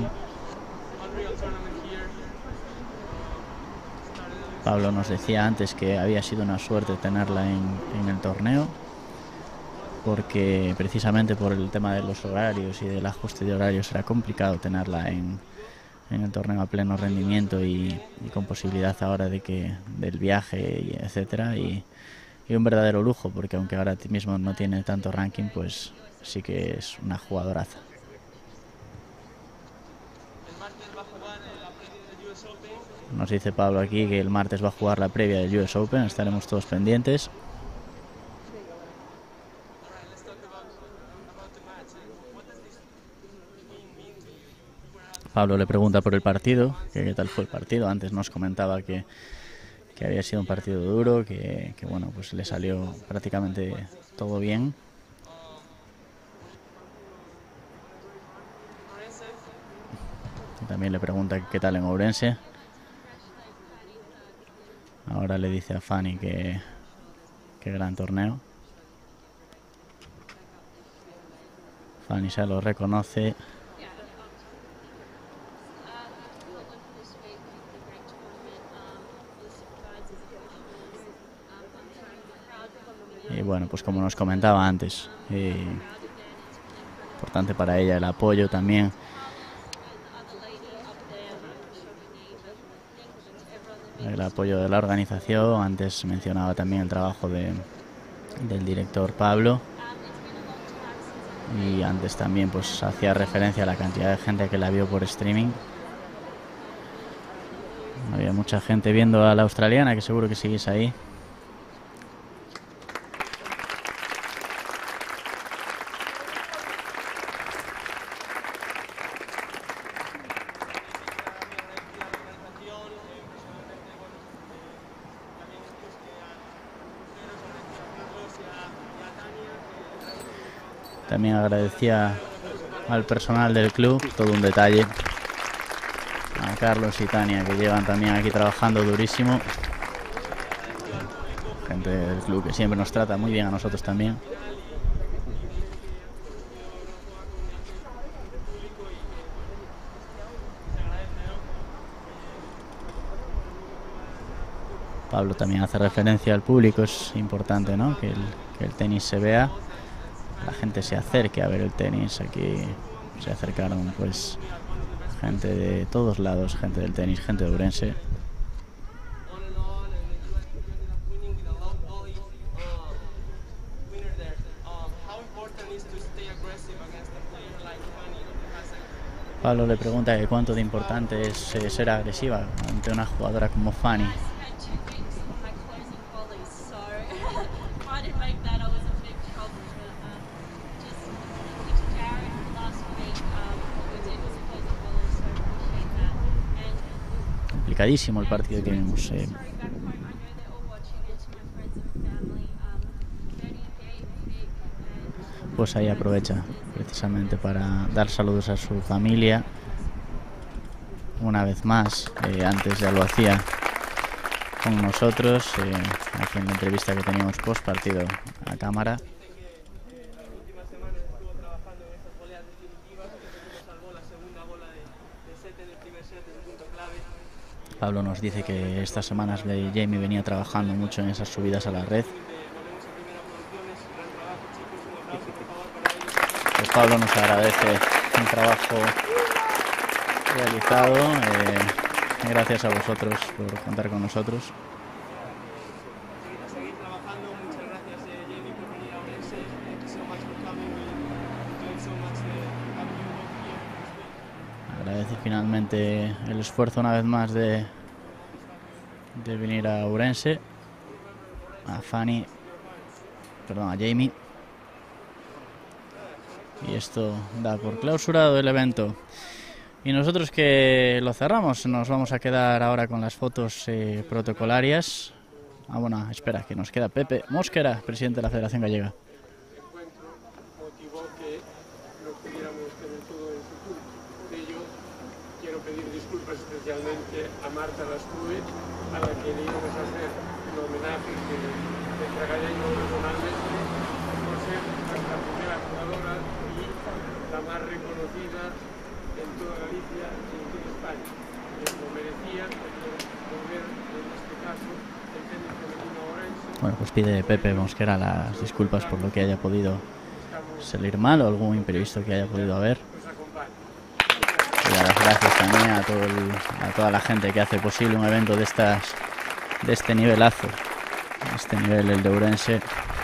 Pablo nos decía antes que había sido una suerte tenerla en, en el torneo porque precisamente por el tema de los horarios y del ajuste de horarios era complicado tenerla en, en el torneo a pleno rendimiento y, y con posibilidad ahora de que del viaje y etcétera y, y un verdadero lujo porque aunque ahora mismo no tiene tanto ranking pues sí que es una jugadoraza. Nos dice Pablo aquí que el martes va a jugar la previa del U S Open, estaremos todos pendientes. Pablo le pregunta por el partido, que qué tal fue el partido. Antes nos comentaba que, que había sido un partido duro, que, que bueno, pues le salió prácticamente todo bien. También le pregunta qué tal en Ourense. Ahora le dice a Fanny que, que gran torneo. Fanny se lo reconoce. Y bueno, pues como nos comentaba antes, eh, importante para ella el apoyo también. El apoyo de la organización. Antes mencionaba también el trabajo de, del director Pablo y antes también pues hacía referencia a la cantidad de gente que la vio por streaming. Había mucha gente viendo a la australiana, que seguro que seguís ahí. También agradecía al personal del club, todo un detalle. A Carlos y Tania, que llevan también aquí trabajando durísimo. gente del club que siempre nos trata muy bien a nosotros también. Pablo también hace referencia al público, es importante, ¿no? Que el, que el tenis se vea, la gente se acerque a ver el tenis. Aquí se acercaron pues gente de todos lados, gente del tenis, gente de Ourense. Pablo le pregunta que cuánto de importante es eh, ser agresiva ante una jugadora como Fanny. Complicadísimo el partido que vimos. Eh. Pues ahí aprovecha precisamente para dar saludos a su familia. Una vez más, eh, antes ya lo hacía con nosotros, eh, aquí en la entrevista que teníamos post partido a cámara. Pablo nos dice que estas semanas Jamie venía trabajando mucho en esas subidas a la red. Pues Pablo nos agradece un trabajo realizado. Eh, gracias a vosotros por contar con nosotros. Agradece finalmente el esfuerzo una vez más de, de venir a Ourense, a Fanny, perdón, a Jamie. Y esto da por clausurado el evento. Y nosotros que lo cerramos, nos vamos a quedar ahora con las fotos eh, protocolarias. Ah, bueno, espera, que nos queda Pepe Mosquera, presidente de la Federación Gallega. Especialmente a Marta Lascue, a la que le íbamos a hacer un homenaje que le entregaré yo personalmente por ser nuestra primera jugadora y la más reconocida en toda Galicia y en toda España. Lo merecía volver, en este caso, el tenis femenino Ourense. Bueno, pues pide Pepe Mosquera las disculpas por lo que haya podido salir mal o algún imprevisto que haya podido haber. Y dar las gracias también a, todo el, a toda la gente que hace posible un evento de estas de este nivelazo, este nivel, el de Ourense.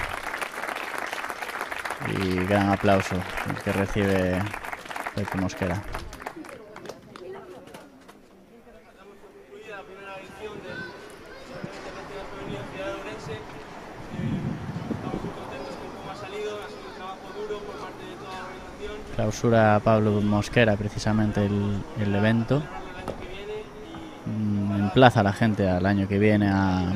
Y gran aplauso el que recibe Pepe Mosquera. Clausura Pablo Mosquera precisamente el, el evento. Mm, emplaza a la gente al año que viene a,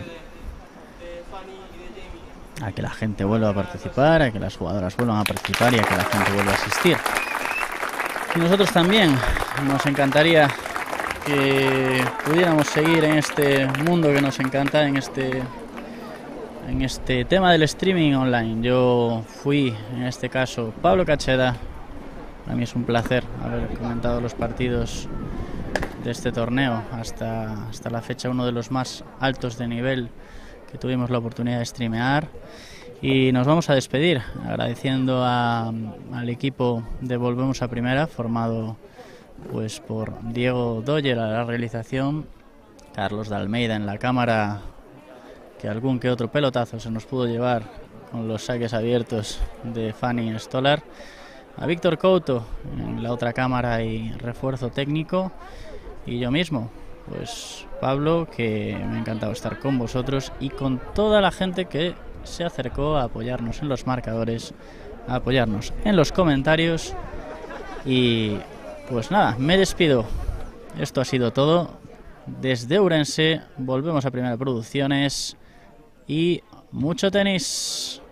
a que la gente vuelva a participar, a que las jugadoras vuelvan a participar y a que la gente vuelva a asistir. Y nosotros también nos encantaría que pudiéramos seguir en este mundo que nos encanta, en este en este tema del streaming online. Yo fui, en este caso, Pablo Cacheda. Para mí es un placer haber comentado los partidos de este torneo hasta, hasta la fecha, uno de los más altos de nivel que tuvimos la oportunidad de streamear. Y nos vamos a despedir agradeciendo a, al equipo de Volvemos a Primera, formado pues por Diego Doyer a la realización, Carlos de Almeida en la cámara, que algún que otro pelotazo se nos pudo llevar con los saques abiertos de Fanny Stolar, a Víctor Couto en la otra cámara y refuerzo técnico, y yo mismo, pues Pablo, que me ha encantado estar con vosotros y con toda la gente que se acercó a apoyarnos en los marcadores, a apoyarnos en los comentarios. Y pues nada, me despido. Esto ha sido todo desde Ourense. Volvemos a Primera Producciones y mucho tenis.